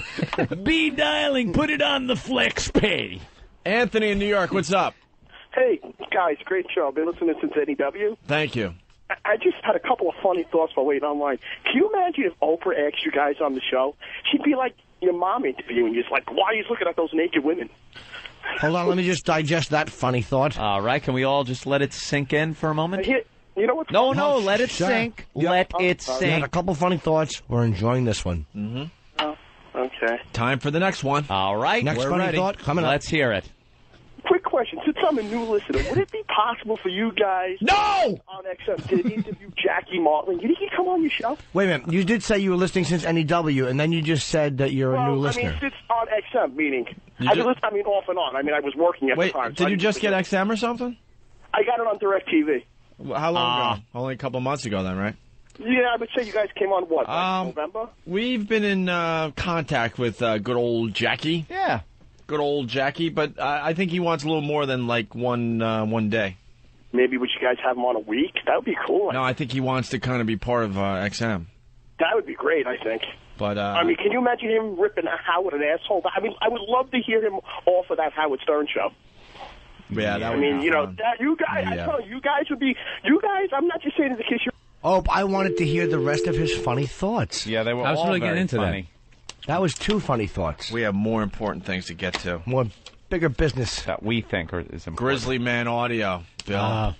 Be dialing. Put it on the flex pay. Anthony in New York, what's up? Hey, guys, great show. I've been listening since N E W. Thank you. I- I just had a couple of funny thoughts while waiting online. Can you imagine if Oprah asked you guys on the show? She'd be like your mom interviewing you. It's like, why are you looking at those naked women? Hold on, let me just digest that funny thought. All right, can we all just let it sink in for a moment? Here, you know what's No, no, let it Sure. sink. Yep. Let Oh, it sorry. We had sink. a couple funny thoughts. We're enjoying this one. Mm-hmm. Oh, okay. Time for the next one. All right, Next we're funny ready. thought coming up. Let's hear it. Quick question. Since I'm a new listener, would it be possible for you guys No! on X M to interview Jackie Martling? Did he come on your show? Wait a minute. You did say you were listening since N E W, and then you just said that you're well, a new I listener. mean, since on X M, meaning, You I, ju- listen, I mean, off and on. I mean, I was working at Wait, the time. so did I you didn't just get forget. X M or something? I got it on DirecTV. How long Ah. ago? Only a couple months ago then, right? Yeah, I would say you guys came on, what, like Um, November? We've been in uh, contact with uh, good old Jackie. Yeah. Good old Jackie, but I I think he wants a little more than like one uh, one day. Maybe would you guys have him on a week? That would be cool. No, I think he wants to kind of be part of uh, X M. That would be great, I think. But uh, I mean, can you imagine him ripping Howard an asshole? I mean, I would love to hear him off of that Howard Stern show. yeah, that I would mean, be you know, fun. that you guys, I Yeah. tell you, you guys would be, you guys, I'm not just saying it to kiss your... Oh, I wanted to hear the rest of his funny thoughts. Yeah, they were I was all really very getting into funny. That was two funny thoughts. We have more important things to get to. More bigger business. That we think are, is important. Grizzly Man audio, Bill. Uh,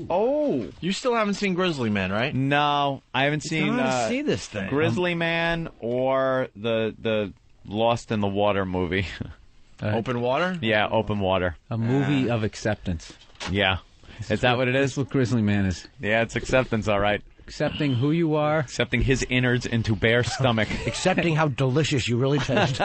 oh, you still haven't seen Grizzly Man, right? No, I haven't seen gotta uh, see this thing. Grizzly Man or the the Lost in the Water movie. Open Water? Yeah, Open Water. A movie of acceptance. Yeah. Is that what it is? That's what Grizzly Man is. Yeah, it's acceptance, all right. Accepting who you are. Accepting his innards into bare stomach. Accepting how delicious you really taste.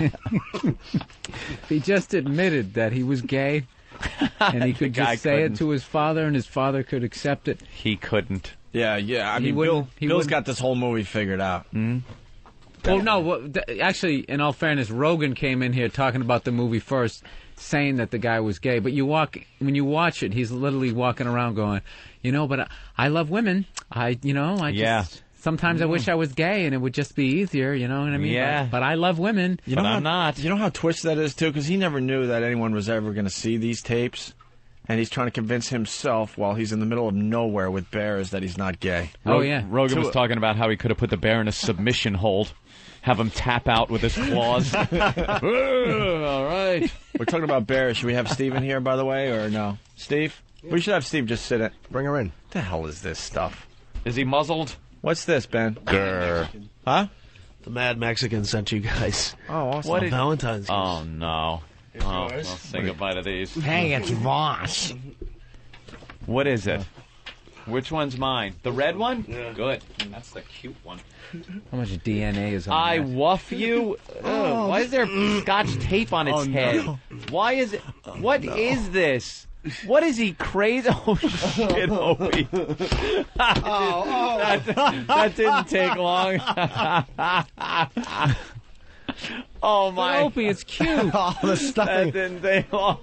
He just admitted that he was gay, and he could guy just say couldn't. it to his father, and his father could accept it. He couldn't. Yeah, yeah. I He mean, wouldn't- Bill, he Bill's wouldn't- got this whole movie figured out. Mm-hmm. Well, no. Well, th- actually, in all fairness, Rogan came in here talking about the movie first, saying that the guy was gay. But you walk when you watch it, he's literally walking around going, you know, but I, I love women. I, you know, I Yeah. just sometimes I wish I was gay and it would just be easier. You know what I mean? Yeah. But, but I love women. You But know I'm how, not. You know how twisted that is, too? Because he never knew that anyone was ever going to see these tapes. And he's trying to convince himself while he's in the middle of nowhere with bears that he's not gay. Oh, Rog- yeah. Rogan To was a- talking about how he could have put the bear in a submission hold, have him tap out with his claws. All right. We're talking about bears. Should we have Steve in here, by the way, or no? Steve? We should have Steve just sit it. Bring her in. What the hell is this stuff? Is he muzzled? What's this, Ben? Grr. Huh? The Mad Mexican sent you guys. Oh, awesome. What on did- Valentine's Day. Oh, no. It's Oh, yours. I'll say goodbye to these. Hey, it's Voss. What is it? Which one's mine? The red one? Yeah. Good. That's the cute one. How much D N A is on I that? woof you. Ugh, why is there scotch tape on its Oh, no. head? Why is it? What is this? What is he crazy? Oh shit, Opie. that, Oh, oh. that, that didn't take long. Oh my! Opie, it's cute. All the stuffing. And then they all.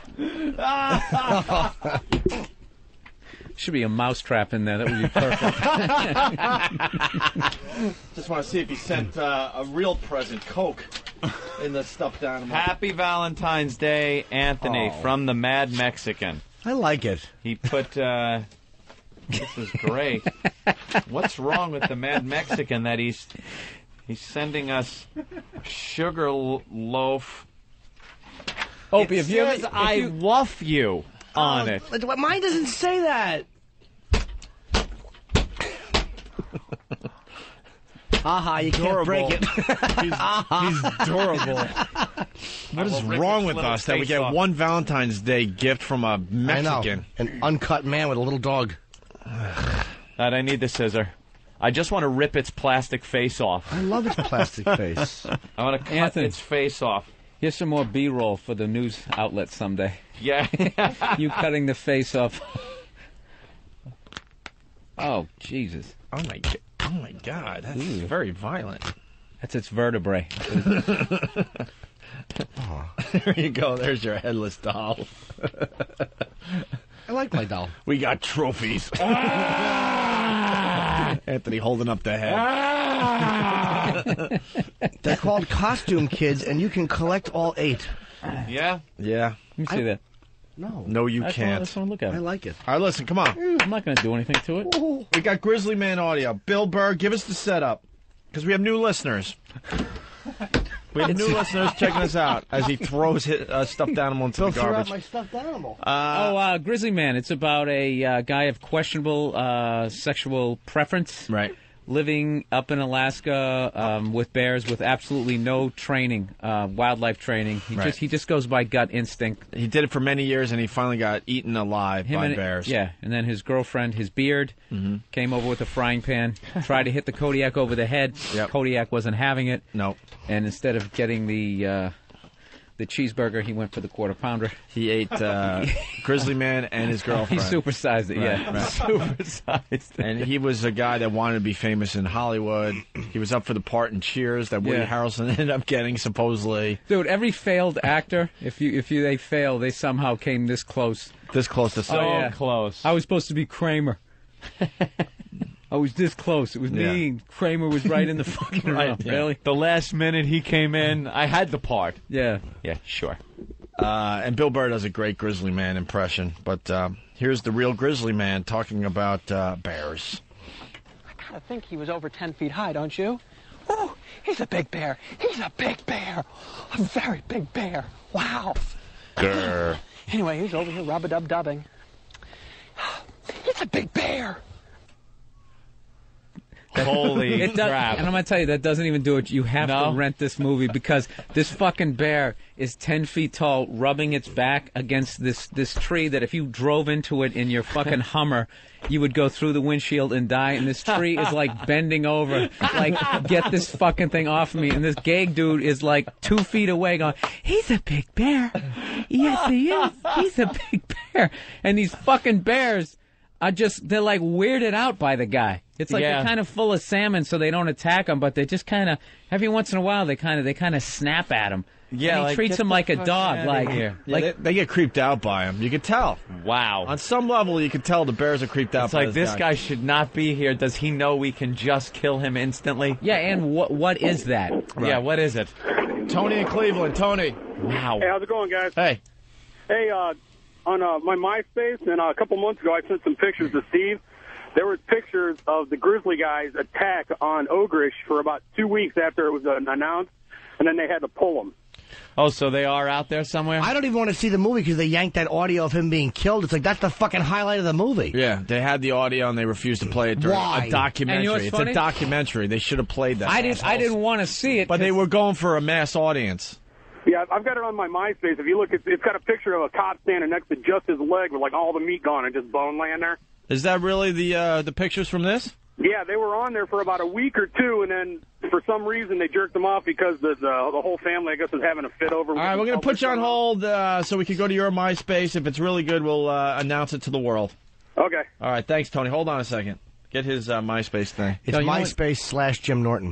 Should be a mousetrap in there. That would be perfect. Just want to see if he sent uh, a real present, Coke, in the stuffed animal. Happy Valentine's Day, Anthony, Oh. from the Mad Mexican. I like it. He put. Uh, this is great. What's wrong with the Mad Mexican that he's he's sending us sugar l- loaf? Opie, It if you ever- says if I you- love you on Oh, it. but Mine doesn't say that. Haha, you can't break it. he's, he's adorable. What is wrong with us that we get off. one Valentine's Day gift from a I know. Mexican? An uncut man with a little dog. Dad, I need the scissor. I just want to rip its plastic face off. I love its plastic face. I want to cut Anthony. its face off. Here's some more B-roll for the news outlet someday. Yeah. You cutting the face off. Oh, Jesus. Oh my, g- oh my God, that's Ooh. very violent. That's its vertebrae. There you go. There's your headless doll. I like my doll. We got trophies. Anthony holding up the head. They're called costume kids, and you can collect all eight. Yeah? Yeah. Let me see I- that. No. No, you I just can't. wanna- I just want to look at I it. like it. All right, listen, come on. I'm not going to do anything to it. We got Grizzly Man audio. Bill Burr, give us the setup. Because we have new listeners. We have new listeners checking us out as he throws his uh, stuffed animal into Bill the threw out garbage. my stuffed animal. Uh, oh, uh, Grizzly Man. It's about a uh, guy of questionable uh, sexual preference. Right. Living up in Alaska um, with bears with absolutely no training, uh, wildlife training. He Right. just he just goes by gut instinct. He did it for many years, and he finally got eaten alive Him by and, bears. Yeah, and then his girlfriend, his beard, Mhm. came over with a frying pan, tried to hit the Kodiak over the head. Yep. Kodiak wasn't having it. No. And instead of getting the uh, the cheeseburger, he went for the quarter pounder. He ate uh, Grizzly Man and his girlfriend. He supersized it, yeah. Right, right. Supersized it. And he was a guy that wanted to be famous in Hollywood. He was up for the part in Cheers that Woody Yeah. Harrelson ended up getting, supposedly. Dude, every failed actor, if you if you they fail, they somehow came this close. This close to Oh, yeah. close. I was supposed to be Kramer. I was this close. It was Yeah. me. And Kramer was right in the fucking Right, room. yeah. Really? The last minute he came in, I had the part. Yeah. Yeah, sure. Uh, and Bill Burr does a great Grizzly Man impression. But uh, here's the real Grizzly Man talking about uh, bears. I think he was over ten feet high, don't you? Oh, he's a big bear. He's a big bear. A very big bear. Wow. Grr. Anyway, he's over here rub-a-dub-dubbing. He's a big bear. Holy It does, crap. and I'm gonna tell you that doesn't even do it. You have No? to rent this movie because this fucking bear is ten feet tall, rubbing its back against this this tree that if you drove into it in your fucking Hummer, you would go through the windshield and die. And this tree is like bending over, like get this fucking thing off of me. And this gay dude is like two feet away, going, "He's a big bear. Yes, he is. He's a big bear." And these fucking bears are just, they're like weirded out by the guy. It's like Yeah. they're kind of full of salmon, so they don't attack him, but they just kind of, every once in a while, they kind of they kind of snap at him. Yeah, and he like, treats get him the like a fuck dog. outta Like, here. Yeah, like they, they get creeped out by him. You can tell. Wow. On some level, you can tell the bears are creeped out It's by like this guy should not be here. Does he know we can just kill him instantly? yeah, and what what is that? Yeah, what is it? Tony in Cleveland. Tony. Wow. Hey, how's it going, guys? Hey. Hey, uh, on uh, my MySpace, and uh, a couple months ago, I sent some pictures to Steve. There was pictures of the Grizzly guys' attack on Ogrish for about two weeks after it was uh, announced, and then they had to pull them. Oh, so they are out there somewhere? I don't even want to see the movie because they yanked that audio of him being killed. It's like, that's the fucking highlight of the movie. Yeah, they had the audio and they refused to play it during Why? a documentary. And you know what's it's funny? a documentary. They should have played that. I didn't I didn't want to see it, But they 'cause- were going for a mass audience. Yeah, I've got it on my MySpace. If you look, it's, it's got a picture of a cop standing next to just his leg with like all the meat gone and just bone laying there. Is that really the uh, the pictures from this? Yeah, they were on there for about a week or two, and then for some reason they jerked them off because the the, the whole family, I guess, was having a fit over. All right, we're going to put you on hold uh, so we can go to your MySpace. If it's really good, we'll uh, announce it to the world. Okay. All right, thanks, Tony. Hold on a second. Get his uh, MySpace thing. It's MySpace slash Jim Norton.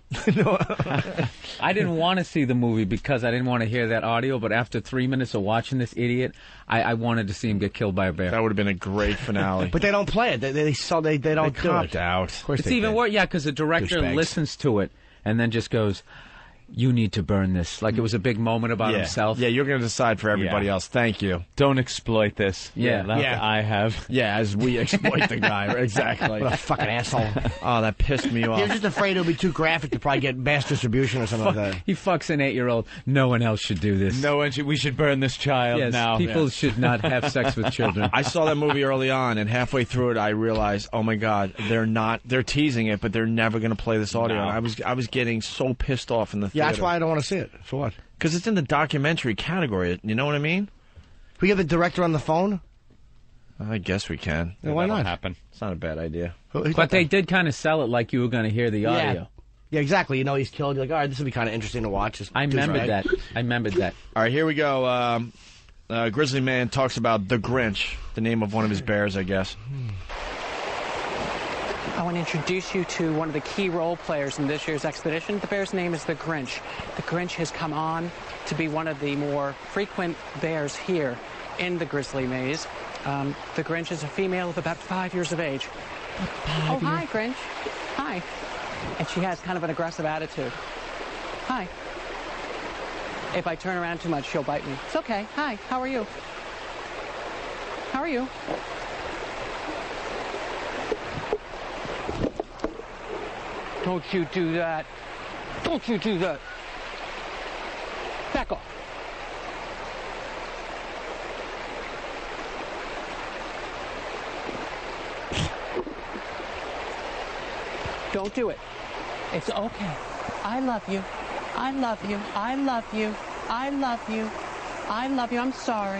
I didn't want to see the movie because I didn't want to hear that audio, but after three minutes of watching this idiot, I, I wanted to see him get killed by a bear. That would have been a great finale. But they don't play it. They they so they, they don't They do copped it. out. Of course It's they even did. worse, yeah, because the director Douchebags. listens to it and then just goes, "You need to burn this." Like it was a big moment about yeah. himself. Yeah, you're going to decide for everybody Yeah. else. Thank you. Don't exploit this. Yeah. like Yeah. I have. Yeah, as we exploit the guy. Exactly. What a fucking asshole. Oh, that pissed me He was off. just afraid it'll be too graphic to probably get mass distribution or something like that. He fucks an eight-year-old. No one else should do this. No one should. We should burn this child Yes, now. people Yeah. should not have sex with children. I saw that movie early on, and halfway through it, I realized, oh my god, they're not. They're teasing it, but they're never going to play this audio. No. And I was, I was getting so pissed off in the theater. Yeah, that's why I don't want to see it. For what? Because it's in the documentary category. You know what I mean? We have the director on the phone? I guess we can. Yeah, why That'll not? happen. It's not a bad idea. Who- who's But got they that? did kind of sell it like you were going to hear the Yeah. audio. Yeah, exactly. You know he's killed. You're like, all right, this will be kind of interesting to watch. This I remembered douchebag. that. I remembered that. All right, here we go. Um, uh, Grizzly Man talks about the Grinch, the name of one of his bears, I guess. I want to introduce you to one of the key role players in this year's expedition. The bear's name is the Grinch. The Grinch has come on to be one of the more frequent bears here in the Grizzly Maze. Um, the Grinch is a female of about five years of age. Oh, hi, Grinch. Hi. And she has kind of an aggressive attitude. Hi. If I turn around too much, she'll bite me. It's okay. Hi, how are you? How are you? Don't you do that. Don't you do that. Back off. Don't do it. It's okay. I love you. I love you. I love you. I love you. I love you. I'm sorry.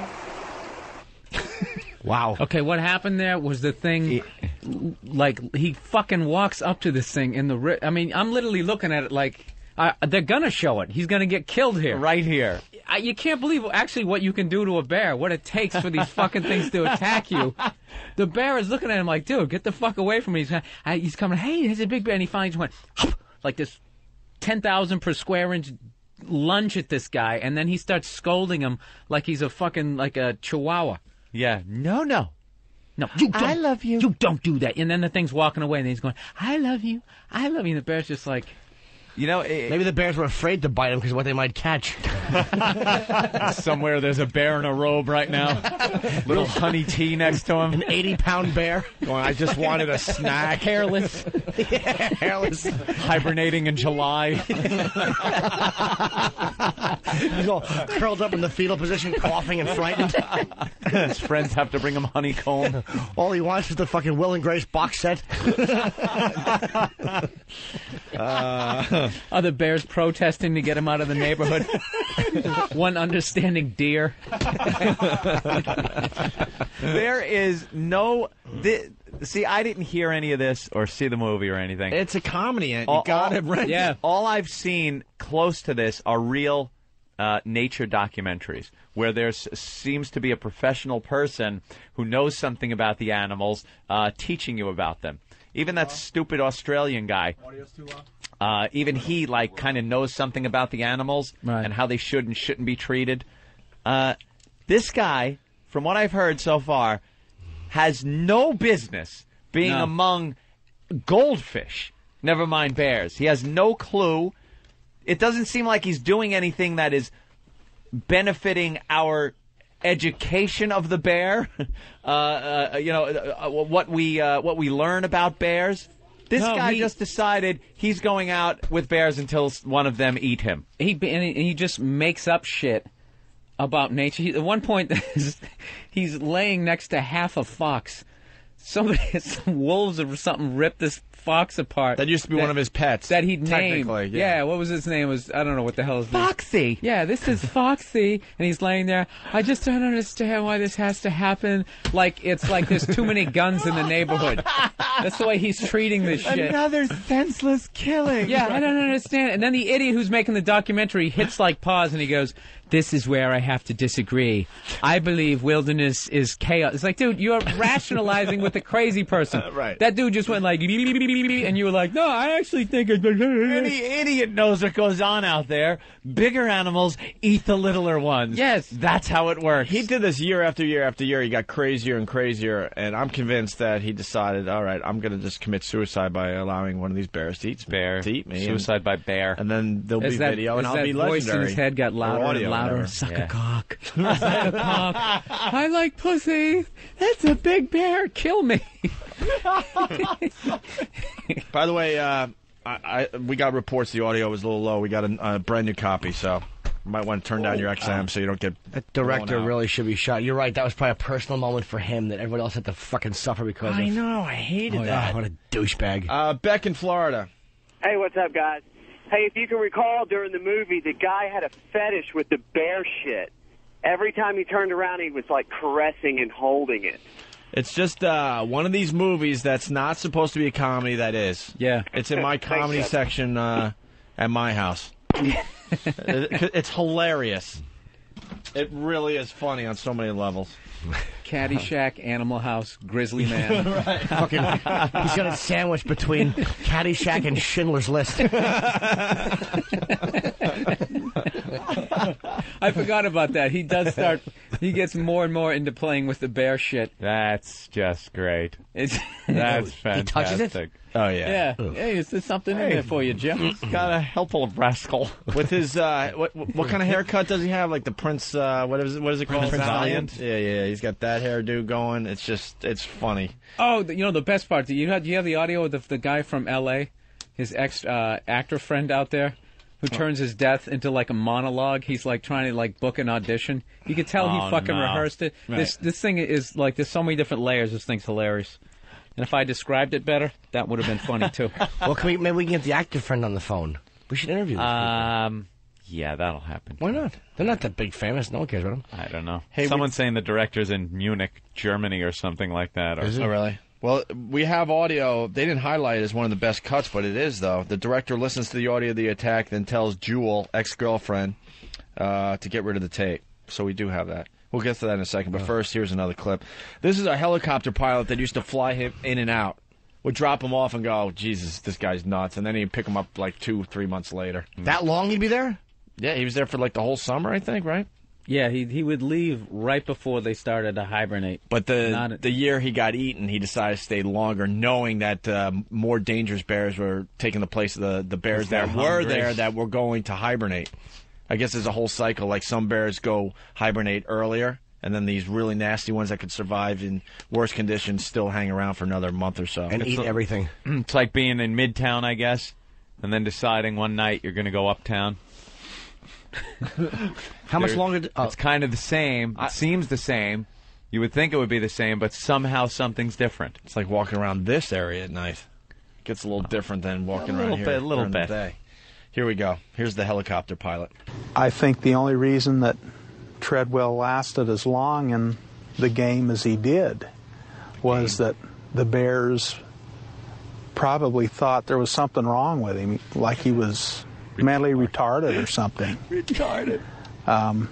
Wow. Okay, what happened there was the thing, like, he fucking walks up to this thing in the... Ri- I mean, I'm literally looking at it like, uh, they're gonna show it. He's gonna get killed here. Right here. I, you can't believe, actually, what you can do to a bear, what it takes for these fucking things to attack you. The bear is looking at him like, dude, get the fuck away from me. He's, I, he's coming, hey, there's a big bear, and he finally just went, hup, like this ten thousand per square inch lunge at this guy, and then he starts scolding him like he's a fucking, like a chihuahua. Yeah. No, no. No, you don't. I love you. You don't do that. And then the thing's walking away, and he's going, I love you. I love you. And the bear's just like... You know, it, Maybe the bears were afraid to bite him because of what they might catch. somewhere there's a bear in a robe right now. Little honey tea next to him. An eighty-pound bear. Going, I just wanted a snack. Hairless. Yeah, hairless. Hibernating in July. He's all curled up in the fetal position, coughing and frightened. His friends have to bring him honeycomb. All he wants is the fucking Will and Grace box set. Uh, Other bears protesting to get him out of the neighborhood. One understanding deer. There is no... Thi- see, I didn't hear any of this or see the movie or anything. it's a comedy, and you All- got all- it right. Yeah. All I've seen close to this are real uh, nature documentaries where there seems to be a professional person who knows something about the animals uh, teaching you about them. Even that stupid Australian guy, uh, even he like kind of knows something about the animals Right. and how they should and shouldn't be treated. Uh, this guy, from what I've heard so far, has no business being No. among goldfish, never mind bears. He has no clue. It doesn't seem like he's doing anything that is benefiting our education of the bear. uh, uh, you know, uh, what we uh, what we learn about bears. This No, guy he- just decided he's going out with bears until one of them eat him. He and he, and he just makes up shit about nature. He, at one point, he's laying next to half a fox. Somebody, some wolves or something, ripped this fox apart. That used to be one of his pets. That he'd named. Technically, yeah. what was his name? It was I don't know what the hell his name. Foxy. Yeah, this is Foxy, and he's laying there. I just don't understand why this has to happen. Like it's like there's too many guns in the neighborhood. That's the way he's treating this shit. Another senseless killing. Yeah, I don't understand. And then the idiot who's making the documentary hits like pause and he goes, "This is where I have to disagree. I believe wilderness is chaos." It's like, dude, you're rationalizing with the crazy person. Right. That dude just went like, and you were like, no, I actually think it's... Any idiot knows what goes on out there. Bigger animals eat the littler ones. Yes. That's how it works. He did this year after year after year. He got crazier and crazier, and I'm convinced that he decided, all right, I'm going to just commit suicide by allowing one of these bears to eat, bear. to eat me. Suicide and, by bear. And then there'll As be that, video, and as I'll that be voice legendary. in his head got Or louder audio, and louder. whatever. Suck Yeah. a cock. Suck a cock. I like pussy. That's a big bear. Kill me. By the way, uh, I, I, we got reports the audio was a little low. We got a, a brand new copy, so you might want to turn down your X M so you don't get That director blown out. really should be shot. You're right. That was probably a personal moment for him that everyone else had to fucking suffer because I of. know. I hated Oh, that. yeah, what a douchebag. Uh, Beck in Florida. Hey, what's up, guys? Hey, if you can recall during the movie, the guy had a fetish with the bear shit. Every time he turned around, he was like caressing and holding it. It's just uh, one of these movies that's not supposed to be a comedy that is. Yeah. It's in my comedy Thanks, section uh, at my house. It- it's hilarious. It really is funny on so many levels. Caddyshack, Animal House, Grizzly Man. Fucking, he's got it sandwiched between Caddyshack and Schindler's List. I forgot about that. He does start. He gets more and more into playing with the bear shit. That's just great. It's That's He fantastic. touches it? Oh yeah. Yeah. Hey, is there something in there for you, Jim? Got a helpful rascal. With his uh, what what kind of haircut does he have? Like the Prince? Uh, what is it? What is it called? Prince Valiant? Yeah, yeah. He's got that hairdo going. It's just it's funny. Oh, the, you know the best part. Do you have do you have the audio of the, the guy from L A, his ex uh, actor friend out there, who turns his death into like a monologue? He's like trying to like book an audition. You could tell Oh, he fucking no. rehearsed it. Right. This this thing is like there's so many different layers. This thing's hilarious. And if I described it better, that would have been funny too. Well, can we, maybe we can get the actor friend on the phone. We should interview them. Um, yeah, that'll happen. Why not? They're not that big famous. No one cares about them. I don't know. Hey, Someone's saying the director's in Munich, Germany, or something like that. Or Oh, really? Well, we have audio. They didn't highlight it as one of the best cuts, but it is, though. The director listens to the audio of the attack, then tells Jewel, ex-girlfriend, uh, to get rid of the tape. So we do have that. We'll get to that in a second. But first, here's another clip. This is a helicopter pilot that used to fly him in and out. Would drop him off and go, oh, Jesus, this guy's nuts. And then he'd pick him up like two, three months later. That long he'd be there? Yeah, he was there for like the whole summer, I think, right? Yeah, he he would leave right before they started to hibernate. But the Not- the year he got eaten, he decided to stay longer, knowing that uh, more dangerous bears were taking the place of the, the bears They're that were hungry. there that were going to hibernate. I guess there's a whole cycle. Like some bears go hibernate earlier, and then these really nasty ones that could survive in worse conditions still hang around for another month or so. And It's eat a- everything. It's like being in Midtown, I guess, and then deciding one night you're going to go uptown. How much There- longer? d- oh, It's kind of the same. It seems the same. You would think it would be the same, but somehow something's different. It's like walking around this area at night. Gets a little different than walking A around little here bit, a little during the bit. day. Here we go. Here's the helicopter pilot. I think the only reason that Treadwell lasted as long in the game as he did was that the Bears probably thought there was something wrong with him, like he was mentally retarded or something. Retarded. Um,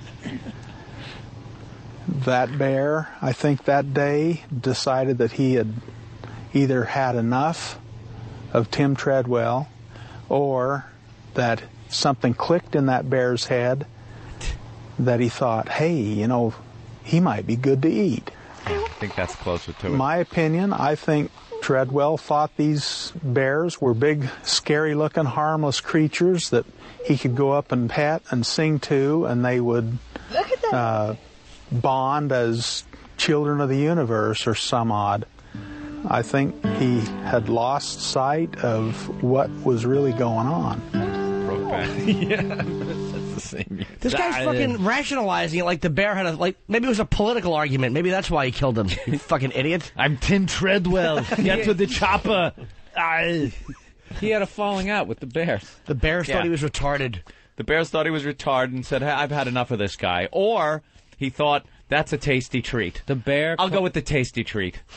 that bear, I think that day, decided that he had either had enough of Tim Treadwell or that something clicked in that bear's head that he thought, hey, you know, he might be good to eat. I think that's closer to it. My opinion, I think Treadwell thought these bears were big, scary-looking, harmless creatures that he could go up and pet and sing to, and they would uh, bond as children of the universe or some odd. I think he had lost sight of what was really going on. yeah, that's the same. This guy's fucking rationalizing it like the bear had a, like, maybe it was a political argument. Maybe that's why he killed him. You fucking idiot. I'm Tim Treadwell. Get to the chopper. I... He had a falling out with the Bears. The Bears Yeah. thought he was retarded. The Bears thought he was retarded and said, hey, I've had enough of this guy. Or he thought, that's a tasty treat. The bear. I'll go with the tasty treat.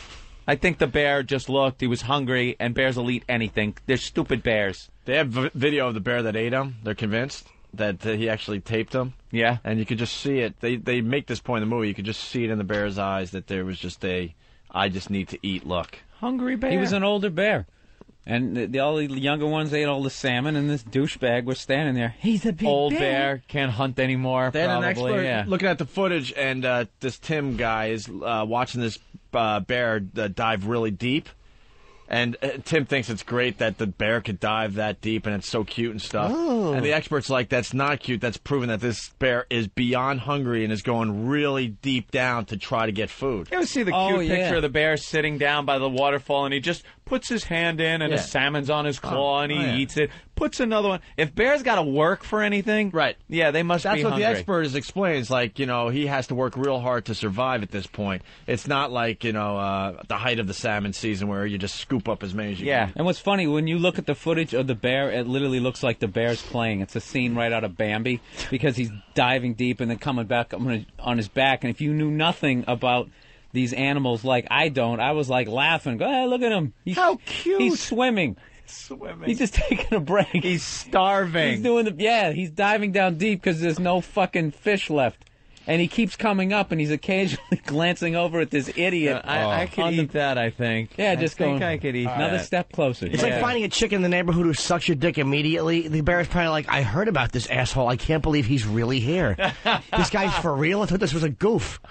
I think the bear just looked. He was hungry, and bears will eat anything. They're stupid bears. They have v- video of the bear that ate him. They're convinced that uh, he actually taped him. Yeah. And you could just see it. They they make this point in the movie. You could just see it in the bear's eyes that there was just a, I just need to eat look. Hungry bear. He was an older bear. And the, the, all the younger ones ate all the salmon, and this douchebag was standing there. He's a big Old bear. bear, can't hunt anymore, They had probably. an expert yeah. looking at the footage, and uh, this Tim guy is uh, watching this uh, bear uh, dive really deep. And uh, Tim thinks it's great that the bear could dive that deep, and it's so cute and stuff. Oh. And the expert's like, that's not cute. That's proven that this bear is beyond hungry and is going really deep down to try to get food. You ever see the Oh, cute yeah. picture of the bear sitting down by the waterfall, and he just puts his hand in, and Yeah. a salmon's on his claw, Oh, and he oh, yeah. eats it. Puts another one. If bears got to work for anything, right? Yeah, they must That's be what hungry. the expert is explains. Like, you know, he has to work real hard to survive at this point. It's not like, you know, uh, the height of the salmon season where you just scoop up as many as you Yeah, can. and what's funny, when you look at the footage of the bear, it literally looks like the bear's playing. It's a scene right out of Bambi, because he's diving deep and then coming back on on his back. And if you knew nothing about these animals like I don't, I was like laughing. Go ahead, look at him. He's, How cute. He's swimming. Swimming. He's just taking a break. He's starving. He's doing the yeah. He's diving down deep because there's no fucking fish left, and he keeps coming up, and he's occasionally glancing over at this idiot. I, I could on eat the, that, I think. Yeah, just I think going. I could eat another that. step closer. It's Yeah. like finding a chick in the neighborhood who sucks your dick immediately. The bear's probably like, I heard about this asshole. I can't believe he's really here. This guy's for real? I thought this was a goof.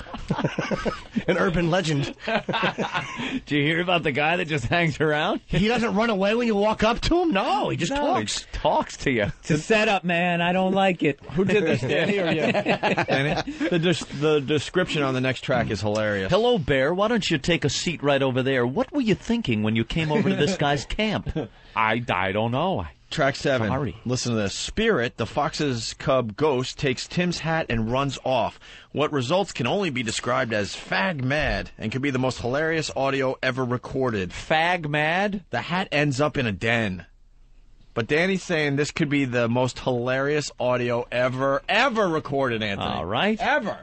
An urban legend. Do you hear about the guy that just hangs around? He doesn't run away when you walk up to him? No, he just No, talks. He just talks to you. It's a setup, man. I don't like it. Who did this, Danny or you? Danny? The, des- the description on the next track is hilarious. Hello, Bear. Why don't you take a seat right over there? What were you thinking when you came over to this guy's camp? I, I don't know. Track seven. Sorry. Listen to this. Spirit, the fox's cub ghost, takes Tim's hat and runs off. What results can only be described as fag mad and could be the most hilarious audio ever recorded. Fag mad? The hat ends up in a den. But Danny's saying this could be the most hilarious audio ever, ever recorded, Anthony. All right. Ever.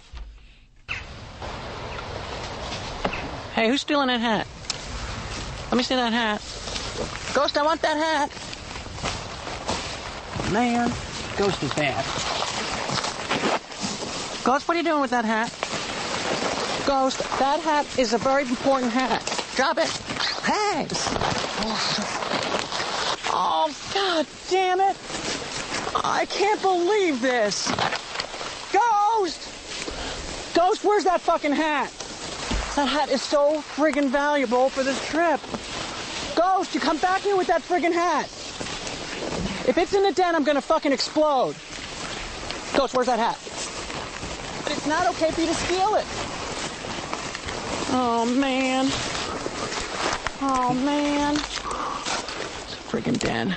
Hey, who's stealing that hat? Let me see that hat. Ghost, I want that hat. Man, Ghost is bad. Ghost, what are you doing with that hat? Ghost, that hat is a very important hat. Drop it. Hey. Oh, God damn it. I can't believe this. Ghost! Ghost, where's that fucking hat? That hat is so friggin' valuable for this trip. Ghost, you come back here with that friggin' hat. If it's in the den, I'm gonna fucking explode. Ghost, where's that hat? But it's not okay for you to steal it. Oh, man. Oh, man. It's a friggin' den.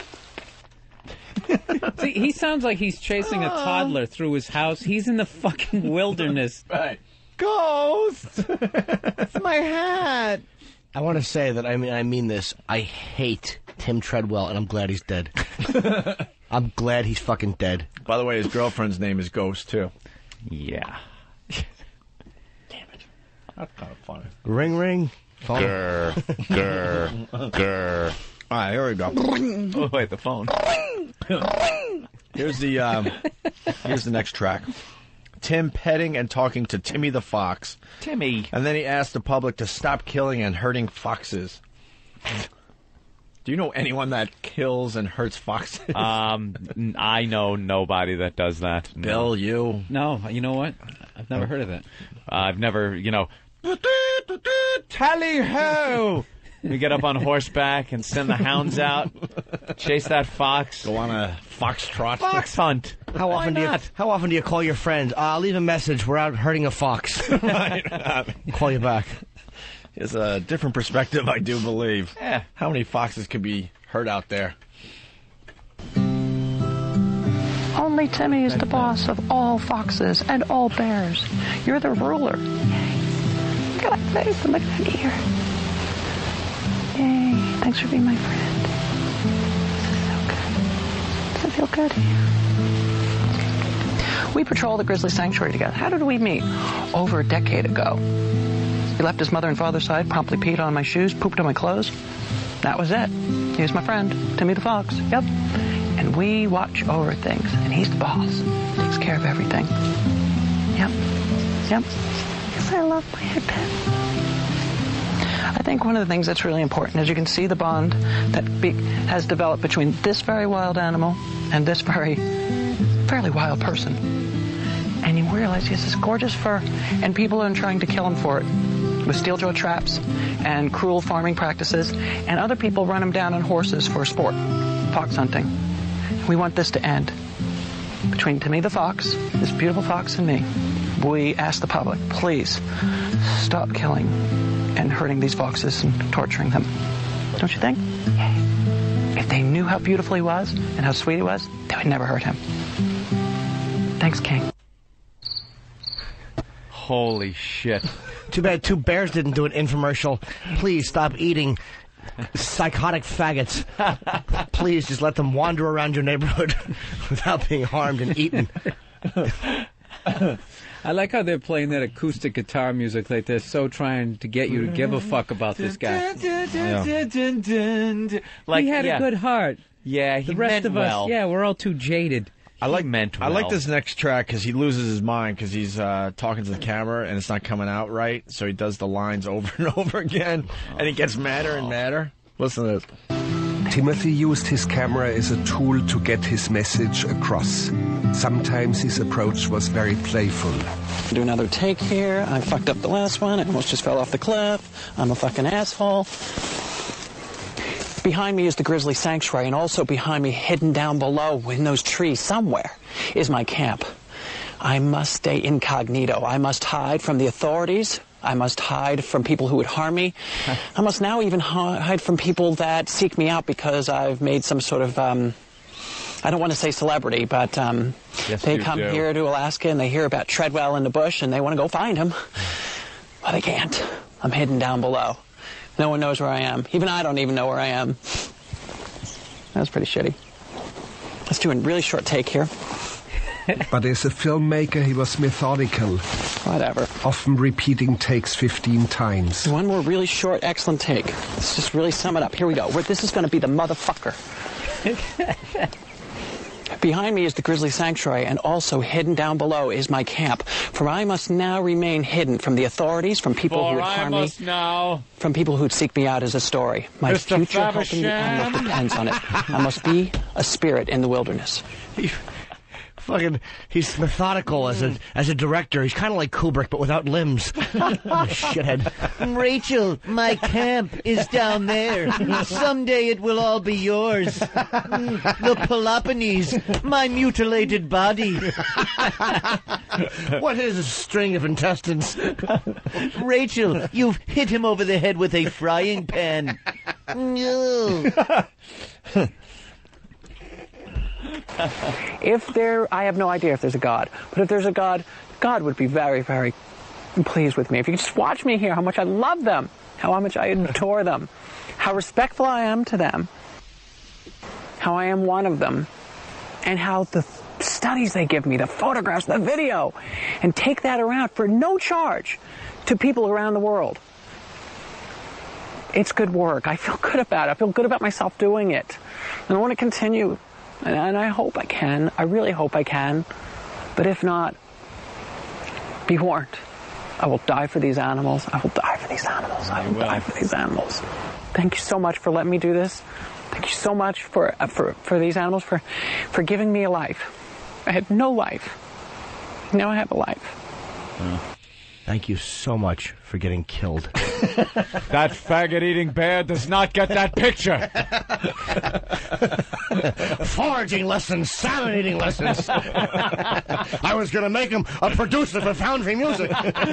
See, he sounds like he's chasing a toddler through his house. He's in the fucking wilderness. Right. Ghost! It's my hat. I want to say that I mean I mean this. I hate Tim Treadwell, and I'm glad he's dead. I'm glad he's fucking dead. By the way, his girlfriend's name is Ghost, too. Yeah. That's kind of funny. Ring, ring. Phone. Grr, grr, grr. All right, here we go. Oh, wait, the phone. Here's the um, here's the next track. Tim petting and talking to Timmy the fox. Timmy. And then he asked the public to stop killing and hurting foxes. Do you know anyone that kills and hurts foxes? Um, n- I know nobody that does that. No. Bill, you. No, you know what? I've never heard of that. Uh, I've never, you know, tally ho! We get up on horseback and send the hounds out, chase that fox. Go on a fox trot. Fox hunt. How Why often do you not? How often do you call your friends? Uh, I'll leave a message. We're out herding a fox. Call you back. It's a different perspective, I do believe. Yeah. How many foxes could be hurt out there? Only Timmy is the boss of all foxes and all bears. You're the ruler. Look at that face and look at that ear. Yay. Thanks for being my friend. This is so good. Does it feel good? We patrol the Grizzly Sanctuary together. How did we meet? Over a decade ago. He left his mother and father's side, promptly peed on my shoes, pooped on my clothes. That was it. He was my friend, Timmy the Fox. Yep. And we watch over things, and he's the boss. Takes care of everything. Yep. Yep. Yes, I love my head pet. I think one of the things that's really important is you can see the bond that be, has developed between this very wild animal and this very, fairly wild person. And you realize he has this gorgeous fur, and people are trying to kill him for it with steel jaw traps and cruel farming practices, and other people run him down on horses for sport, fox hunting. We want this to end. Between Timmy the Fox, this beautiful fox, and me, we ask the public, please stop killing and hurting these foxes and torturing them. Don't you think? If they knew how beautiful he was and how sweet he was, they would never hurt him. Thanks, King. Holy shit. Too bad two bears didn't do an infomercial. Please stop eating psychotic faggots. Please just let them wander around your neighborhood without being harmed and eaten. I like how they're playing that acoustic guitar music, like they're so trying to get you to give a fuck about this guy. Yeah. Like, he had yeah. a good heart. Yeah, he the rest meant of well. us, yeah, we're all too jaded. I like meant I like well. this next track because he loses his mind because he's uh, talking to the camera and it's not coming out right. So he does the lines over and over again, and he gets madder and madder. Listen to this. Timothy used his camera as a tool to get his message across. Sometimes his approach was very playful. Do another take here. I fucked up the last one. I almost just fell off the cliff. I'm a fucking asshole. Behind me is the Grizzly Sanctuary, and also behind me, hidden down below in those trees somewhere, is my camp. I must stay incognito. I must hide from the authorities. I must hide from people who would harm me. I must now even hide from people that seek me out because I've made some sort of, um, I don't want to say celebrity, but um, yes, they you come do. here to Alaska and they hear about Treadwell in the bush and they want to go find him. But they can't. I'm hidden down below. No one knows where I am. Even I don't even know where I am. That was pretty shitty. Let's do a really short take here. But as a filmmaker, he was methodical. Whatever. Often repeating takes fifteen times. One more really short, excellent take. Let's just really sum it up. Here we go. This is going to be the motherfucker. Behind me is the Grizzly Sanctuary, and also hidden down below is my camp. For I must now remain hidden from the authorities, from people For who would I harm must me, now. from people who'd seek me out as a story. My Mister future helping the animals Faversham. depends on it. I must be a spirit in the wilderness. Fucking, he's methodical as a as a director. He's kind of like Kubrick, but without limbs. Shithead. Rachel, my camp is down there. Someday it will all be yours. The Peloponnese, my mutilated body. What is a string of intestines? Rachel, you've hit him over the head with a frying pan. No. If there, I have no idea if there's a God, but if there's a God, God would be very, very pleased with me. If you could just watch me here, how much I love them, how much I adore them, how respectful I am to them, how I am one of them, and how the studies they give me, the photographs, the video, and take that around for no charge to people around the world. It's good work. I feel good about it. I feel good about myself doing it. And I want to continue. And, and I hope I can. I really hope I can. But if not, be warned. I will die for these animals. I will die for these animals. I will die for these animals. Thank you so much for letting me do this. Thank you so much for uh, for, for these animals, for, for giving me a life. I had no life. Now I have a life. Yeah. Thank you so much for getting killed. That faggot-eating bear does not get that picture. Foraging lessons, salmon eating lessons. I was going to make him a producer for Foundry Music.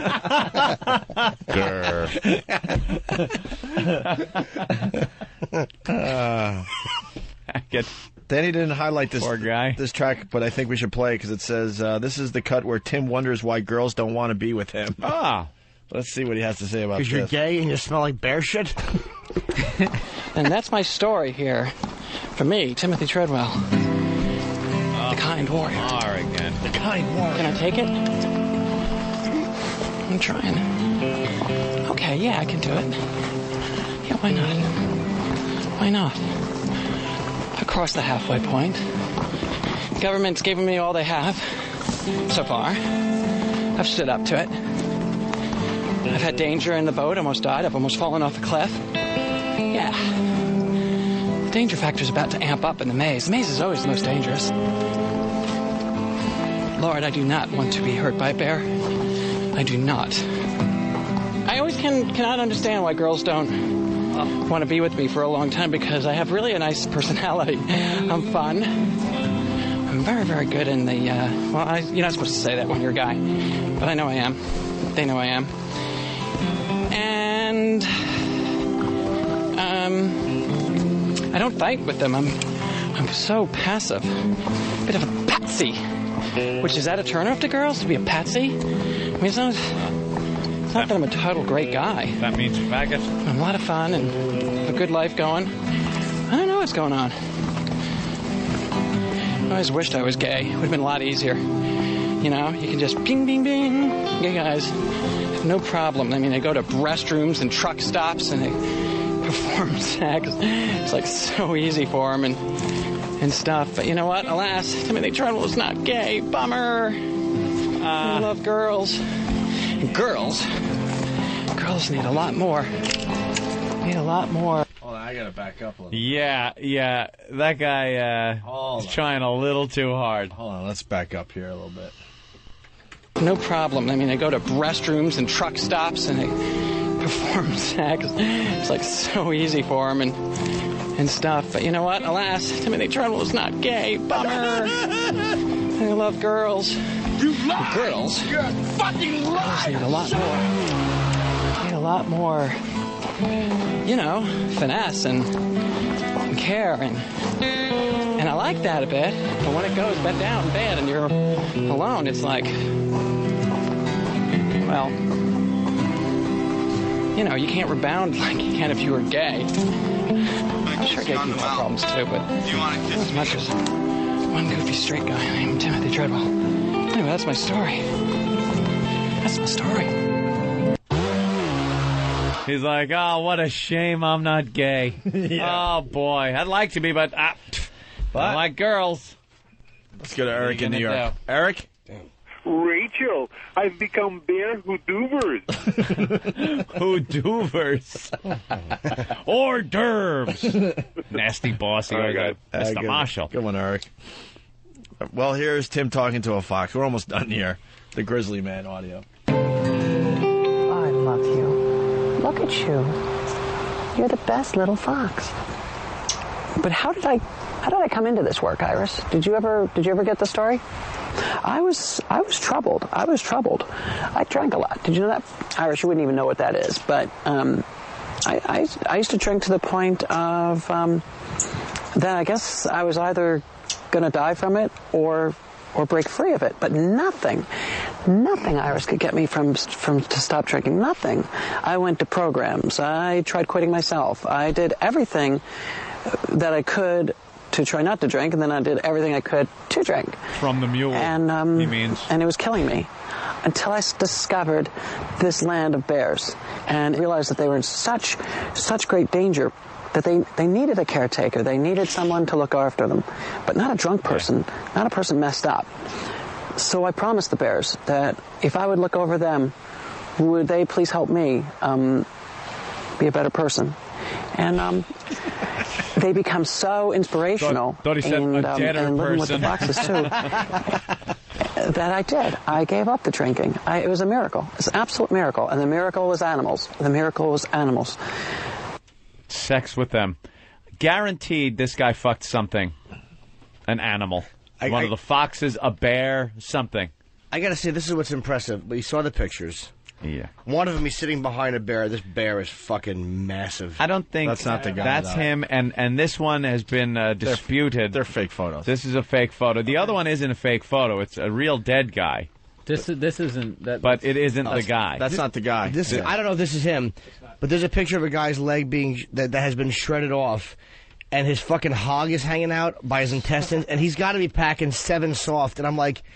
uh, Danny didn't highlight this Poor guy. this track, but I think we should play because it says uh, this is the cut where Tim wonders why girls don't want to be with him. Ah, let's see what he has to say about this. Because you're gay and you smell like bear shit. And that's my story here. For me, Timothy Treadwell. Oh, the kind warrior. Are again. The kind warrior. Can I take it? I'm trying. Okay. okay, yeah, I can do it. Yeah, why not? Why not? I crossed the halfway point. Government's given me all they have so far. I've stood up to it. I've had danger in the boat, almost died. I've almost fallen off a cliff. Yeah. The danger factor's about to amp up in the maze. The maze is always the most dangerous. Lord, I do not want to be hurt by a bear. I do not. I always can, cannot understand why girls don't want to be with me for a long time, because I have really a nice personality. I'm fun. I'm very, very good in the, uh, well, I, you're not supposed to say that when you're a guy, but I know I am. They know I am. And, um, I don't fight with them. I'm, I'm so passive. Bit of a patsy. Which, is that a turn-off to girls, to be a patsy? I mean, it's not, it's not that I'm a total great guy. That means faggot. I'm a lot of fun and have a good life going. I don't know what's going on. I always wished I was gay. It would have been a lot easier. You know, you can just bing, bing, bing. Gay guys have no problem. I mean, they go to restrooms and truck stops and they perform sex. It's like so easy for them and, and stuff. But you know what? Alas, Timothy Treadwell is not gay. Bummer. Uh, I love girls. And girls, girls need a lot more. Need a lot more. Hold on, I gotta back up a little. Yeah, yeah. That guy uh, is trying a little too hard. Hold on, let's back up here a little bit. No problem. I mean, they go to restrooms and truck stops and they perform sex. It's like so easy for them and and stuff. But you know what? Alas, Timothy Treadwell is not gay. Bummer. I love girls. You lie. Girls. You're a fucking liar. Need a lot more. Need a lot more. You know, finesse and, and care and and I like that a bit. But when it goes bed down in bed and you're alone, it's like, well, you know, you can't rebound like you can if you were gay. I'm sure gay people have problems too, but not as much as one goofy straight guy named Timothy Treadwell. Anyway, that's my story. That's my story. He's like, oh, what a shame I'm not gay. Yeah. Oh, boy. I'd like to be, but ah, I like girls. Let's go to Eric in New gonna York. Eric? Rachel, I've become Bear Houduvers. Houduvers. Hors d'oeuvres. Nasty bossy. All right, Go, good. Mister Uh, good Marshall. Good one, Eric. Well, here's Tim talking to a fox. We're almost done here. The Grizzly Man audio. I love you. Look at you. You're the best little fox. But how did I how did I come into this work, Iris? Did you ever did you ever get the story? I was I was troubled. I was troubled. I drank a lot. Did you know that? Iris, you wouldn't even know what that is. But um, I, I I used to drink to the point of um, that I guess I was either going to die from it or or break free of it. But nothing, nothing, Iris, could get me from from to stop drinking. Nothing. I went to programs. I tried quitting myself. I did everything that I could to try not to drink, and then I did everything I could to drink. From the mule, and, um, he means. And it was killing me until I s- discovered this land of bears and realized that they were in such, such great danger that they, they needed a caretaker. They needed someone to look after them, but not a drunk person, not a person messed up. So I promised the bears that if I would look over them, would they please help me um, be a better person? And um, they become so inspirational. Thought, thought he said and, a um, deader and living with the person. foxes too. That I did. I gave up the drinking. I, it was a miracle. It's an absolute miracle. And the miracle was animals. The miracle was animals. Sex with them. Guaranteed this guy fucked something. An animal. I- One I- of the foxes, a bear, something. I gotta say, this is what's impressive. But you saw the pictures. Yeah. One of them, he's sitting behind a bear. This bear is fucking massive. I don't think That's not the guy, That's though. him, and, and this one has been uh, disputed. They're fake photos. This is a fake photo. The other one isn't a fake photo. It's a real dead guy. This this isn't that. But it isn't the That's- guy. That's not the guy. This I don't know if this is him, but there's a picture of a guy's leg being that, that has been shredded off, and his fucking hog is hanging out by his intestines, and he's got to be packing seven soft. And I'm like,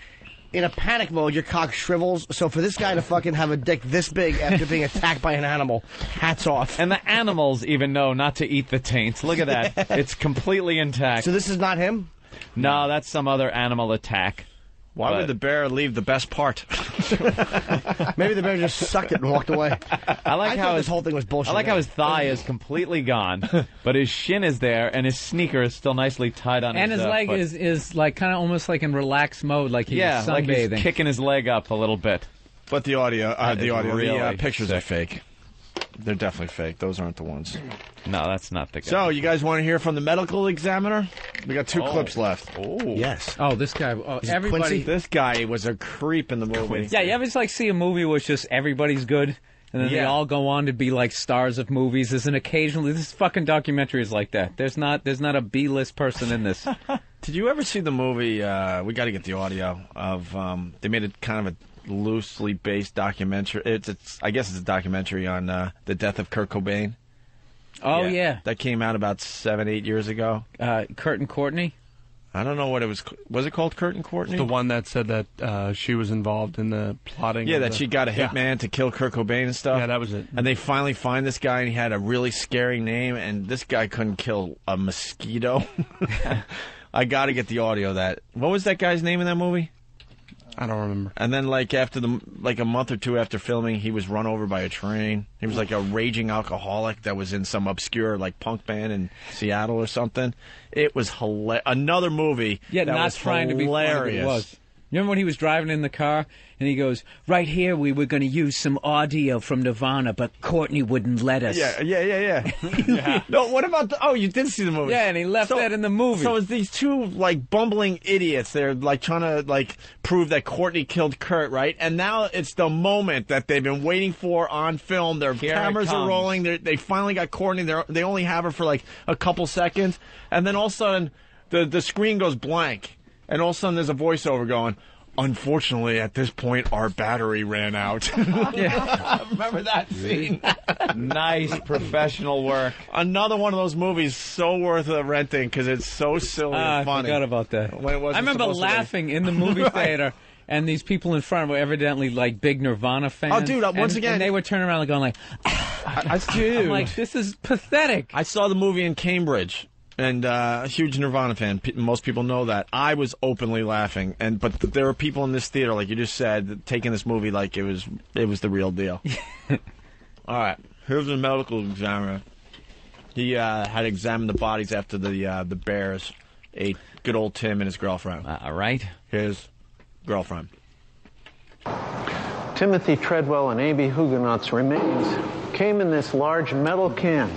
in a panic mode, your cock shrivels. So for this guy to fucking have a dick this big after being attacked by an animal, hats off. And the animals even know not to eat the taint. Look at that. It's completely intact. So this is not him? No, that's some other animal attack. Why But- would the bear leave the best part? Maybe the bear just sucked it and walked away. I like I how thought his this whole thing was bullshit. I like how his thigh is completely gone, but his shin is there, and his sneaker is still nicely tied on And his his uh, leg foot. is, is like kind of almost like in relaxed mode, like he's yeah, like he's sunbathing. kicking his leg up a little bit. But the audio, uh, That the is audio, really the uh, pictures sick. are fake. They're definitely fake. Those aren't the ones. No, that's not the guy. So, you guys want to hear from the medical examiner? We got two Oh. clips left. Oh. Yes. Oh, this guy. Oh, Is it everybody. Quincy? This guy was a creep in the movie. Yeah, you ever just like see a movie where it's just everybody's good, and then they Yeah. all go on to be like stars of movies? There's an occasionally this fucking documentary is like that. There's not there's not a B-list person in this. Did you ever see the movie, uh, we got to get the audio, of, um, they made it kind of a loosely based documentary. It's, it's I guess it's a documentary on uh, the death of Kurt Cobain. Oh yeah, That came out about seven, eight years ago. uh, Kurt and Courtney. I don't know what it was. Was it called Kurt and Courtney? The one that said that uh, she was involved in the plotting. Yeah, of that the- she got a Yeah. hitman to kill Kurt Cobain and stuff. Yeah, that was it. And they finally find this guy, and he had a really scary name, and this guy couldn't kill a mosquito. I got to get the audio of that. What was that guy's name in that movie? I don't remember. And then, like after the like a month or two after filming, he was run over by a train. He was like a raging alcoholic that was in some obscure like punk band in Seattle or something. It was hilarious. Another movie. Yeah, that not was trying to be funny, but hilarious. it was. You remember when he was driving in the car and he goes, "Right here, we were going to use some audio from Nirvana, but Courtney wouldn't let us." Yeah, yeah, yeah, yeah. No, what about the? Oh, you did see the movie. Yeah, and he left So- that in the movie. So it's these two like bumbling idiots. They're like trying to like prove that Courtney killed Kurt, right? And now it's the moment that they've been waiting for on film. Their Here it cameras are comes. rolling. They're, they finally got Courtney. They they only have her for like a couple seconds, and then all of a sudden the the screen goes blank, and all of a sudden there's a voiceover going, "Unfortunately, at this point, our battery ran out." Remember that scene? Nice professional work. Another one of those movies so worth uh, renting because it's so silly Ah, I and funny. forgot about that. When it wasn't I remember supposed to be. laughing in the movie Right. theater, and these people in front were evidently like big Nirvana fans. Oh, dude, uh, once and, again- and they were turning around and going like, I, I, dude, I'm like, this is pathetic. I saw the movie in Cambridge, and uh, a huge Nirvana fan. Pe- most people know that. I was openly laughing, and but th- there were people in this theater, like you just said, that taking this movie like it was it was the real deal. All right, here's the medical examiner. He uh, had examined the bodies after the uh, the bears ate good old Tim and his girlfriend. All right. His girlfriend. Timothy Treadwell and Amy Huguenot's remains came in this large metal can.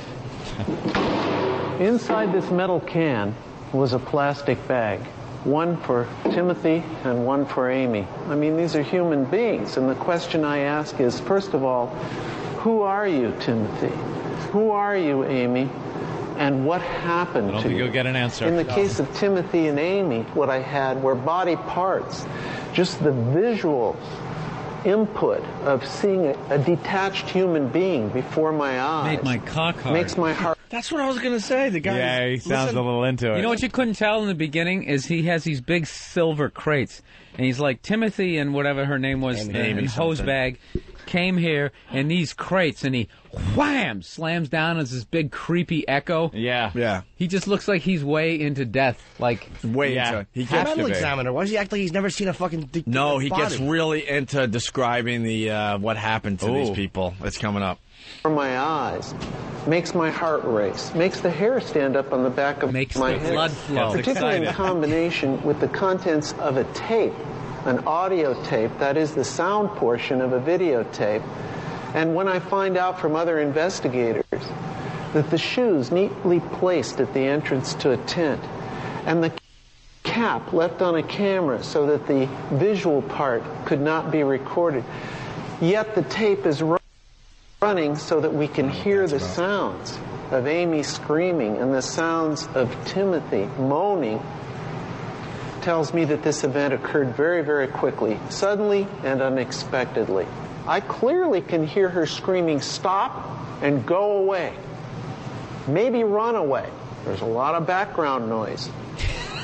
Inside this metal can was a plastic bag, one for Timothy and one for Amy. I mean, these are human beings, and the question I ask is, first of all, who are you, Timothy? Who are you, Amy? And what happened I don't to think you? you'll get an answer. In the case of Timothy and Amy, what I had were body parts, just the visual input of seeing a, a detached human being before my eyes. Made my cock hard. Makes my heart. That's what I was gonna say. The guy. Yeah, he sounds a little into it. You know what you couldn't tell in the beginning is he has these big silver crates, and he's like Timothy and whatever her name was, Amy, and, Amy and something. Hosebag came here in these crates, and he wham slams down as this big creepy echo. Yeah. Yeah. He just looks like he's way into death. Like Way Yeah. into it. He The gets medical be. examiner. Why does he act like he's never seen a fucking de- No, he body? gets really into describing the uh, what happened to these Ooh. people. It's coming up. For my eyes, makes my heart race, makes the hair stand up on the back of Makes my the head. blood flow. Gets Particularly in excited. combination with the contents of a tape, an audio tape, that is the sound portion of a videotape. And when I find out from other investigators that the shoes neatly placed at the entrance to a tent and the cap left on a camera so that the visual part could not be recorded, yet the tape is run- running so that we can hear the sounds of Amy screaming and the sounds of Timothy moaning, tells me that this event occurred very, very quickly, suddenly and unexpectedly. I clearly can hear her screaming, "Stop and go away. Maybe run away." There's a lot of background noise.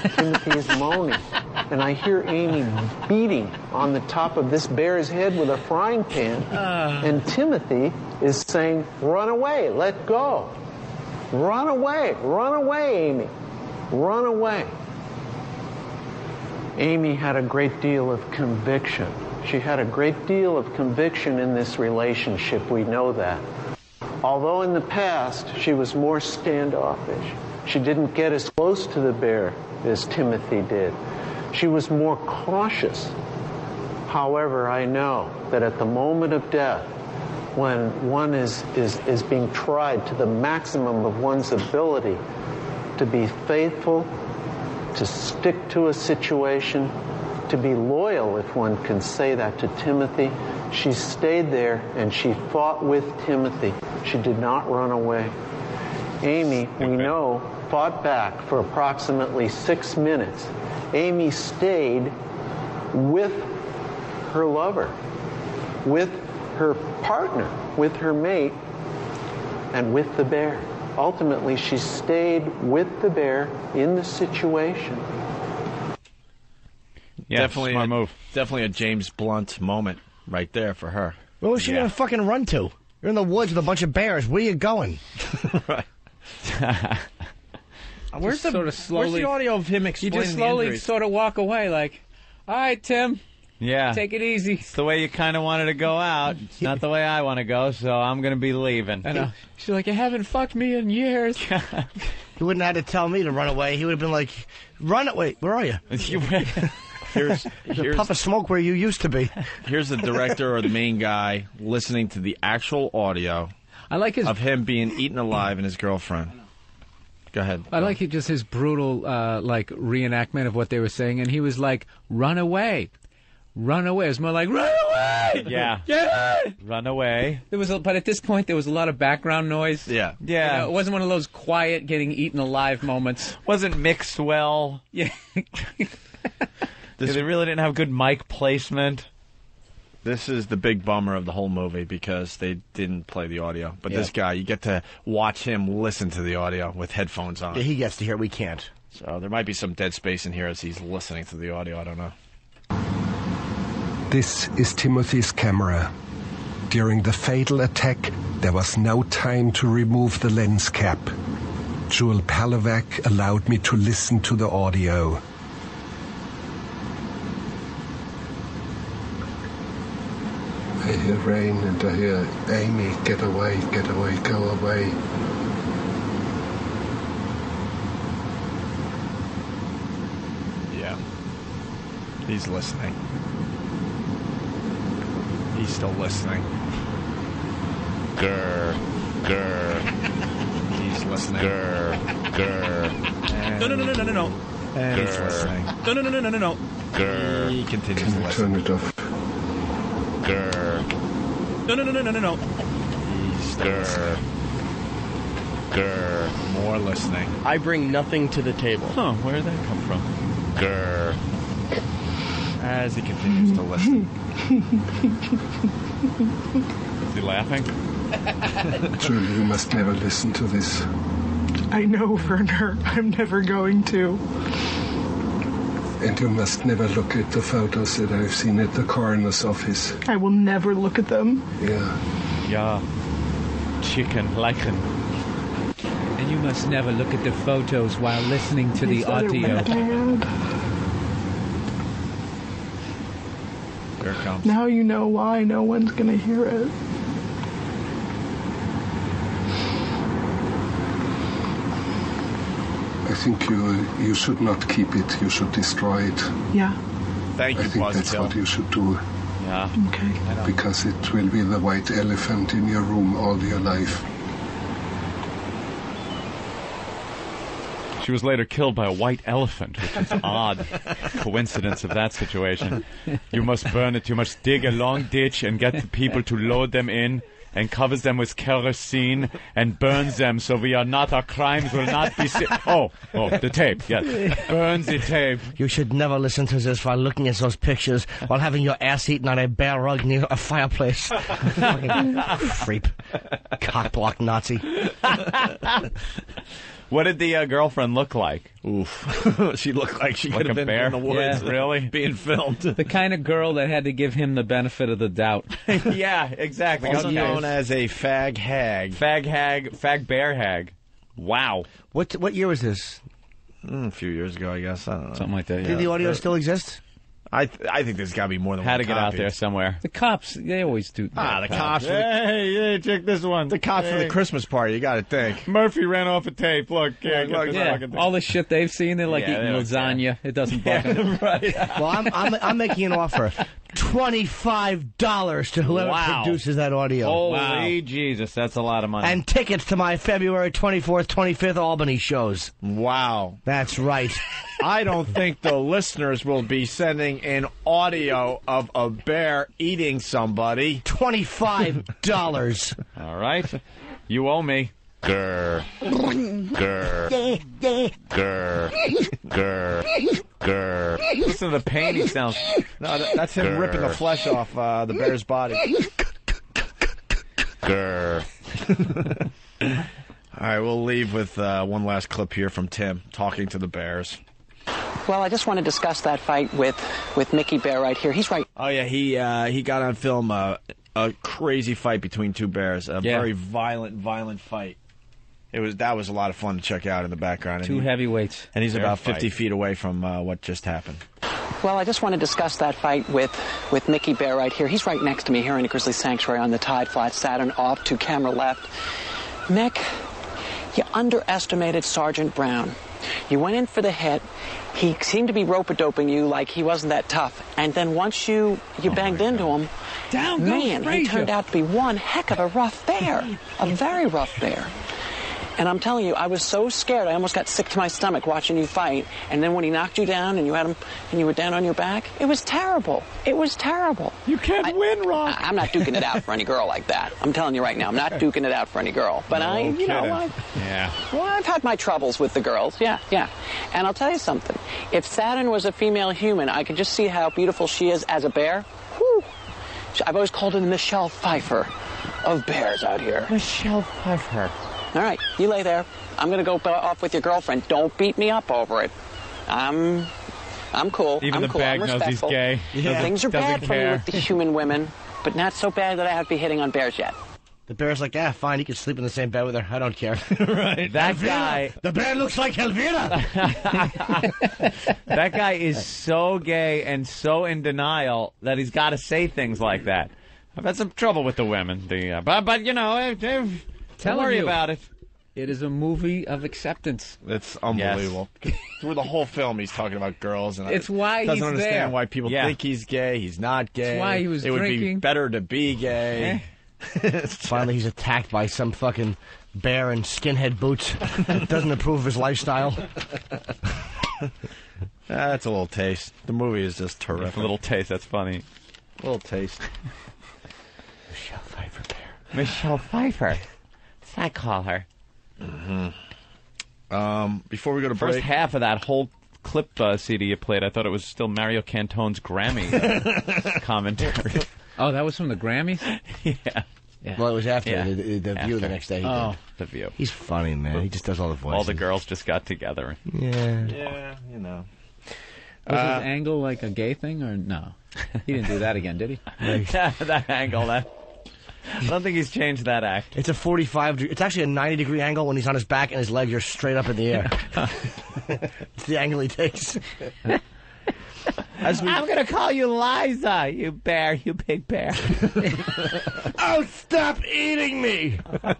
Timothy is moaning. And I hear Amy beating on the top of this bear's head with a frying pan. Uh. And Timothy is saying, run away, let go. Run away, run away, Amy. Run away. Amy had a great deal of conviction. She had a great deal of conviction in this relationship, we know that. Although in the past she was more standoffish, she didn't get as close to the bear as Timothy did. She was more cautious. However, I know that at the moment of death, when one is, is, is being tried to the maximum of one's ability to be faithful, to stick to a situation, to be loyal, if one can say that to Timothy, she stayed there and she fought with Timothy. She did not run away. Amy, we know, fought back for approximately six minutes. Amy stayed with her lover, with her partner, with her mate, and with the bear. Ultimately, she stayed with the bear in the situation. Yeah, definitely smart a, move. Definitely a James Blunt moment right there for her. Where was she Yeah. gonna fucking run to? You're in the woods with a bunch of bears. Where are you going? Right. Where's the sort of slowly, where's the audio of him You explaining just slowly the injuries? sort of walk away, like, all right, Tim. Yeah. Take it easy. It's the way you kind of wanted to go out. It's not the way I want to go, so I'm going to be leaving. I know. She's like, you haven't fucked me in years. He wouldn't have had to tell me to run away. He would have been like, run away. Where are you? Here's, There's a here's, puff of smoke where you used to be. here's the director or the main guy listening to the actual audio I like his of him being eaten alive and his girlfriend. Go ahead. I like it, just his brutal, uh, like, reenactment of what they were saying, and he was like, run away. Run away. It was more like, run away! Yeah. Yeah! Run away. There was, a, but at this point, there was a lot of background noise. Yeah. Yeah. You know, it wasn't one of those quiet, getting eaten alive moments. Wasn't mixed well. Yeah. This, they really didn't have good mic placement. This is the big bummer of the whole movie because they didn't play the audio. But Yeah. this guy, you get to watch him listen to the audio with headphones on. Yeah, he gets to hear it. We can't. So there might be some dead space in here as he's listening to the audio. I don't know. This is Timothy's camera. During the fatal attack, there was no time to remove the lens cap. Joel Palovac allowed me to listen to the audio. I hear rain and I hear, Amy, get away, get away, go away. Yeah. He's listening. He's still listening. Grr. Grr. He's listening. Grr. Grr. And, No, no, no, no, no, no, no. and he's Grr. listening. No, no, no, no, no, no, no. Grr. He continues Can to you listen. turn it off? Grr. No, no, no, no, no, no, no. He's still listening. Grr. More listening. I bring nothing to the table. Huh, where did that come from? Grr. As he continues to listen. Is he laughing? Julie, you must never listen to this. I know, Werner. I'm never going to. And you must never look at the photos that I've seen at the coroner's office. I will never look at them. Yeah. Yeah. Chicken, lichen. And you must never look at the photos while listening to the Is that a audio. red hand? Here it comes. Now you know why no one's going to hear it. I think you you should not keep it. You should destroy it. Yeah. Thank I you, think that's Buzzkill. what you should do. Yeah. Okay. Because it will be the white elephant in your room all your life. She was later killed by a white elephant, which is odd coincidence of that situation. You must burn it. You must dig a long ditch and get the people to load them in and covers them with kerosene and burns them so we are not, our crimes will not be seen. Oh, oh, the tape, yes. Burns the tape. You should never listen to this while looking at those pictures while having your ass eaten on a bear rug near a fireplace. Fucking creep. Cockblock Nazi. What did the uh, girlfriend look like? Oof. She looked like she Like could have a been bear? in the woods. Yeah, really? Being filmed. The kind of girl that had to give him the benefit of the doubt. Yeah, exactly. Also Okay. known as a fag hag. Fag hag, fag bear hag. Wow. What what year was this? Mm, a few years ago, I guess. I don't know. Something like that, yeah. Did the audio still exist? I th- I think there's got to be more than Had one to get out copy. there somewhere. The cops, they always do. Ah, the cops. for the- Hey, hey, check this one. The cops for the Hey. Christmas party, you got to think. Murphy ran off a tape. Look, yeah, Look, get look, this Yeah, fucking thing. all the shit they've seen, they're like Yeah, eating they don't lasagna. It doesn't bug them. right. Well, I'm, I'm, I'm making an offer. twenty-five dollars to whoever Wow. produces that audio. Holy Jesus, that's a lot of money. And tickets to my February twenty-fourth, twenty-fifth Albany shows. Wow. That's right. I don't think the listeners will be sending in audio of a bear eating somebody. twenty-five dollars. all right. You owe me. Grr. Grr. Grr. Grr. Grr. Listen to the pain he sounds. No, that, that's him Grr. ripping the flesh off uh, the bear's body. Grr. All right, we'll leave with uh, one last clip here from Tim talking to the bears. Well, I just want to discuss that fight with, with Mickey Bear right here. He's right. Oh, yeah, he uh, he got on film uh, a crazy fight between two bears. A Yeah. very violent, violent fight. It was That was a lot of fun to check out in the background. And Two he- heavyweights. And he's Bear about fight. fifty feet away from uh, what just happened. Well, I just want to discuss that fight with, with Mickey Bear right here. He's right next to me here in the Grizzly Sanctuary on the Tide Flat Saturn off to camera left. Mick, you underestimated Sergeant Brown. You went in for the hit. He seemed to be rope-a-doping you like he wasn't that tough. And then once you, you banged into him, Down goes man, he Frazier. turned out to be one heck of a rough bear. A very rough bear. And I'm telling you, I was so scared, I almost got sick to my stomach watching you fight. And then when he knocked you down and you had him, and you were down on your back, it was terrible. It was terrible. You can't win, Rock. I, I'm not duking it out for any girl like that. I'm telling you right now, I'm not duking it out for any girl. But I, you know, I, Yeah. well, I've had my troubles with the girls. Yeah, yeah. And I'll tell you something. If Saturn was a female human, I could just see how beautiful she is as a bear. Whew. I've always called her the Michelle Pfeiffer of bears out here. Michelle Pfeiffer. All right, you lay there. I'm going to go off with your girlfriend. Don't beat me up over it. I'm I'm cool. Even I'm the cool. bag I'm knows he's respectful. gay. Yeah. Things are Doesn't bad for me care. with the human women, but not so bad that I have to be hitting on bears yet. The bear's like, ah, fine, he can sleep in the same bed with her. I don't care. Right. That guy. The bear looks like Elvira. That guy is so gay and so in denial that he's got to say things like that. I've had some trouble with the women. The uh, but but you know, eh, eh, don't Telling worry you. about it. It is a movie of acceptance. It's unbelievable. Through the whole film, he's talking about girls, and It's I, why doesn't he's understand there. why people Yeah. think he's gay. He's not gay. It's why he was It would be drinking. better to be gay. Finally, he's attacked by some fucking bear in skinhead boots that doesn't approve of his lifestyle. Ah, that's a little taste. The movie is just terrific. A little taste. That's funny. A little taste. Michelle Pfeiffer bear. Michelle Pfeiffer. That's what I call her. Mm-hmm. Um, before we go to First break, half of that whole clip uh, C D you played, I thought it was still Mario Cantone's Grammy uh, commentary. Oh, that was from the Grammys? Yeah. Yeah. Well, it was after Yeah. the, the, the View the After. next day. He Oh. The View. He's funny, man. He just does all the voices. All the girls just got together. Yeah. yeah, you know. Was Uh, his angle like a gay thing or no? He didn't do that again, did he? that, that angle, that. I don't think he's changed that act. It's a forty-five. de- It's actually a ninety degree angle when he's on his back and his legs are straight up in the air. It's the angle he takes. As we, I'm gonna call you Liza, you bear, you big bear. Oh, stop eating me!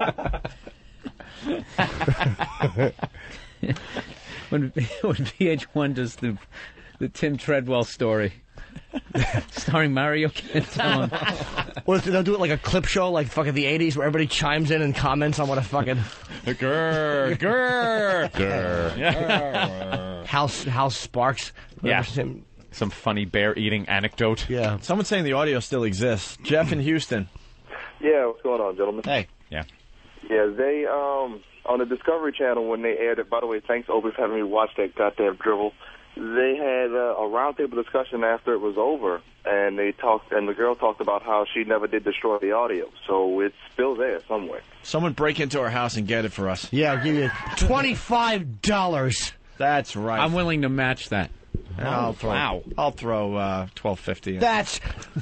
when when V H one does the the Tim Treadwell story, starring Mario Cantone. Or they'll do it like a clip show, like fucking the eighties, where everybody chimes in and comments on what a fucking Grr, grr, grr. Yeah. House House Sparks. Yeah. Him. Some funny bear eating anecdote. Yeah. someone's saying the audio still exists. Jeff in Houston. Yeah, what's going on, gentlemen? Hey. Yeah. Yeah, they, um, on the Discovery Channel when they aired it, by the way, thanks, Oprah, for having me watch that goddamn dribble. they had uh, a roundtable discussion after it was over, and they talked, and the girl talked about how she never did destroy the audio, so it's still there somewhere. Someone break into our house and get it for us. Yeah, I'll give you twenty-five dollars. That's right. I'm willing to match that. And I'll throw, wow. I'll throw uh, twelve fifty. That's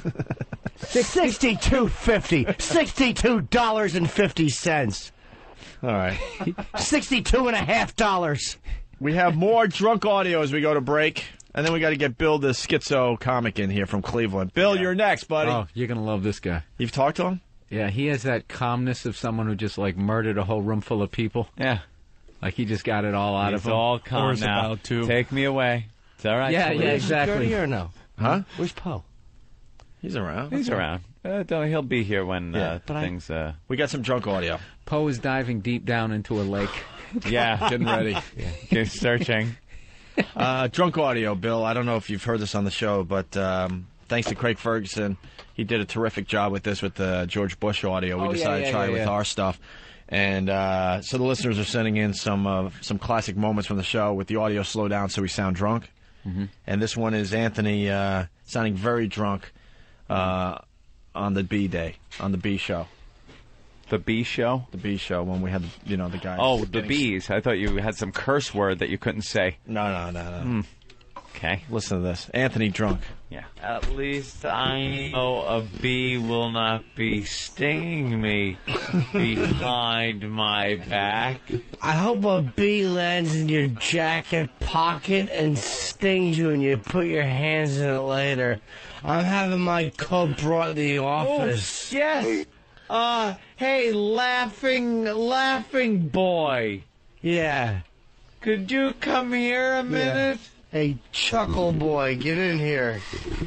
sixty-two fifty. Sixty-two dollars and fifty cents. All right. Sixty-two and a half dollars. We have more drunk audio as we go to break, and then we got to get Bill, the schizo comic, in here from Cleveland. Bill, you're next, buddy. Oh, you're gonna love this guy. You've talked to him? Yeah, he has that calmness of someone who just like murdered a whole room full of people. Yeah. Like he just got it all out He's of him. all calm Or is now. about to. Take me away. It's all right. Yeah, yeah, exactly. Here or no? Huh? Where's Poe? He's around. He's around. Uh, don't, he'll be here when Yeah, uh, but I- things... Uh, We got some drunk audio. Poe is diving deep down into a lake. yeah, Getting ready. he's searching. Uh, drunk audio, Bill. I don't know if you've heard this on the show, but um, thanks to Craig Ferguson, he did a terrific job with this with the George Bush audio. We Oh, yeah, decided yeah, to try yeah, it with yeah. our stuff. And uh, so the listeners are sending in some uh, some classic moments from the show with the audio slowed down so we sound drunk. Mm-hmm. And this one is Anthony uh, sounding very drunk uh, on the B day, on the B show. The B show? The B show when we had, you know, the guys. Oh, the getting- bees. I thought you had some curse word that you couldn't say. No, no, no, no. Hmm. Okay. Listen to this. Anthony drunk. Yeah. At least I know a bee will not be stinging me behind my back. I hope a bee lands in your jacket pocket and stings you and you put your hands in it later. I'm having my coat brought to the office. Oh, yes. Uh, hey, laughing, laughing boy. Yeah. Could you come here a minute? Hey, Chuckle Boy, get in here.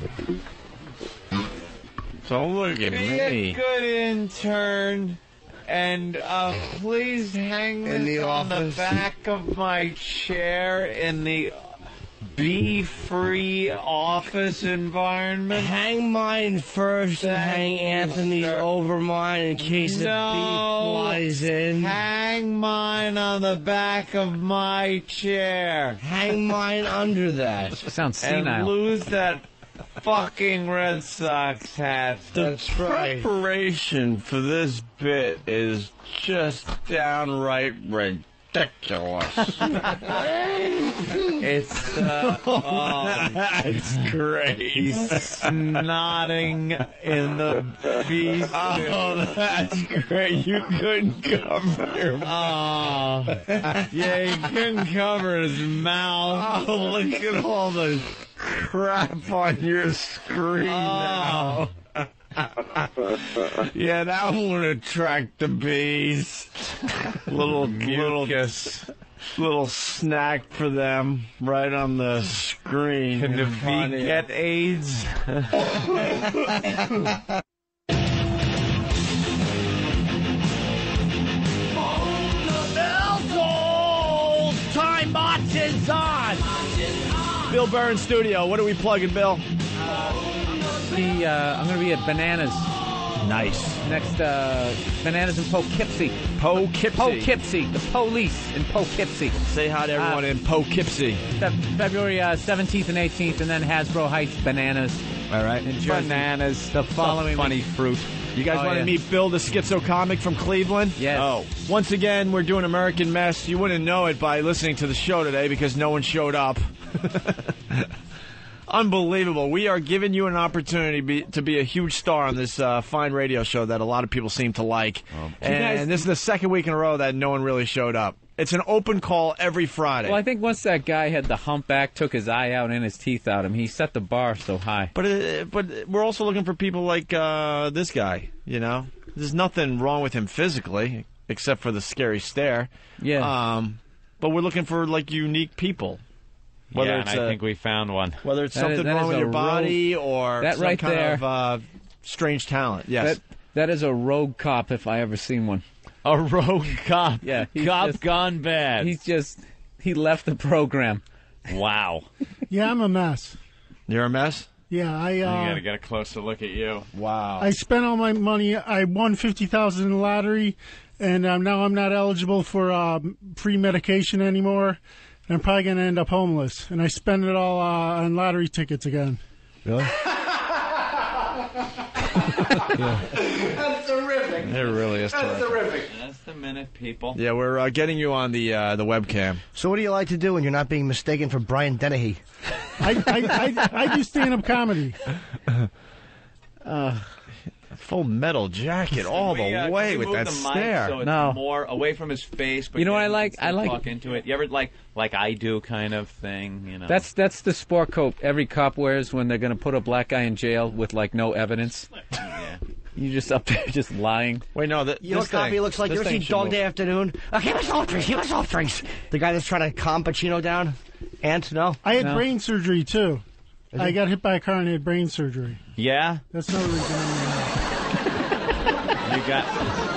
So look at Be a good intern, and uh, please hang In this the on the office. back of my chair in the bee-free office environment. Hang mine first and hang Anthony's over mine in case the bee No. flies in. Hang mine on the back of my chair. Hang mine under that. Sounds And senile. lose that fucking Red Sox hat. That's right. Preparation for this bit is just downright ridiculous. It's uh, oh, That's great. he's snotting in the bee suit. Oh, that's great. You couldn't cover your Oh, yeah, he couldn't cover his mouth. Oh, look at all the crap on your screen now. Yeah, that would attract the bees. little, little, little snack for them right on the screen. Can the in front bee of you. get AIDS? Time Box is on! Bill Burns Studio. What are we plugging, Bill? The, uh, I'm going to be at Bananas Nice. next. Uh, Bananas in Poughkeepsie. Poughkeepsie. Poughkeepsie. The police in Poughkeepsie. Say hi to everyone Uh, in Poughkeepsie. Fe- February uh, seventeenth and eighteenth, and then Hasbro Heights Bananas All right. in Jersey. Bananas. The following funny week. fruit. You guys Oh, want to yeah. meet Bill, the schizo comic from Cleveland? Yes. Oh. Once again, we're doing American Mess. You wouldn't know it by listening to the show today because no one showed up. Unbelievable. We are giving you an opportunity be, to be a huge star on this uh, fine radio show that a lot of people seem to like. and, You guys- and this is the second week in a row that no one really showed up. It's an open call every Friday. Well, I think once that guy had the humpback, took his eye out and his teeth out, him, he set the bar so high. But uh, but we're also looking for people like uh, this guy, you know? There's nothing wrong with him physically, except for the scary stare. Yeah. Um, but we're looking for, like, unique people. Whether yeah, it's and I a- think we found one. Whether it's That is- something that wrong is with a your body rogue- or that some right kind there- of uh, strange talent. Yes. That, that is a rogue cop if I ever seen one. A rogue cop. Yeah. he's Cop just- gone bad. He's just, he left the program. Wow. Yeah, I'm a mess. You're a mess? Yeah, I You uh, gotta get a closer look at you. Wow. I spent all my money. I won fifty thousand in the lottery, and um, now I'm not eligible for uh, free medication anymore. and I'm probably going to end up homeless. And I spend it all uh, on lottery tickets again. Really? That's terrific. It really is That's terrific. terrific. That's the minute, people. Yeah, we're uh, getting you on the uh, the webcam. So what do you like to do when you're not being mistaken for Brian Dennehy? I, I, I, I do stand-up comedy. Uh, full metal jacket all We, the uh, way can we with move that the mic stare. So it's No. more away from his face. But You know what yet I he like? can I still like- talk into it. You ever like like I do kind of thing? You know. That's that's the sport coat every cop wears when they're going to put a black guy in jail with like no evidence. Yeah. You just up there just lying. Wait, no, th- You know what Coffee looks like? You ever seen Dog Day Afternoon? Uh, give us soft drinks, give us soft drinks. The guy that's trying to calm Pacino down? Ant, no? I had No. brain surgery, too. Is I it? got hit by a car and had brain surgery. Yeah. That's no reason. You got.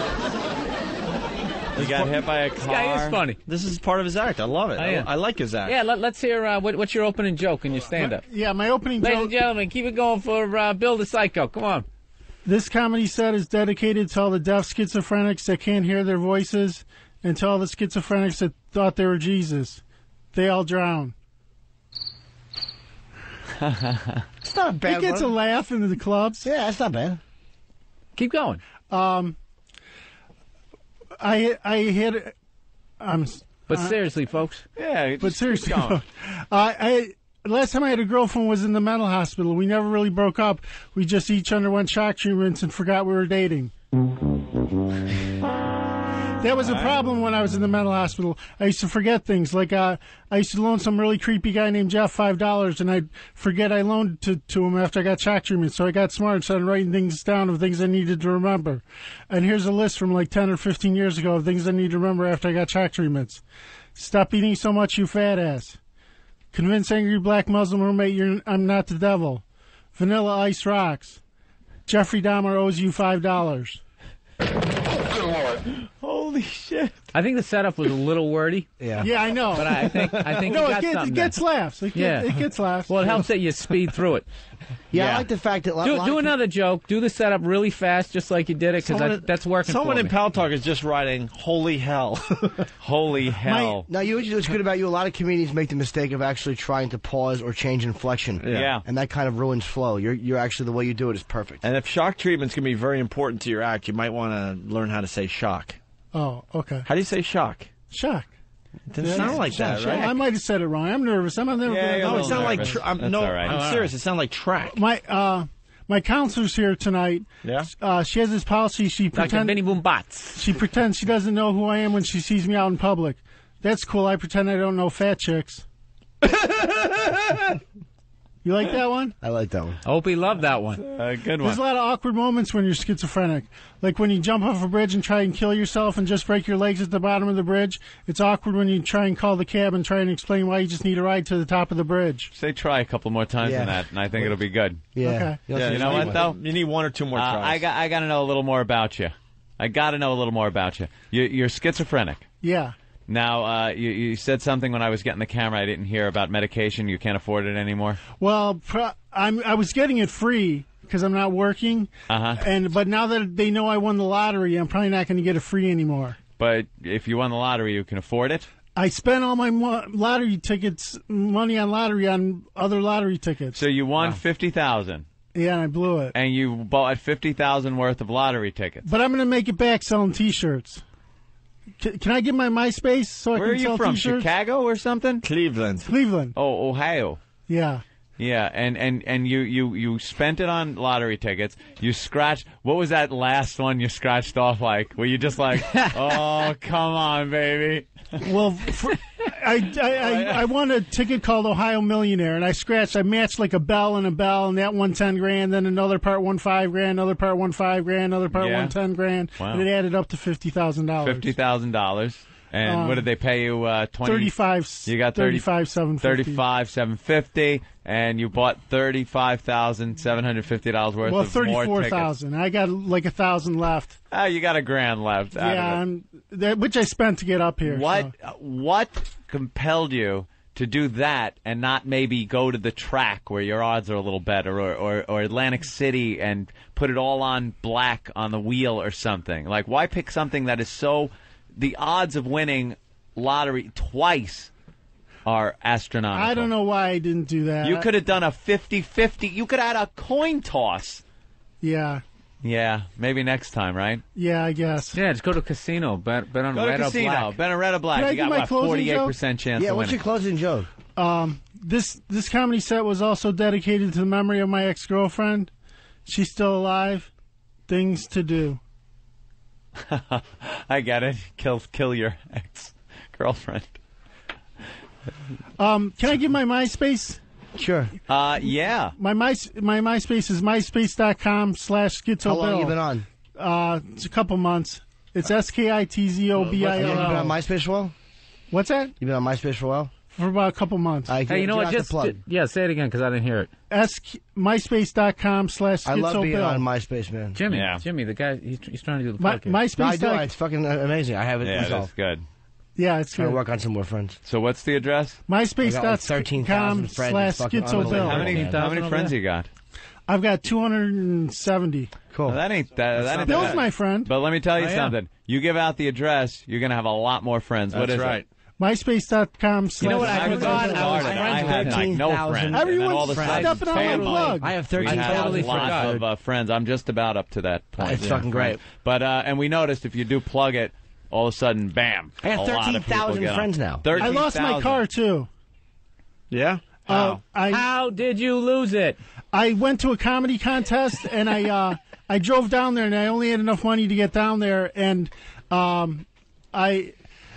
You got hit by a car. This guy is funny. This is part of his act. I love it. Oh, I, yeah. I like his act. Yeah, let, let's hear uh, what, what's your opening joke and your stand-up. Yeah, my opening Ladies joke. and gentlemen, keep it going for uh, Bill the Psycho. Come on. This comedy set is dedicated to all the deaf schizophrenics that can't hear their voices and to all the schizophrenics that thought they were Jesus. They all drown. It's not a bad It gets one. a laugh in the clubs. Yeah, it's not bad. Keep going. Um, I I hit. I'm. But uh, seriously, folks. Yeah, but seriously, going. uh, I last time I had a girlfriend was in the mental hospital. We never really broke up. We just each underwent shock treatments and forgot we were dating. That was a problem when I was in the mental hospital. I used to forget things. Like uh, I used to loan some really creepy guy named Jeff five dollars, and I'd forget I loaned to to him after I got shock treatment. So I got smart and started writing things down of things I needed to remember. And here's a list from like ten or fifteen years ago of things I need to remember after I got shock treatments. Stop eating so much, you fat ass. Convince angry black Muslim roommate you're, I'm not the devil. Vanilla Ice rocks. Jeffrey Dahmer owes you five dollars. Holy shit! I think the setup was a little wordy. Yeah. Yeah, I know. But I think I think no, you it got gets, something it gets there. laughs. It, Yeah. get, it gets laughs. Well, it helps that you speed through it. Yeah, Yeah. I like the fact that... a lot- Do, lot do of another joke. Do the setup really fast, just like you did it, because Someone- that, that's working Someone for in me. Pal Talk is just writing, holy hell. Holy hell. Now, you what's good about you, a lot of comedians make the mistake of actually trying to pause or change inflection. Yeah. Yeah. And that kind of ruins flow. You're, you're actually, the way you do it is perfect. And if shock treatment's going to be very important to your act, you might want to learn how to say shock. Oh, okay. How do you say shock? Shock. It didn't sound like that, right? I might have said it wrong. I'm nervous. I'm never Yeah, gonna no, it sounded like nervous. tr- I'm, That's no, all right. I'm All serious. It sounded like track. My uh, my counselor's here tonight. Yeah. Uh, she has this policy. She Doctor pretends. Benny Boom Bots. She pretends she doesn't know who I am when she sees me out in public. That's cool. I pretend I don't know fat chicks. You like that one? I like that one. Opie loved that one. Uh, good There's one. a lot of awkward moments when you're schizophrenic. Like when you jump off a bridge and try and kill yourself and just break your legs at the bottom of the bridge. It's awkward when you try and call the cab and try and explain why you just need a ride to the top of the bridge. Say try a couple more times Yeah. than that, and I think it'll be good. Yeah. Okay. Yeah, you know what though? You need one or two more Uh, tries. I got I got to know a little more about you. I got to know a little more about you. you you're schizophrenic. Yeah. Now, uh, you, you said something when I was getting the camera I didn't hear about medication. You can't afford it anymore. Well, pro- I'm, I was getting it free because I'm not working. Uh huh. And but now that they know I won the lottery, I'm probably not going to get it free anymore. But if you won the lottery, you can afford it. I spent all my mo- lottery tickets, money on lottery, on other lottery tickets. So you won fifty thousand, Yeah, and I blew it. and you bought fifty thousand worth of lottery tickets. But I'm going to make it back selling T-shirts. C- can I give my MySpace so I Where are can you sell from? T-shirts? Chicago or something? Cleveland. Cleveland. Oh, Ohio. Yeah. Yeah, and, and, and you, you, you spent it on lottery tickets. You scratched. What was that last one you scratched off like? Were you just like, oh, come on, baby? Well, for, I, I, I, I won a ticket called Ohio Millionaire, and I scratched. I matched like a bell and a bell, and that won ten grand. Then another part won five grand. Another part won five grand. Another part Yeah. won ten grand. Wow. And it added up to fifty thousand dollars. Fifty thousand dollars. And Um, what did they pay you? Uh, twenty. Thirty-five. You got thirty. Thirty-five seven fifty. Thirty-five seven fifty, and you bought thirty-five thousand seven hundred fifty dollars worth Well, of more thirty-four tickets. thousand. I got like a thousand left. Ah, you got a grand left. out Yeah, of it. and that, which I spent to get up here. What so. uh, what compelled you to do that and not maybe go to the track where your odds are a little better, or, or, or Atlantic City and put it all on black on the wheel or something? Like, why pick something that is so the odds of winning lottery twice are astronomical. I don't know why I didn't do that. You could have done a fifty-fifty. You could have had a coin toss. Yeah. Yeah, maybe next time, right? Yeah, I guess. Yeah, just go to a casino. Bet, bet on Go to red or casino. black. Bet on red or black. Can I You do got my what, closing forty-eight percent chance Yeah, of what's winning. your closing joke? Um, this this comedy set was also dedicated to the memory of my ex girlfriend. She's still alive. Things to do. I get it. Kill, kill your ex girlfriend. Um, can I give my MySpace? Sure. Uh, yeah. My my my MySpace is myspace.com slash schizo How long Bill. you been on? Uh, it's a couple months. It's S K I T Z O B I You been on L L. MySpace for a while? What's that? You been on MySpace for a while? For about a couple months. I Hey, you know what? Just plug. yeah, say it again because I didn't hear it. S myspace.com slash I love schizo being Bill. on MySpace, man. Jimmy, Yeah. Jimmy, the guy he's, he's trying to do the My, podcast. MySpace. No, I do. dot- It's fucking amazing. I have it Yeah, myself. that's good. Yeah, it's Trying to good. work on some more friends. So what's the address? I got like thirteen thousand MySpace.com friends. slash It's fucking schizo Bill. How many, how many friends you got? I've got two hundred seventy. Cool. Well, that ain't that. that ain't Bill's bad. my friend. But let me tell you I am. something. You give out the address, you're gonna have a lot more friends. what That's is right. it? MySpace.com slash You know what? I I was forgot. so I was started. friends I had with like no thirteen thousand. friends. and then Everyone's all of a sudden, stepping on my family. plug. I have We thirteen had a totally thousand. lot forgot. of uh, friends. I'm just about up to that point. It's fucking great. But uh, and we noticed if you do plug it, all of a sudden, bam! I have a lot of thirteen people thousand get on. friends now. I lost my 13,000. car too. Yeah? Uh, I How did you lose it? I went to a comedy contest and I uh, I drove down there and I only had enough money to get down there and um, I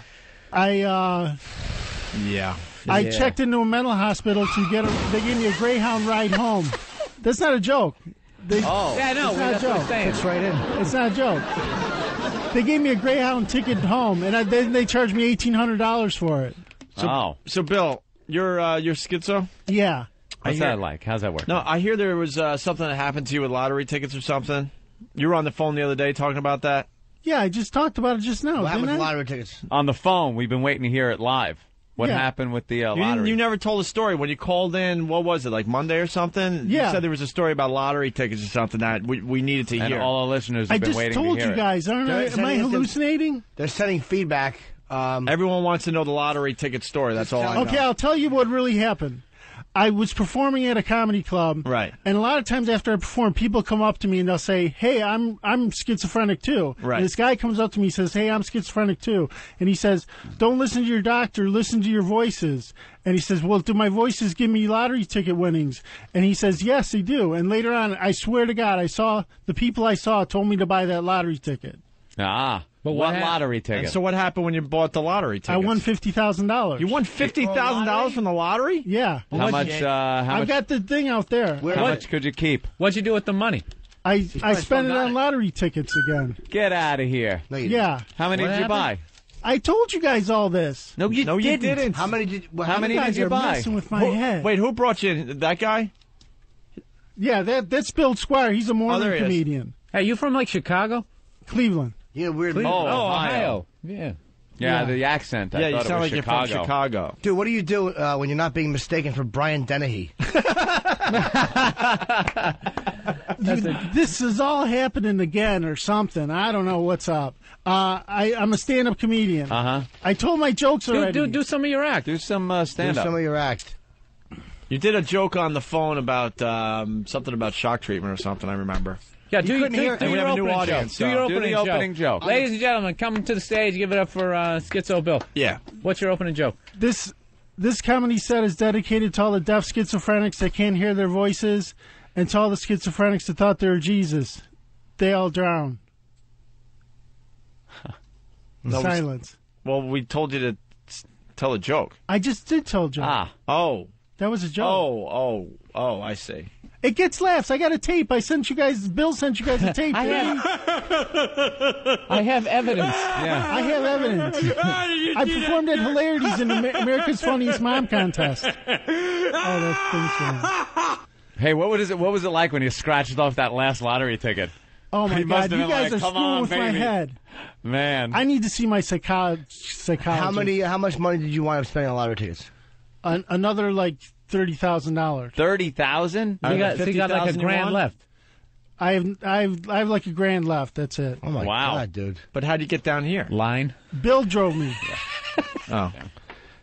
I uh, Yeah. I Yeah. checked into a mental hospital to get a. They gave me a Greyhound ride home. That's not a joke. They, Oh. Yeah, I know. It's not a That's what I'm joke. saying. It's right in. It's not a joke. They gave me a Greyhound ticket home, and I, then they charged me eighteen hundred dollars for it. So, Oh. so Bill, you're uh, you're schizo? Yeah. What's I hear- that like? How's that work? No, I hear there was uh, something that happened to you with lottery tickets or something. You were on the phone the other day talking about that. Yeah, I just talked about it just now, What happened didn't with I? lottery tickets? On the phone, we've been waiting to hear it live. What Yeah. happened with the uh, You, didn't, lottery? you never told a story when you called in. What was it, like Monday or something? Yeah. You said there was a story about lottery tickets or something that we, we needed to and hear. all our listeners I have been just waiting told to hear you it. guys, aren't I? They're Am I sending us the- hallucinating? They're sending feedback. Um, Everyone wants to know the lottery ticket story. That's all I know. Okay, I'll tell you what really happened. I was performing at a comedy club, Right. And a lot of times after I perform, people come up to me and they'll say, "Hey, I'm I'm schizophrenic too." Right. And this guy comes up to me and says, "Hey, I'm schizophrenic too," and he says, "Don't listen to your doctor, listen to your voices." And he says, "Well, do my voices give me lottery ticket winnings?" And he says, "Yes, they do." And later on, I swear to God, I saw the people I saw told me to buy that lottery ticket. Ah, But what, what hap- lottery And ticket? so what happened when you bought the lottery tickets? I won fifty thousand dollars. You won fifty thousand dollars from the lottery? Yeah. how much? Uh, how I've much? got the thing out there. How much could you keep? What'd you do with the money? I I probably spent it still got on it. lottery tickets again. Get out of here! no, you Yeah. How many What did you buy? happened? I told you guys all this. No, you No, you didn't. didn't. How many did? What, How many You did guys you are buy? messing with my Who- head. Wait, who brought you in? That guy? Yeah, that that's Bill Squire. He's a Mormon there he is. comedian. Hey, you from like Chicago? Cleveland. Yeah, weird. Oh, Ohio. Yeah. Yeah, Yeah. the accent. I yeah, you thought it sound was like Chicago. you're from Chicago. Dude, what do you do uh, when you're not being mistaken for Brian Dennehy? You- this is all happening again or something. I don't know what's up. Uh, I, I'm a stand-up comedian. Uh huh. I told my jokes Do, already. do, do some of your act. Do some uh, Do stand some up. of your act. You did a joke on the phone about um, something about shock treatment or something, I remember. Yeah, do, couldn't do, hear it. do And we your have a new opening audience, joke. Do so- your Do opening, the opening joke. Ladies and gentlemen, come to the stage. Give it up for uh, Schizo Bill. Yeah. What's your opening joke? This this comedy set is dedicated to all the deaf schizophrenics that can't hear their voices, and to all the schizophrenics that thought they were Jesus. They all drown. No, we- Silence. Well, we told you to s- tell a joke. I just did tell a joke. Ah. Oh. That was a joke. Oh, oh, oh, I see. It gets laughs. I got a tape. I sent you guys. Bill sent you guys a tape. I didn't have- he? I have evidence. Yeah. I have evidence. I performed at Hilarities in Amer- America's Funniest Mom Contest. Oh, that thing's wrong. Hey, what was it? What was it like when you scratched off that last lottery ticket? Oh my He must God! have You been guys like, are "Come screwing on, with my baby." head. Man, I need to see my psycho- psychologist. How many? How much money did you wind up spending on lottery tickets? An- another like thirty thousand dollars. thirty thousand. So you got, so you got like a fifty thousand you grand won? left. I have, I have, I have like a grand left. That's it. Oh my Wow. God, dude! But how'd you get down here? Line. Bill drove me. Oh.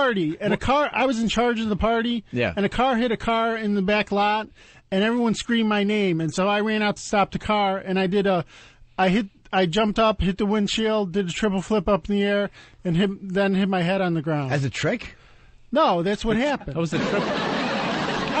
party, and a car. I was in charge of the party. Yeah. And a car hit a car in the back lot, and everyone screamed my name, and so I ran out to stop the car, and I did a, I hit, I jumped up, hit the windshield, did a triple flip up in the air, and hit, then hit my head on the ground. As a trick? No, that's what happened. That was a triple. I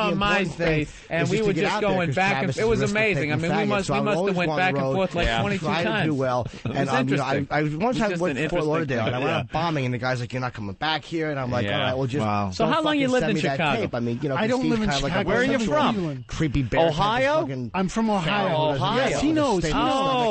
the on important thing MySpace, and is we just were to get just out there, going 'cause back Travis and it was is amazing. I mean, we faggots, must so we I'm must have always went on back the and road, forth like yeah. twenty-two trying times. to do well. It was And um, you know, I, interesting. I once It I was just went an to Fort interesting Lauderdale, and I thing. went Yeah. out bombing, and the guy's like, "You're not coming back here," and I'm like, Yeah. "All right, well, just Wow. So don't how long you fucking lived send in me that Chicago? tape." I mean, you know, I don't Steve's live in kind of like a Chicago. Where are I you live in from? Cleveland. creepy bear. Ohio? I'm from Ohio. Oh, Ohio. Yes, he knows. He knows. Oh,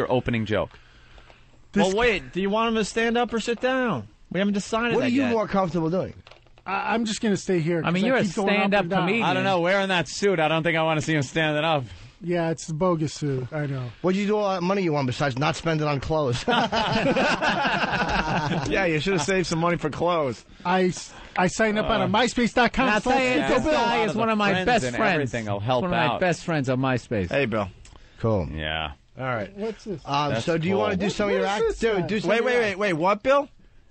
your opening joke? Well, wait. Do you want him to stand up or sit down? We haven't decided What that are you yet. more comfortable doing? I, I'm just going to stay here. I mean, 'cause you're a keep going up stand-up and down. comedian. I don't know. Wearing that suit, I don't think I want to see him standing up. Yeah, it's the bogus suit. I know. What'd you do all that money you won besides not spend it on clothes? Yeah, you should have saved some money for clothes. I, I signed up on a MySpace dot com. And I'll tell you, slash this Chico Bill. guy is one of my friends best and friends. everything will help one of my out. best friends on MySpace. Hey, Bill. Cool. Yeah. All right. What's this? Um, That's so do you cool. want to do What- some of your what is act? this Dude, guy? do some Wait, of wait, your wait, act. wait. What, Bill?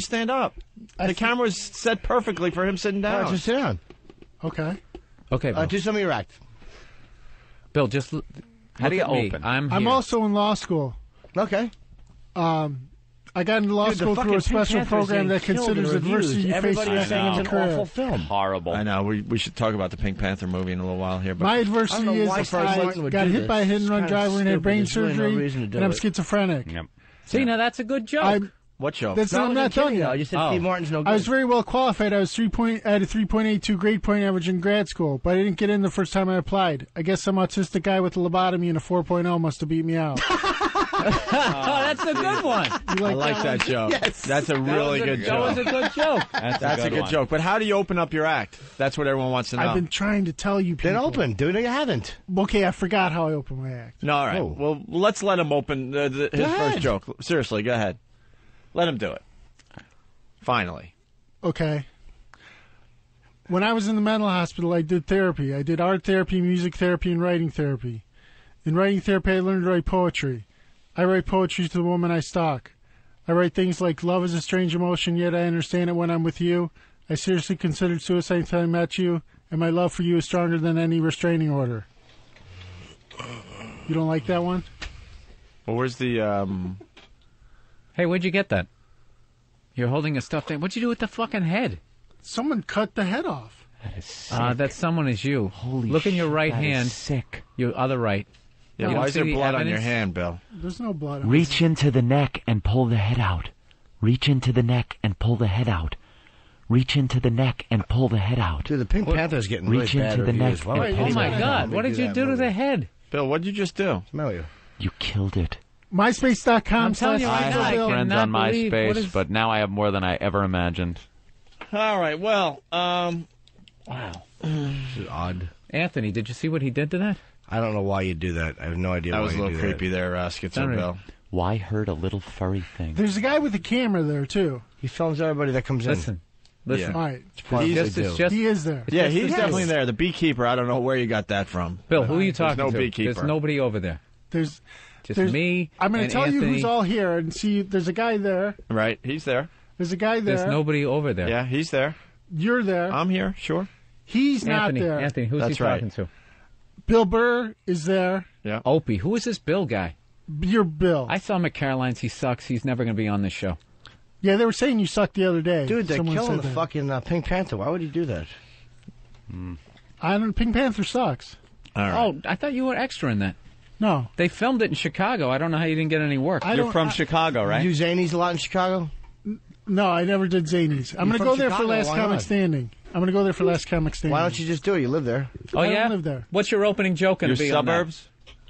to stand up. The camera was set perfectly for him sitting down. All right, just sit down. Okay. Okay, Bill. Uh, do some of your act. Bill, just l- How do look you at me. open? I'm here. I'm also in law school. Okay. Um, I got into law Dude, the school through fucking a special Pink Panther's program that getting killed in considers the adversity reviews. you face Everybody's in saying it's your an career. awful film. Horrible. I know. We we should talk about the Pink Panther movie in a little while here. But My I don't adversity know is why Steve I Martin would got do hit by a this. hit and run It's kinda driver and had stupid. brain There's really no surgery, reason to do and I'm it. schizophrenic. Yep. See, now that's a good joke. I'm, what joke? That's No, I I'm wasn't not telling kidding, you. though. I just said Oh. Steve Martin's no good. I was very well qualified. I was three point. I had a three point eight two grade point average in grad school, but I didn't get in the first time I applied. I guess some autistic guy with a lobotomy and a four point oh must have beat me out. Oh, that's a good one. You I like like that, one? joke. Yes. That's a That really was a- good that joke. was a good joke. That's, That's a a good, good one. joke. But how do you open up your act? That's what everyone wants to know. I've been trying to tell you people. Then open, dude. No, you haven't. Okay, I forgot how I opened my act. No, all right. Oh. Well, let's let him open uh, the, his Go first ahead. joke. Seriously, go ahead. Let him do it. Finally. Okay. When I was in the mental hospital, I did therapy. I did art therapy, music therapy, and writing therapy. In writing therapy, I learned to write poetry. I write poetry to the woman I stalk. I write things like, love is a strange emotion, yet I understand it when I'm with you. I seriously considered suicide until I met you, and my love for you is stronger than any restraining order. You don't like that one? Well, where's the, um... Hey, where'd you get that? You're holding a stuffed animal. What'd you do with the fucking head? Someone cut the head off. That is sick. Uh, that someone is you. Holy Look in your shit, right that is hand. sick. Your other right. Yeah, You why don't is see there the blood on your evidence? hand, Bill? There's no blood on Reach into the neck and pull the head out. Reach into the neck and pull the head out. Reach into the neck and pull the head out. Dude, the Pink Panther's getting really Reach bad into the reviews. neck Why would and you Oh pull do my that? God! Why What would did you that do to movie? the head? Bill, what'd you just do? Smell you. You killed it. MySpace dot com I'm telling slash you right I now, I have friends cannot on believe what MySpace, is- but now I have more than I ever imagined. All right, well, um... Wow. This is odd. Anthony, did you see what he did to that? I don't know why you do that. I have no idea That why was a you little do creepy that. there, uh, Schizo Sorry. Bill. Why hurt a little furry thing? There's a guy with a camera there, too. He films everybody that comes in. Listen, listen. Yeah. All right. Part of He's- what Just, they it's do. just He is there. Yeah, Yes, he's yes. definitely there. The beekeeper, I don't know where you got that from. Bill. Who are you There's talking no to? beekeeper. There's nobody over there. There's Just There's- me. I'm going and to tell you Anthony. who's all here and see. There's a guy there. Right, he's there. There's a guy there. There's nobody over there. Yeah, he's there. You're there. I'm here, sure. He's Anthony, not there. Anthony, who's That's he right. talking to? Bill Burr is there. Yeah. Opie. Who is this Bill guy? You're Bill. I saw him at Caroline's. He sucks. He's never going to be on this show. Yeah, they were saying you sucked the other day. Dude, they're Someone killing said the that. fucking uh, Pink Panther. Why would you do that? I don't. Pink Panther sucks. All right. Oh, I thought you were extra in that. No. They filmed it in Chicago. I don't know how you didn't get any work. I You're don't- from I- Chicago, right? You do Zanies a lot in Chicago? No, I never did Zanies. I'm You're going to from go there for Chicago, Last why Comic not? Standing. I'm going to go there for Last Comic Standing. Why don't you just do it? You live there. Oh I don't yeah, live there. What's your opening joke going Your to be on that? suburbs?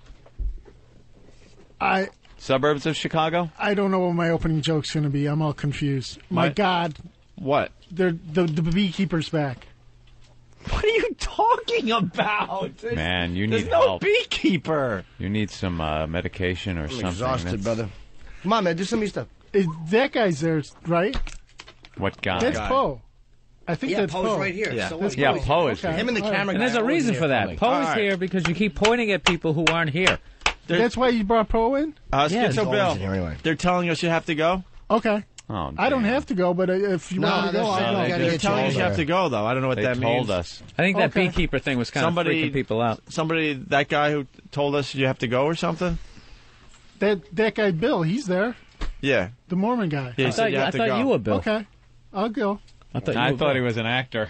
I Suburbs of Chicago? I don't know what my opening joke's going to be. I'm all confused. My What? God, What? they're, the the beekeeper's back. What are you talking about? There's, Man, you there's need no help. beekeeper. You need some uh, medication or I'm something. exhausted, That's- brother. Come on, man. Do some of your stuff. Is, that guy's there, right? What guy? That's guy. Poe. I think Yeah, that's Poe's Poe. right here. Yeah. So That's what? Yeah, Poe. Poe is Okay. here. Him and the All right. camera And there's guy a are reason always for here that. filming. Poe All is right. here because you keep pointing at people who aren't here. That's why you brought Poe in? Uh, Yeah, Schizo he's always Bill, in here anyway. they're telling us you have to go? Okay. Oh, I don't damn. have to go, but if you No, want me to go, that's- I'll no, go. they They're just telling us told you have us. to go, though. I don't know what They that told means. us. I think that Okay. beekeeper thing was kind Somebody- of freaking people out. Somebody, that guy who told us you have to go or something? That that guy Bill, he's there. Yeah. The Mormon guy. Yeah, he I said thought, you you, have I to thought go. you were Bill. Okay, I'll go. I thought, you I were thought Bill. he was an actor.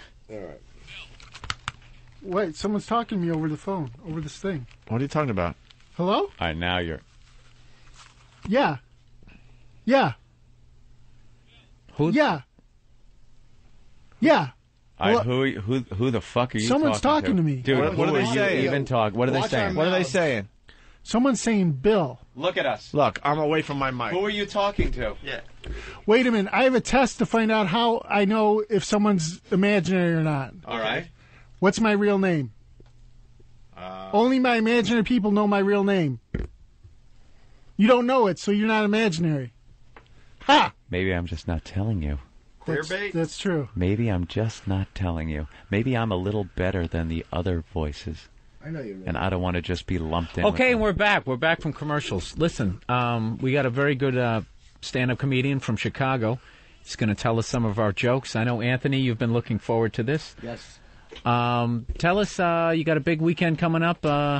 Wait, someone's talking to me over the phone, over this thing. What are you talking about? Hello? All right, now you're. Yeah. Yeah. Who? Yeah. Yeah. All right, Well, who, who, who the fuck are you Someone's talking talking to me. Dude, What- what who are they you saying? even talk? What are they Watch saying? our What are they mouths. saying? Someone's saying Bill. Look at us. Look, I'm away from my mic. Who are you talking to? Yeah. Wait a minute. I have a test to find out how I know if someone's imaginary or not. All right. What's my real name? Uh, Only my imaginary people know my real name. You don't know it, so you're not imaginary. Ha! Maybe I'm just not telling you. That's, Queerbait? that's true. Maybe I'm just not telling you. Maybe I'm a little better than the other voices. I know you're right. And I don't want to just be lumped in. with Okay, them. and we're back. We're back from commercials. Listen, um, we got a very good uh, stand-up comedian from Chicago. He's going to tell us some of our jokes. I know, Anthony, you've been looking forward to this. Yes. Um, tell us, uh, you got a big weekend coming up. Uh,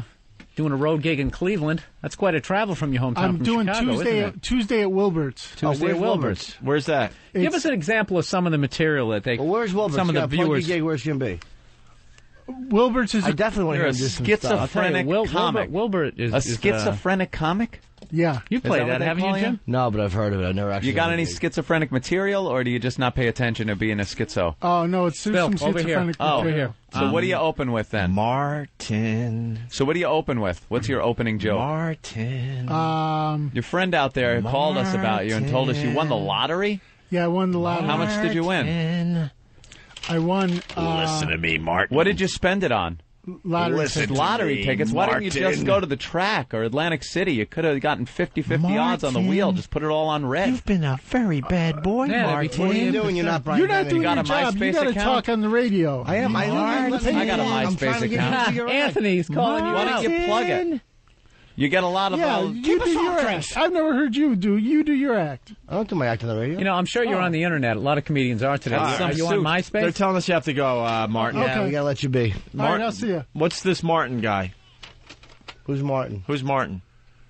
doing a road gig in Cleveland. That's quite a travel from your hometown. I'm from doing Chicago, Tuesday isn't it? Tuesday at Wilbert's. Tuesday at Wilbert's. Where's that? Give It's- us an example of some of the material that they. Well, where's Wilbert's? Some of the Yeah, plug your viewers. gig, where's she gonna be? Wilbert's is. I definitely want to You're hear a him do some stuff. schizophrenic Wil- comic. Wilbert, Wilbert is a is, uh, schizophrenic comic? Yeah. You've Is played that that, what they haven't call you, you? Jim? No, but I've heard of it. I've never actually. You got done any a gig. schizophrenic material, or do you just not pay attention to being a schizo? Oh no, it's there's Bill, some over here. schizophrenic. Oh, material. So what do you open with then? Martin. So what do you open with? What's your opening joke? Martin. Um. Your friend out there called us about you and told us you won the lottery. Yeah, I won the lottery. How much did you win? Martin. I won. Uh, Listen to me, Martin. What did you spend it on? lottery. Listen tickets. to Lottery me, tickets. Why didn't you just Martin. go to the track or Atlantic City? You could have gotten fifty-fifty odds on the wheel. Just put it all on red. You've been a very bad boy, Yeah, that'd be Martin. What are you doing? You're not Brian You're not Dennehy. doing got your a job. You MySpace got to account? talk on the radio. I am. I, Martin. I, I got a I'm MySpace trying to get account. you to your act. Anthony's calling you Why out. don't you plug it? You get a lot of. Yeah, uh, you do your act. I've never heard you do. You do your act. I don't do my act on the radio. You know, I'm sure you're on the internet. A lot of comedians are today. Ah, Are you on Sue, They're MySpace? telling us you have to go, uh, Martin. yeah, we gotta let you be. All right, I'll see you. What's this Martin guy? Who's Martin? Who's Martin?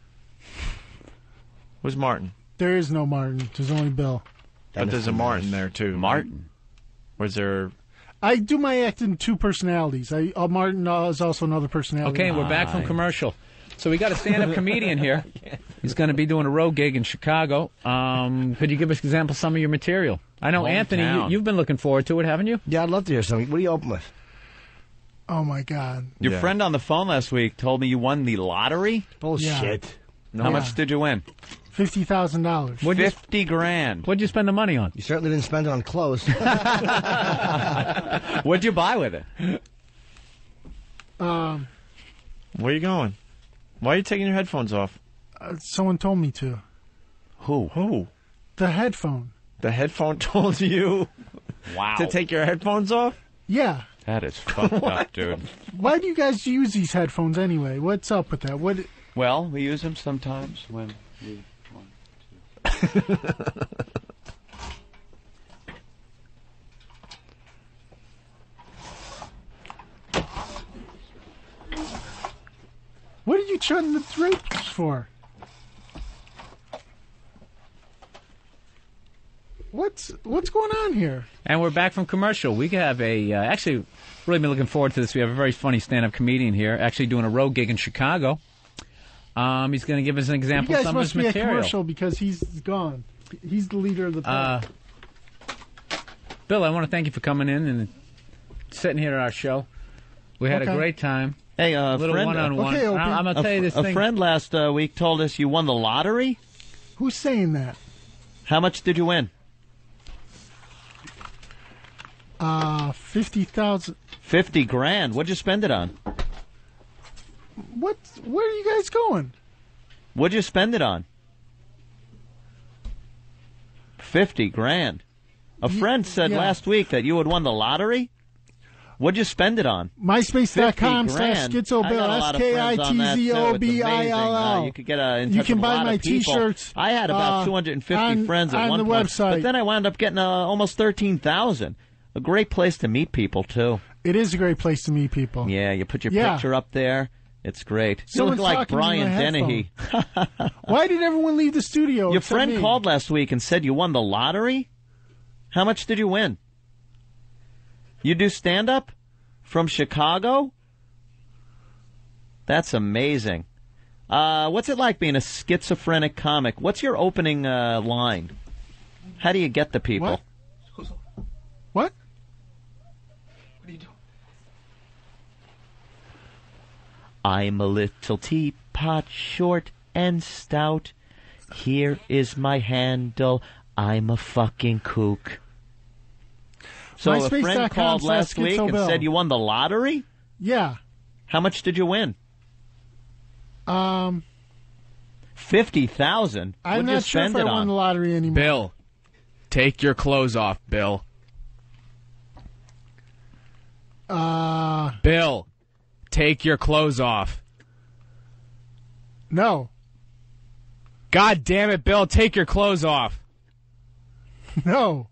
Who's Martin? There is no Martin. There's only Bill. But there's a Martin there too. Martin. Was there? I do my act in two personalities. I uh, Martin uh, is also another personality. Okay, we're back from commercial. So we got a stand-up comedian here. He's going to be doing a road gig in Chicago. Um, could you give us an example of some of your material? I know, Hometown. Anthony, you, you've been looking forward to it, haven't you? Yeah, I'd love to hear something. What do you open with? Oh my God. Your Yeah. friend on the phone last week told me you won the lottery. Bullshit. How much did you win? Fifty thousand dollars. Fifty grand. What'd you spend the money on? You certainly didn't spend it on clothes. What'd you buy with it? Um, Where are you going? Why are you taking your headphones off? uh, someone told me to. Who? Who? The headphone. The headphone told you Wow. to take your headphones off? Yeah. That is fucked up, dude. Why do you guys use these headphones anyway? What's up with that? What? Well, we use them sometimes when we want What are you shutting the drapes for? What's what's going on here? And we're back from commercial. We have a, uh, actually, really been looking forward to this. We have a very funny stand-up comedian here, actually doing a road gig in Chicago. Um, he's going to give us an example You of guys some of must his be material. a commercial because he's gone. He's the leader of the Uh, pack. Bill, I want to thank you for coming in and sitting here at our show. We had Okay. a great time. Hey, uh, a little friend, one-on-one. Okay, Opie. I- I'm going to a, tell you this a thing. friend last uh, week told us you won the lottery. Who's saying that? How much did you win? Uh, fifty thousand. Fifty grand. What'd you spend it on? What? Where are you guys going? What'd you spend it on? Fifty grand. A friend said yeah. last week that you had won the lottery. What'd you spend it on? MySpace.com fifty slash grand. Schizo I Bill. got a S lot of K I friends on T that, Z too. O It's B I amazing. L Uh, L. You could get uh, in You touch can with a buy lot my of people. T-shirts. I had about uh, two hundred fifty on- friends at on one the point, website. but then I wound up getting uh, almost thirteen thousand. A great place to meet people too. It is a great place to meet people. Yeah, you put your Yeah. picture up there. It's great. You Someone's look like talking in Brian my Dennehy. Why did everyone leave the studio? Your except friend me? called last week and said you won the lottery? How much did you win? You do stand-up? From Chicago? That's amazing. Uh, what's it like being a schizophrenic comic? What's your opening uh, line? How do you get the people? What? What? I'm a little teapot, short and stout. Here is my handle. I'm a fucking kook. So a friend MySpace.com called slash last week and Schizo Bill. said you won the lottery? Yeah. How much did you win? Um, Fifty thousand. I'm What'd you not sure if spend I it won on? the lottery anymore. Bill, take your clothes off, Bill. Uh, Bill, take your clothes off. No. God damn it, Bill, take your clothes off. No.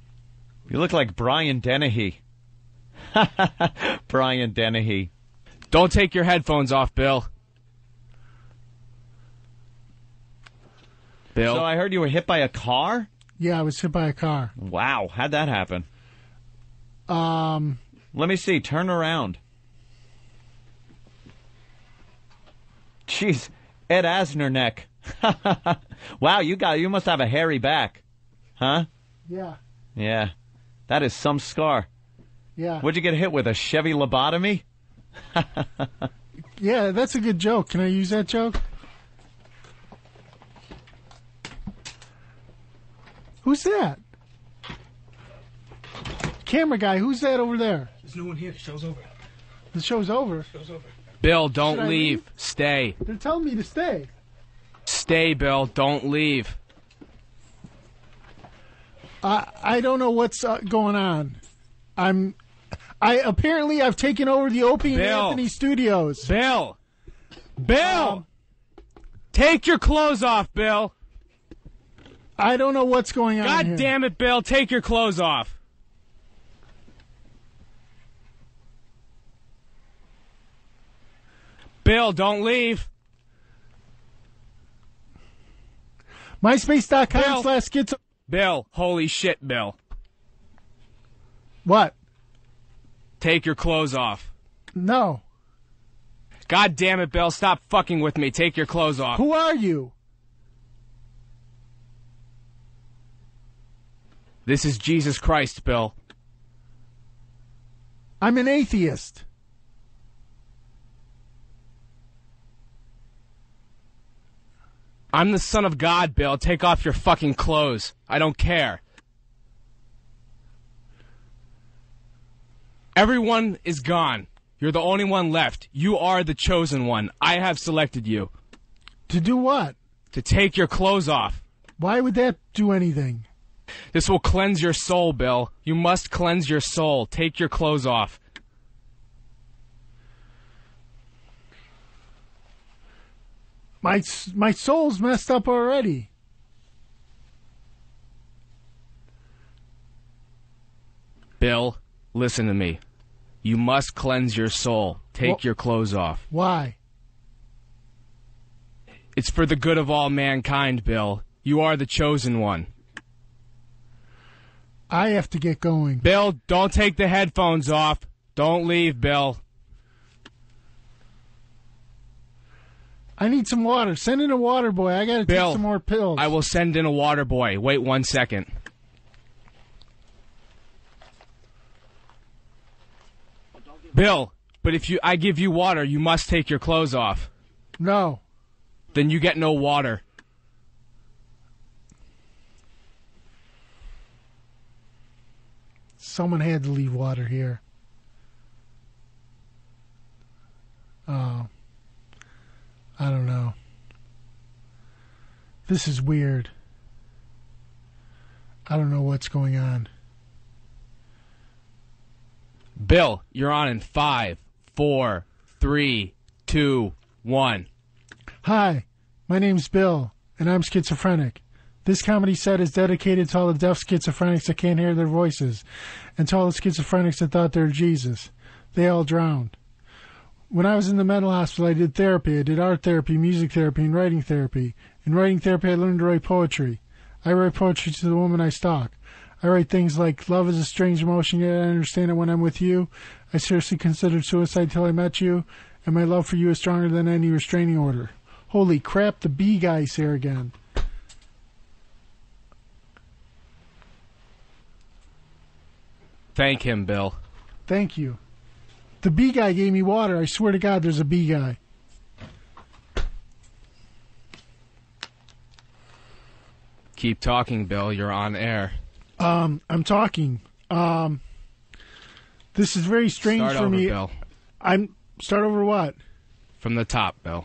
You look like Brian Dennehy. Brian Dennehy. Don't take your headphones off, Bill. Bill. So I heard you were hit by a car? Yeah, I was hit by a car. Wow, how'd that happen? Um, Let me see. Turn around. Jeez, Ed Asner neck. Wow, you got you must have a hairy back, huh? Yeah. Yeah, that is some scar. Yeah. What'd you get hit with? A Chevy lobotomy? Yeah, that's a good joke. Can I use that joke? Who's that? Camera guy, who's that over there? There's no one here. The show's over. The show's over. Show's over. Bill, don't Should I leave. leave? Stay. They're telling me to stay. Stay, Bill. Don't leave. I I don't know what's uh, going on. I'm I apparently I've taken over the Opie and Bill. Anthony studios. Bill. Bill. Um, Take your clothes off, Bill. I don't know what's going on God here. damn it, Bill. Take your clothes off. Bill, don't leave. MySpace.com Bill. slash schizo. Bill, holy shit, Bill. What? Take your clothes off. No. God damn it, Bill. Stop fucking with me. Take your clothes off. Who are you? This is Jesus Christ, Bill. I'm an atheist. I'm the son of God, Bill. Take off your fucking clothes. I don't care. Everyone is gone. You're the only one left. You are the chosen one. I have selected you. To do what? To take your clothes off. Why would that do anything? This will cleanse your soul, Bill. You must cleanse your soul. Take your clothes off. My my soul's messed up already. Bill, listen to me. You must cleanse your soul. Take Wh- your clothes off. Why? It's for the good of all mankind, Bill. You are the chosen one. I have to get going. Bill, don't take the headphones off. Don't leave, Bill. I need some water. Send in a water boy. I gotta Bill, take some more pills. I will send in a water boy. Wait one second. Bill, but if you I give you water, you must take your clothes off. No. Then you get no water. Someone had to leave water here. Oh. I don't know. This is weird. I don't know what's going on. Bill, you're on in five, four, three, two, one. Hi, my name's Bill, and I'm schizophrenic. This comedy set is dedicated to all the deaf schizophrenics that can't hear their voices, and to all the schizophrenics that thought they were Jesus. They all drowned. When I was in the mental hospital, I did therapy. I did art therapy, music therapy, and writing therapy. In writing therapy, I learned to write poetry. I write poetry to the woman I stalk. I write things like, love is a strange emotion, yet I understand it when I'm with you. I seriously considered suicide till I met you, and my love for you is stronger than any restraining order. Holy crap, the bee guy's here again. Thank him, Bill. Thank you. The bee guy gave me water. I swear to God, there's a bee guy. Keep talking, Bill. You're on air. Um, I'm talking. Um, this is very strange Start for over, me. Bill. I'm start over what? From the top, Bill.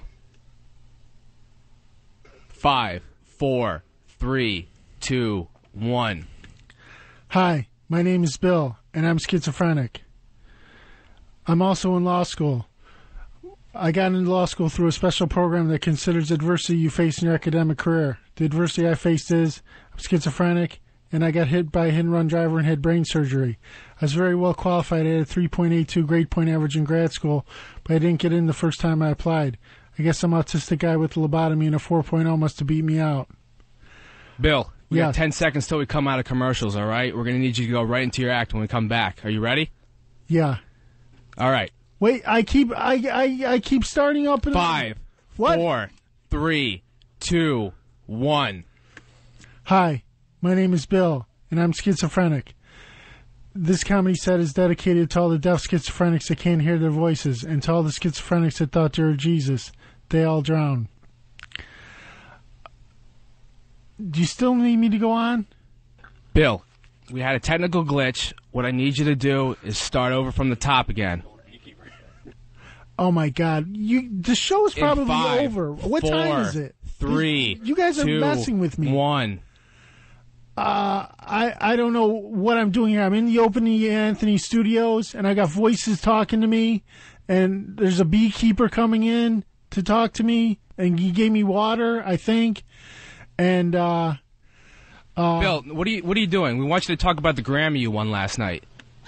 Five, four, three, two, one. Hi, my name is Bill, and I'm schizophrenic. I'm also in law school. I got into law school through a special program that considers adversity you face in your academic career. The adversity I faced is I'm schizophrenic, and I got hit by a hit-and-run driver and had brain surgery. I was very well qualified. I had a three point eight two grade point average in grad school, but I didn't get in the first time I applied. I guess some autistic guy with a lobotomy and a four point oh must have beat me out. Bill, we Yeah. got ten seconds till we come out of commercials, all right? We're going to need you to go right into your act when we come back. Are you ready? Yeah. All right. Wait, I keep I I, I keep starting up. And Five, What? four, three, two, one. Hi, my name is Bill, and I'm schizophrenic. This comedy set is dedicated to all the deaf schizophrenics that can't hear their voices, and to all the schizophrenics that thought they were Jesus. They all drowned. Do you still need me to go on? Bill, we had a technical glitch. What I need you to do is start over from the top again. Oh my God! You the show is In probably five, over. What four, time is it? Three. You guys are two, messing with me. One. Uh, I I don't know what I'm doing here. I'm in the Opening Anthony Studios, and I got voices talking to me, and there's a beekeeper coming in to talk to me, and he gave me water, I think, and uh, uh, Bill, what are you what are you doing? We want you to talk about the Grammy you won last night.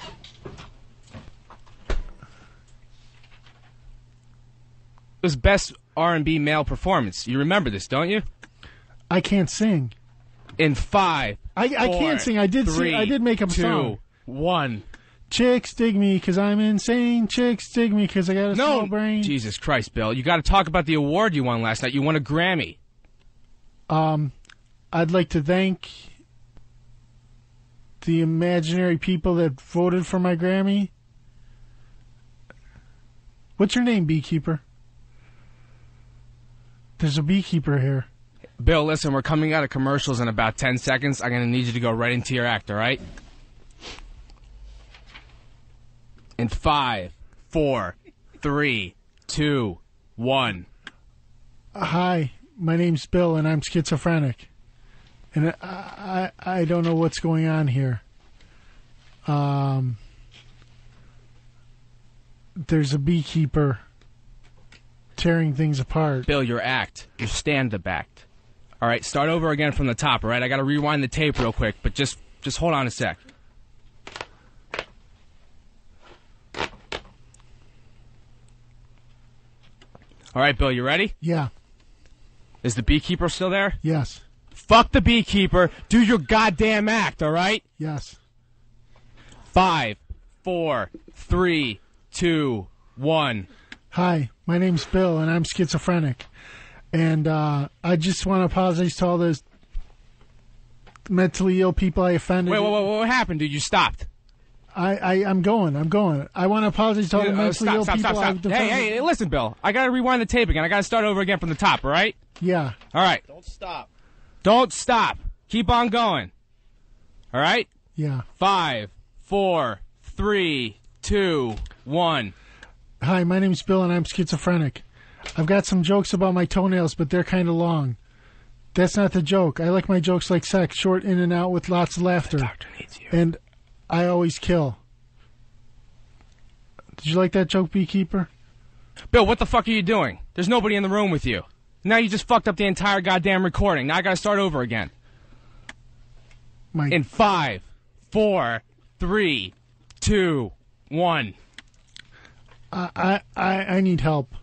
It was best R and B male performance. You remember this, don't you? I can't sing. In five, I I four, can't sing. I did three, sing. I did make up a two, song. One. Chicks dig me 'cause I'm insane. Chicks dig me 'cause I got a No, small brain. Jesus Christ, Bill! You got to talk about the award you won last night. You won a Grammy. Um, I'd like to thank the imaginary people that voted for my Grammy. What's your name, beekeeper? There's a beekeeper here. Bill, listen, we're coming out of commercials in about ten seconds. I'm going to need you to go right into your act, all right? In five, four, three, two, one. Hi, my name's Bill, and I'm schizophrenic. And I, I, I don't know what's going on here. Um, there's a beekeeper tearing things apart. Bill, your act. Your stand-up act. All right, start over again from the top, all right? I got to rewind the tape real quick, but just just hold on a sec. All right, Bill, you ready? Yeah. Is the beekeeper still there? Yes. Fuck the beekeeper. Do your goddamn act, all right? Yes. Five, four, three, two, one. Hi, my name's Bill, and I'm schizophrenic. And uh, I just want to apologize to all those mentally ill people I offended. Wait, wait, wait, what happened, dude? You stopped. I, I, I'm going. I'm going. I want to apologize to all the Uh, mentally stop, ill stop, people stop, I've stop. Hey, defended. hey, listen, Bill. I got to rewind the tape again. I got to start over again from the top, all right? Yeah. All right. Don't stop. Don't stop. Keep on going. All right? Yeah. Five, four, three, two, one. Hi, my name's Bill, and I'm schizophrenic. I've got some jokes about my toenails, but they're kind of long. That's not the joke. I like my jokes like sex, short, in and out, with lots of laughter. The doctor needs you. And I always kill. Did you like that joke, beekeeper? Bill, what the fuck are you doing? There's nobody in the room with you. Now you just fucked up the entire goddamn recording. Now I gotta start over again. My... In five, four, three, two, one. I, I, I I need help.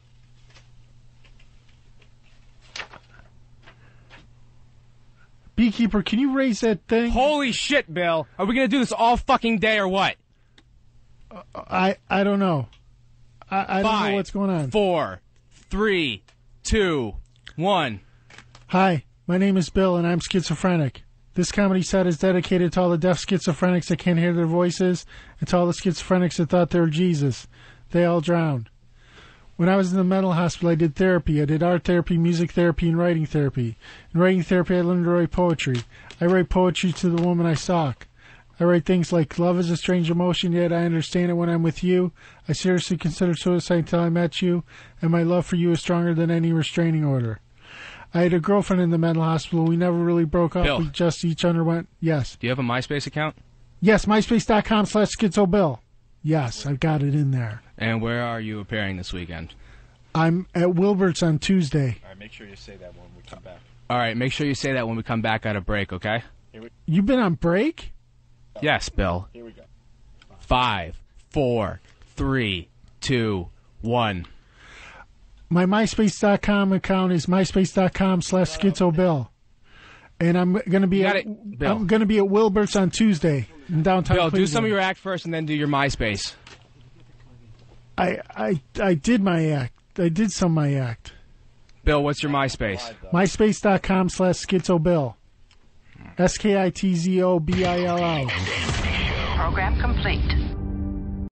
Beekeeper, can you raise that thing? Holy shit, Bill. Are we gonna do this all fucking day or what? I I don't know. I, I don't Five, know what's going on. Four, three, two, one. Hi, my name is Bill, and I'm schizophrenic. This comedy set is dedicated to all the deaf schizophrenics that can't hear their voices, and to all the schizophrenics that thought they were Jesus. They all drowned. When I was in the mental hospital, I did therapy. I did art therapy, music therapy, and writing therapy. In writing therapy, I learned to write poetry. I write poetry to the woman I stalk. I write things like, love is a strange emotion, yet I understand it when I'm with you. I seriously considered suicide until I met you, and my love for you is stronger than any restraining order. I had a girlfriend in the mental hospital. We never really broke up. Bill. We just each underwent. Yes. Do you have a MySpace account? Yes, myspace.com slash schizobill. Yes, I've got it in there. And where are you appearing this weekend? I'm at Wilbert's on Tuesday. All right, make sure you say that when we come back. All right, make sure you say that when we come back out of break, okay? You've been on break? Yes, Bill. Here we go. Five, four, three, two, one. My MySpace dot com account is myspace dot com slash schizobill. And I'm going to be at, it, Bill. I'm going to be at Wilbert's on Tuesday in downtown Bill, do Cleveland. some of your act first and then do your MySpace. I, I, I did my act. I did some of my act. Bill, what's your MySpace? myspace dot com slash schizobill. S K I T Z O B I L L. Program complete.